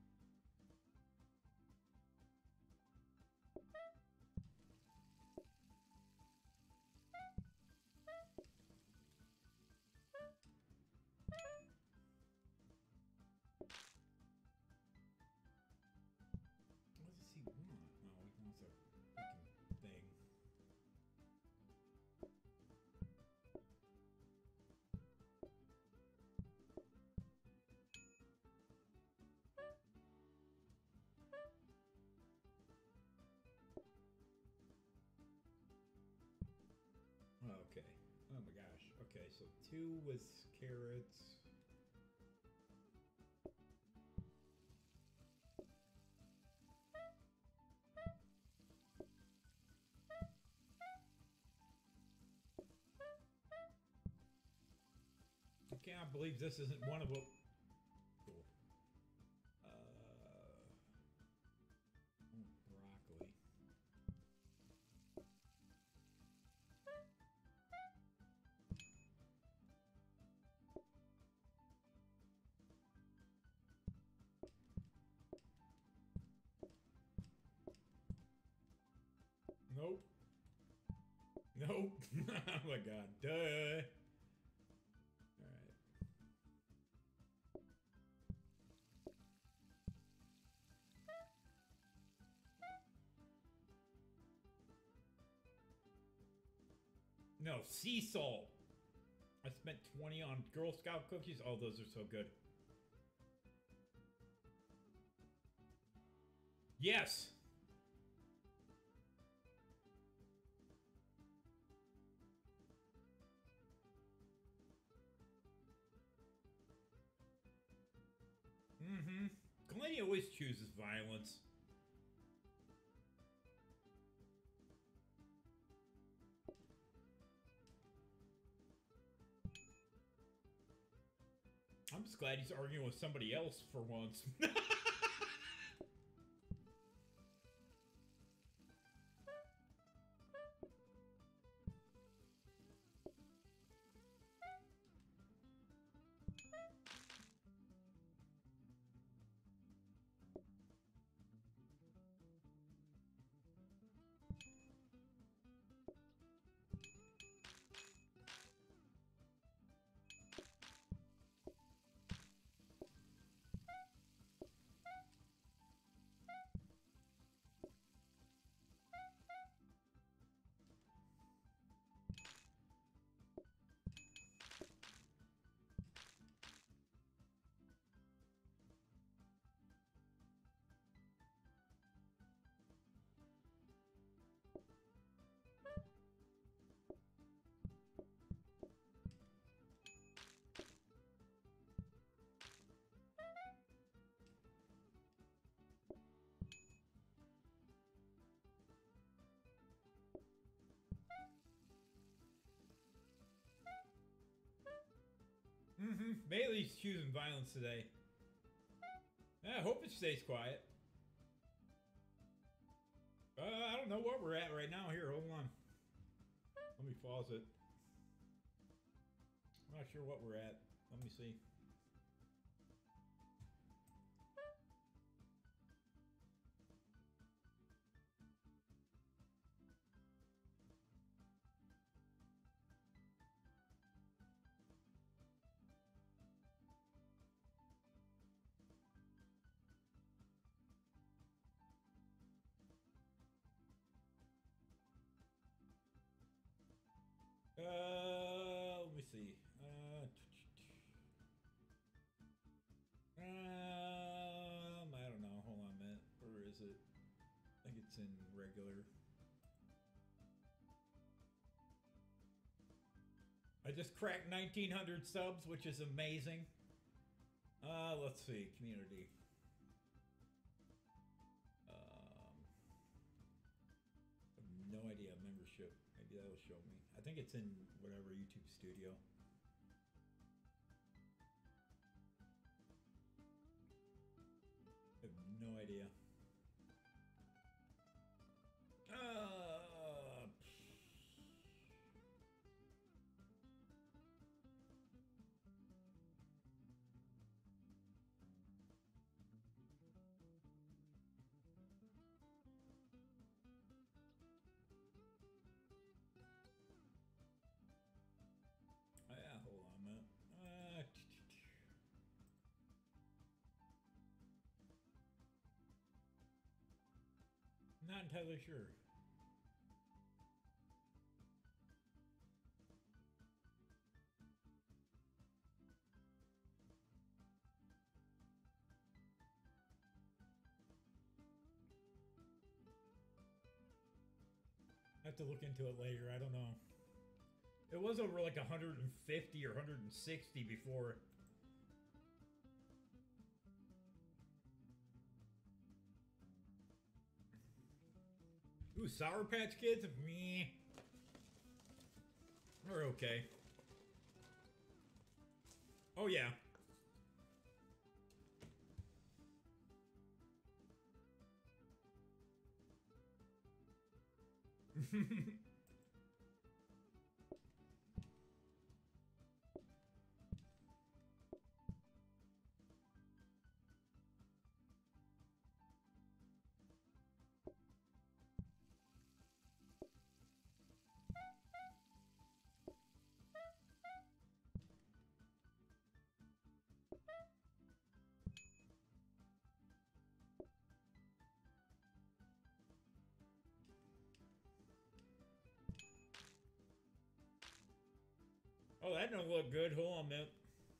Okay. Oh my gosh. Okay, so two with carrots. I can't believe this isn't one of them. Cool. Uh, oh, broccoli. Nope. Nope. Oh my god. Duh. Alright. No, sea salt. I spent twenty on Girl Scout cookies. Oh, those are so good. Yes. Mm-hmm. Glennie always chooses violence. I'm just glad he's arguing with somebody else for once. Hmm, Bailey's choosing violence today. I hope it stays quiet. Uh, I don't know what we're at right now. Here, hold on. Let me pause it. I'm not sure what we're at. Let me see. Uh, let me see. Uh, um, I don't know. Hold on a minute. Where is it? I think it's in regular. I just cracked nineteen hundred subs, which is amazing. Uh, let's see. Community. Um, I have no idea. Membership. Maybe that'll show me. I think it's in whatever YouTube Studio. I have no idea. Uh, oh, yeah, hold on a minute. Uh, not entirely sure. I have to look into it later. I don't know. It was over like one hundred fifty or one hundred sixty before. Ooh, Sour Patch Kids? Meh. They're okay. Oh, yeah. Oh, that don't look good. Hold on a minute.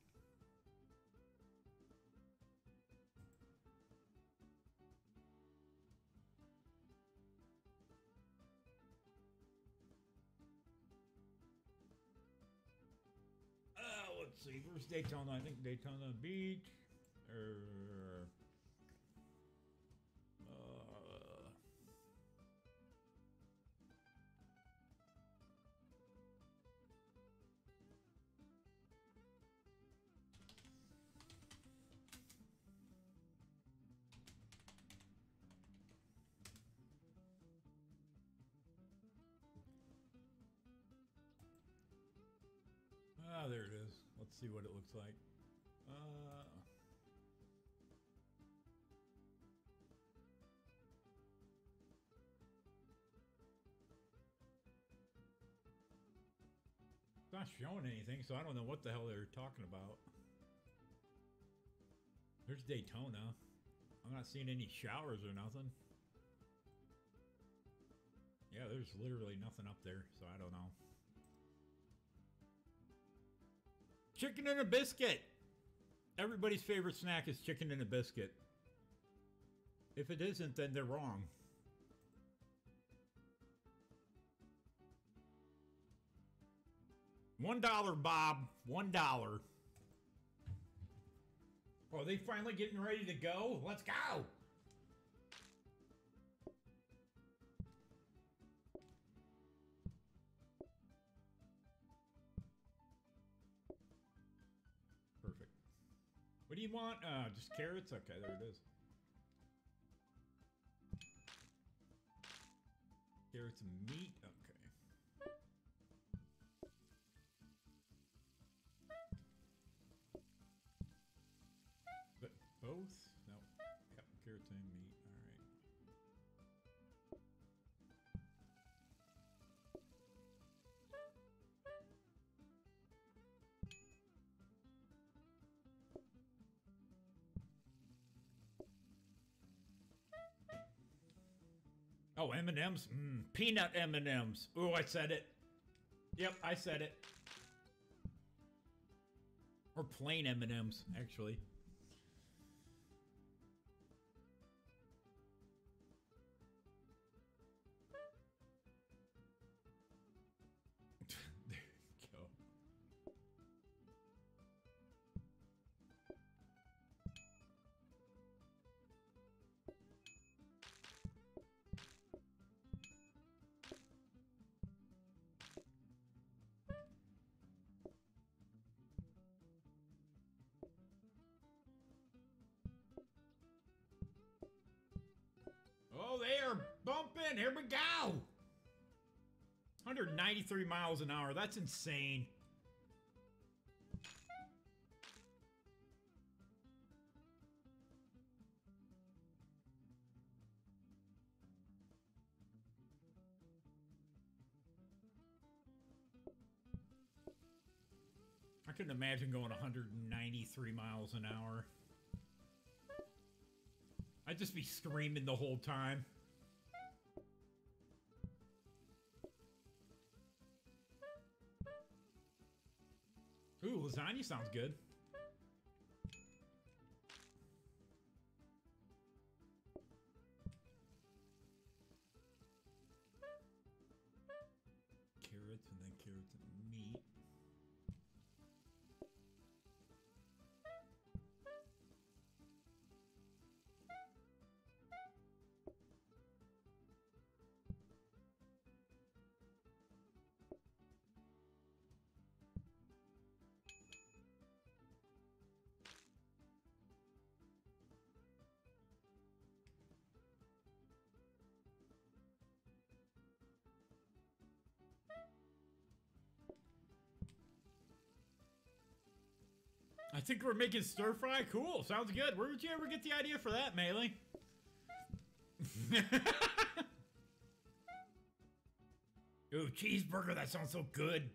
Uh, let's see. Where's Daytona? I think Daytona Beach. Er, uh, Ah, there it is. Let's see what it looks like. Uh, it's not showing anything, so I don't know what the hell they're talking about. There's Daytona. I'm not seeing any showers or nothing. Yeah, there's literally nothing up there, so I don't know. Chicken and a biscuit! Everybody's favorite snack is chicken and a biscuit. If it isn't, then they're wrong. One dollar, Bob. One dollar. Oh, are they finally getting ready to go? Let's go! you want? Uh, just carrots? Okay, there it is. Carrots and meat? Okay. But both? No. Yep, carrots and meat. Oh, M and M's? Mm, peanut M and M's. Ooh, I said it. Yep, I said it. Or plain M and M's, actually. There you go. Oh, they are bumping. Here we go. one hundred ninety-three miles an hour. That's insane. I couldn't imagine going one hundred ninety-three miles an hour. I'd just be screaming the whole time. Ooh, lasagna sounds good. Carrots and then carrots and meat. I think we're making stir fry. Cool. Sounds good. Where did you ever get the idea for that, Melee? Ooh, cheeseburger. That sounds so good.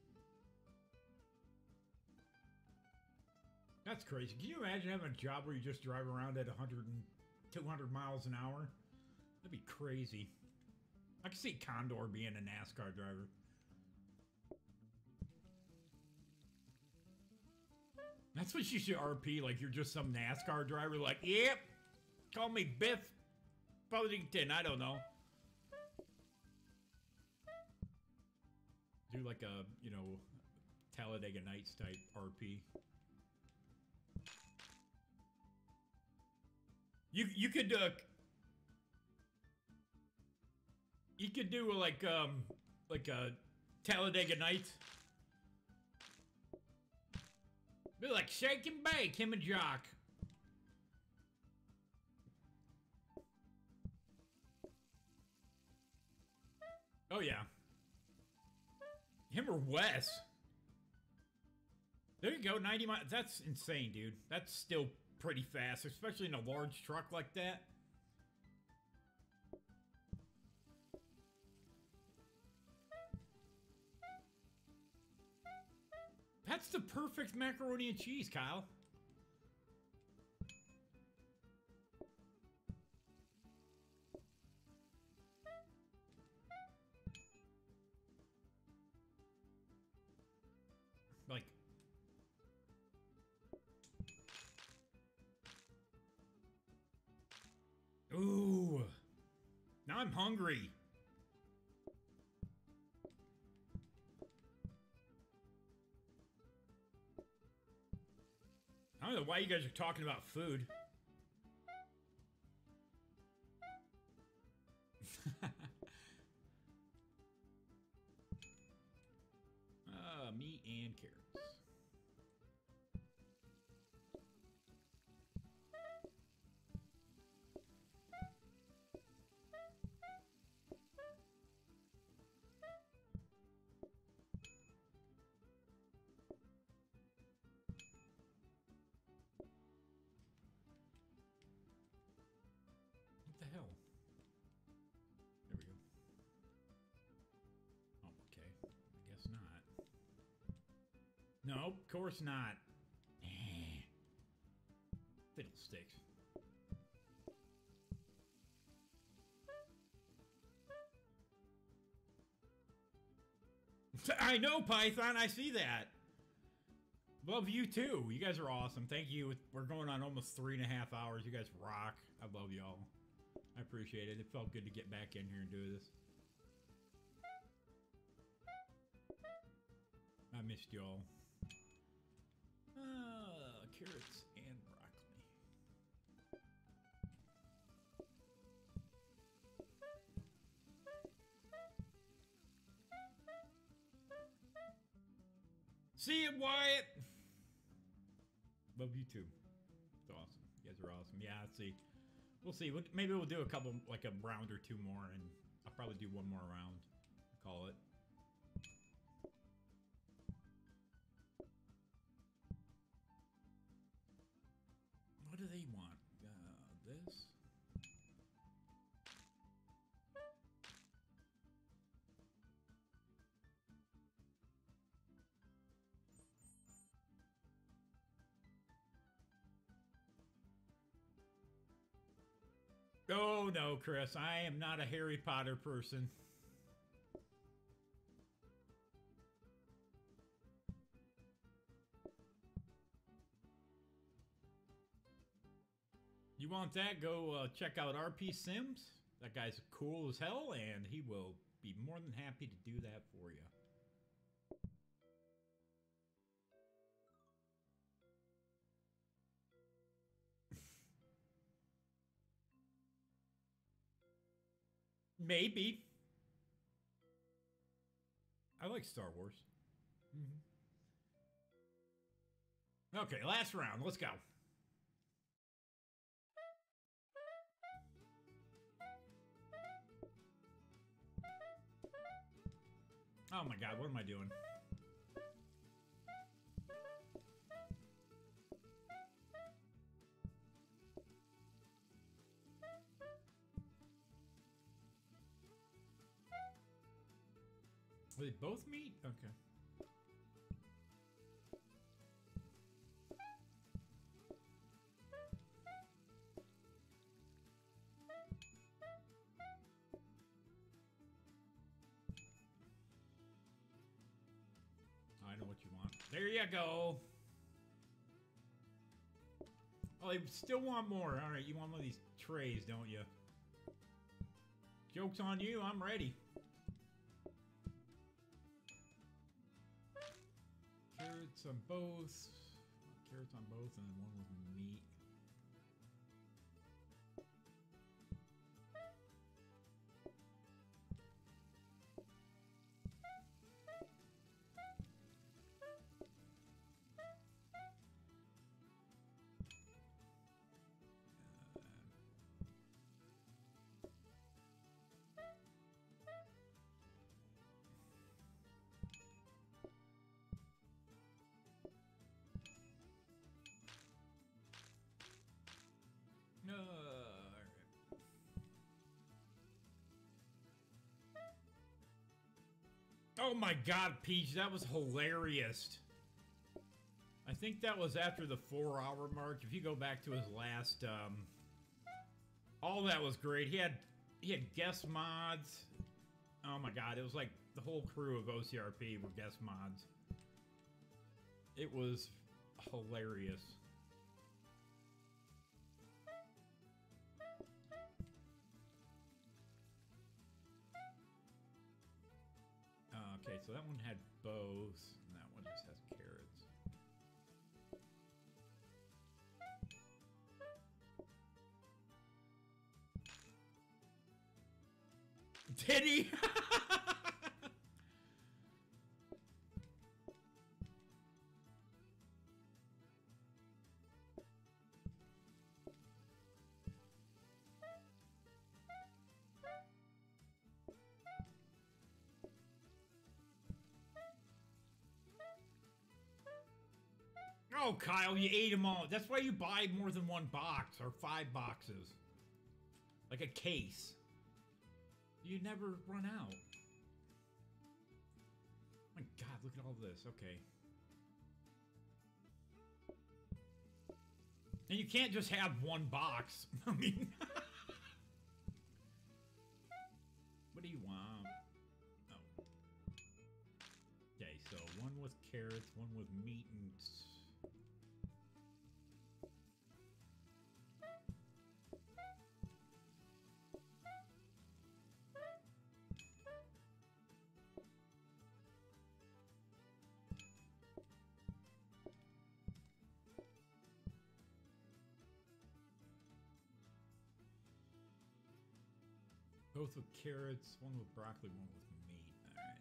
That's crazy. Can you imagine having a job where you just drive around at one hundred and two hundred miles an hour? That'd be crazy. I can see Condor being a NASCAR driver. That's what you should R P, like you're just some NASCAR driver, like, yep, call me Biff Buddington, I don't know. Do like a, you know, Talladega Nights type R P. You you could uh you could do like um like a Talladega Nights. Be like shake and bake, him and Jock. Oh yeah. Him or Wes. There you go, ninety miles. That's insane, dude. That's still pretty fast, especially in a large truck like that. That's the perfect macaroni and cheese, Kyle. Like, ooh, now I'm hungry. I don't know why you guys are talking about food. uh, meat and carrots. hell? There we go. Oh, okay. I guess not. Nope, of course not. Fiddlesticks. I know, Python. I see that. Love you too. You guys are awesome. Thank you. We're going on almost three and a half hours. You guys rock. I love y'all. I appreciate it. It felt good to get back in here and do this. I missed y'all. Uh, carrots and broccoli. See you, Wyatt. Love you too. It's awesome. You guys are awesome. Yeah, let's see. We'll see. Maybe we'll do a couple, like a round or two more, and I'll probably do one more round. Call it. What do they want? Uh, this? Oh, no, Chris. I am not a Harry Potter person. You want that? Go uh, check out R P Sims. That guy's cool as hell, and he will be more than happy to do that for you. Maybe. I like Star Wars. Mm-hmm. Okay, last round. Let's go. Oh my god, what am I doing? Are they both meat? Okay. I know what you want. There you go. Oh, they still want more. All right, you want one of these trays, don't you? Joke's on you. I'm ready. Carrots on both. Carrots on both, and then one with meat. No. Oh my god, Peach, that was hilarious. I think that was after the four hour mark. If you go back to his last, um, all that was great. He had, he had guest mods. Oh my god, it was like the whole crew of O C R P were guest mods. It was hilarious. Okay, so that one had both, and that one just has carrots. Did he? Oh, Kyle, you ate them all. That's why you buy more than one box or five boxes. Like a case. You never run out. Oh my God, look at all this. Okay. And you can't just have one box. I mean... What do you want? Oh. Okay, so one with carrots, one with meat and... Both with carrots, one with broccoli, one with meat. Alright.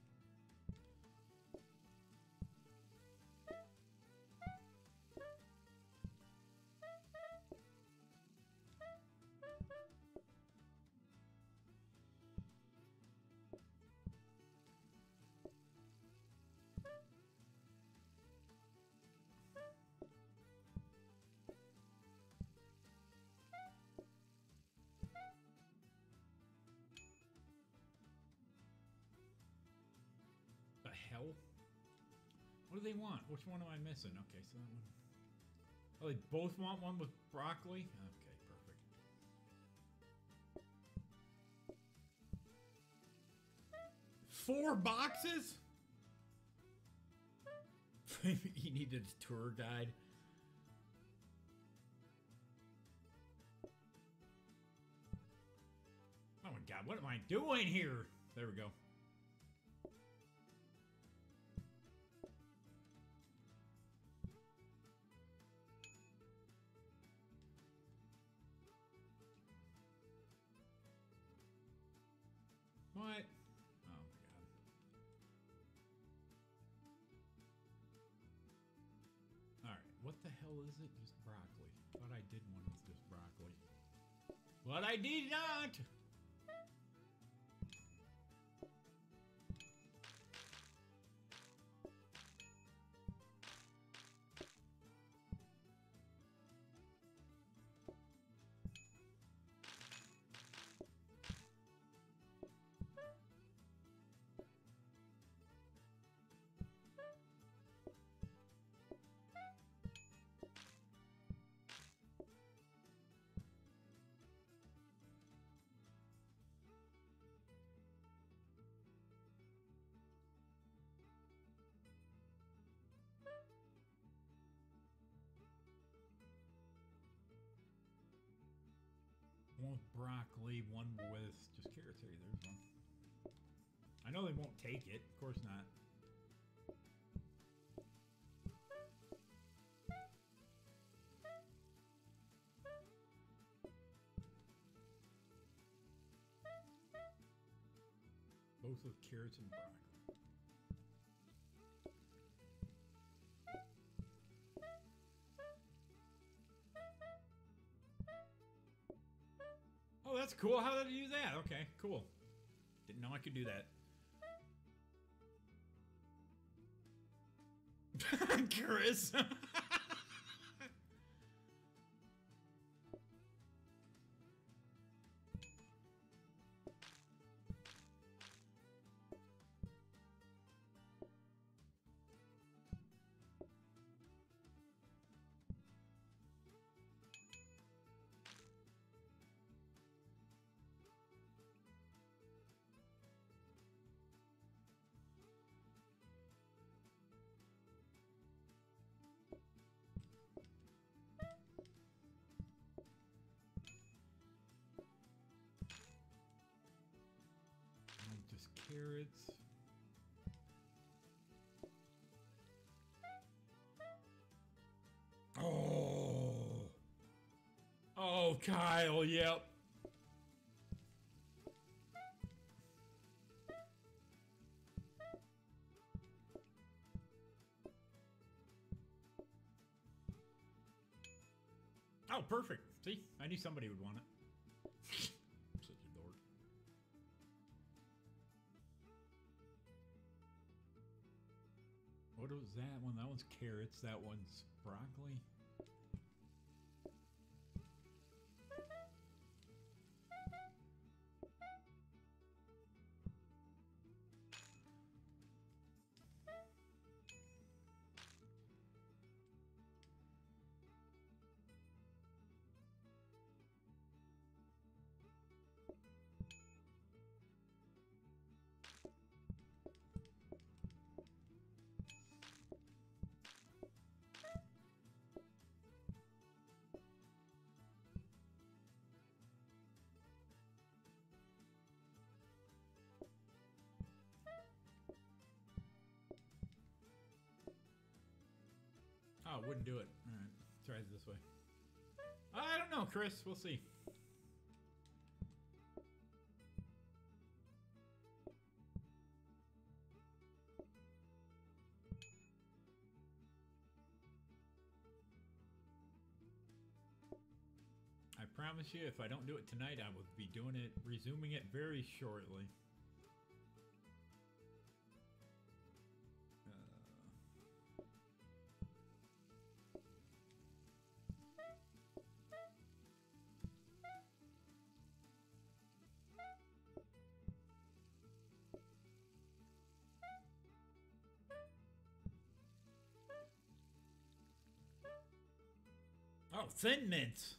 The hell? What do they want? Which one am I missing? Okay, so that one. Oh, they both want one with broccoli? Okay, perfect. Four boxes? He needed a tour guide. Oh my God, what am I doing here? There we go. What? Oh my God. Alright, what the hell is it? Just broccoli. Thought I did one with just broccoli. But I did not! One with broccoli, one with just carrots. Hey, there's one. I know they won't take it. Of course not. Both with carrots and broccoli. Oh, that's cool. How did you do that? Okay, cool. Didn't know I could do that. Chris. Just carrots. Oh. Oh, Kyle, yep. Oh, perfect. See? I knew somebody would want it. Such a dork. What was that one? That one's carrots. That one's broccoli. Oh, wouldn't do it. All right, try it this way. I don't know, Chris. We'll see. I promise you, if I don't do it tonight, I will be doing it, resuming it very shortly. Uh, oh, Thin Mints.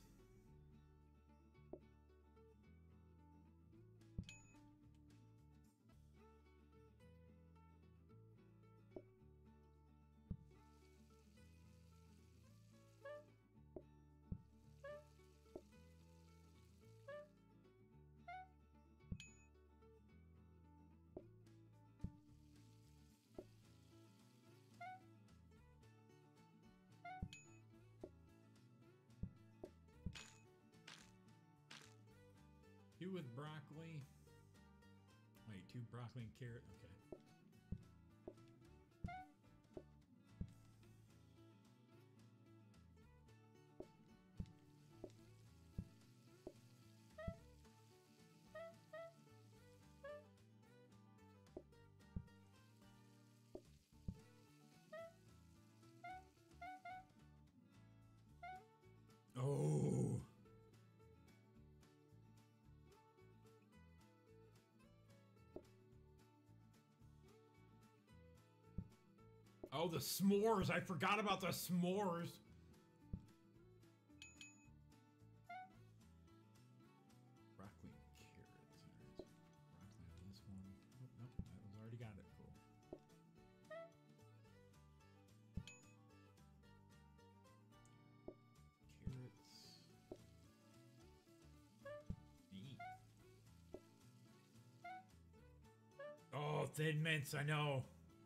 Two with broccoli. Wait, two broccoli and carrot. Okay. Oh. Oh, the s'mores. I forgot about the s'mores. Broccoli and carrots. There's broccoli on this one. Nope, nope. That one's already got it. Cool. Carrots. Neat. Oh, Thin Mints. I know.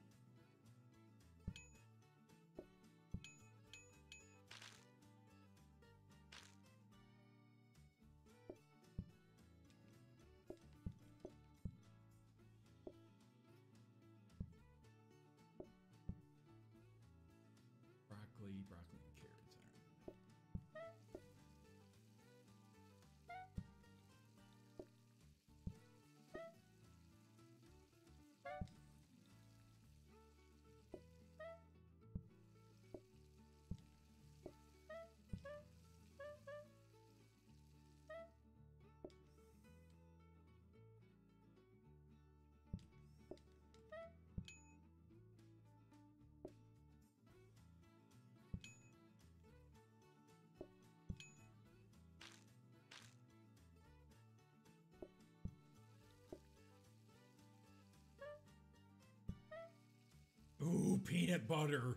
Broccoli, broccoli and carrots. Ooh, peanut butter.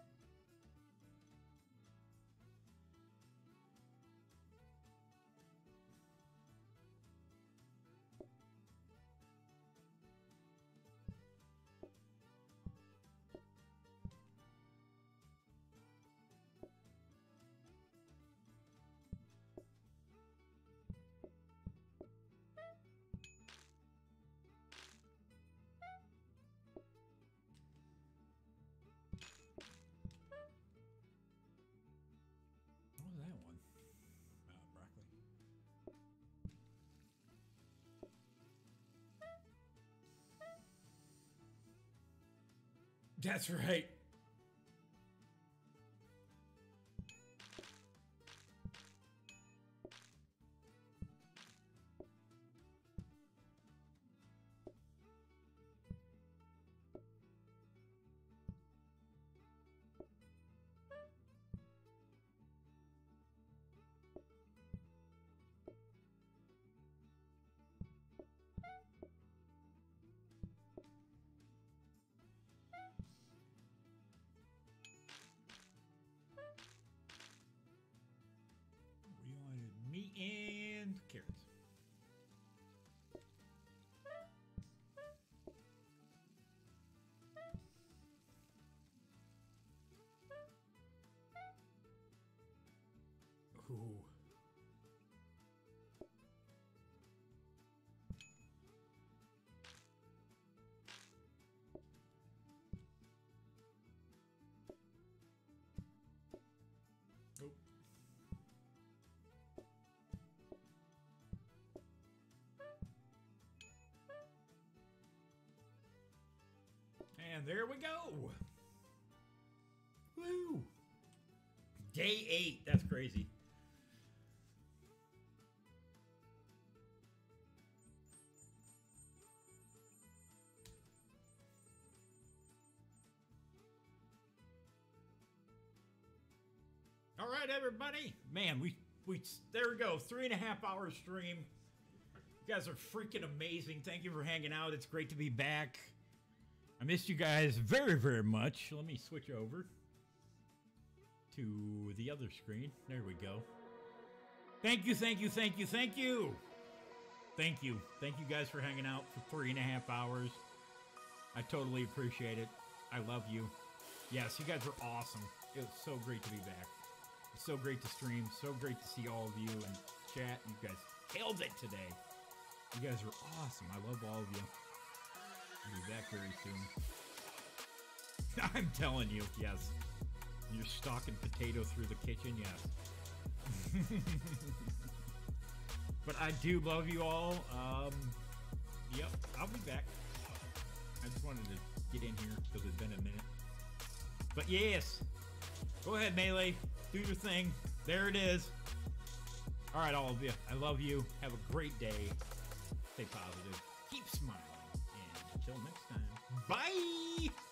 What was that one? Uh, broccoli. That's right. And there we go. Woo! Day eight. That's crazy. All right, everybody. Man, we we there we go. Three and a half hour stream. You guys are freaking amazing. Thank you for hanging out. It's great to be back. I missed you guys very, very much. Let me switch over to the other screen. There we go. Thank you, thank you, thank you, thank you. Thank you. Thank you guys for hanging out for three and a half hours. I totally appreciate it. I love you. Yes, you guys are awesome. It was so great to be back. It's so great to stream. So great to see all of you and chat. You guys killed it today. You guys are awesome. I love all of you. I'll be back very soon. I'm telling you, yes. You're stalking potato through the kitchen, yes. But I do love you all. Um, yep, I'll be back. I just wanted to get in here because it's been a minute. But yes, go ahead, Melee. Do your thing. There it is. All right, all of you. I love you. Have a great day. Stay positive. Keep smiling. And until next time, bye!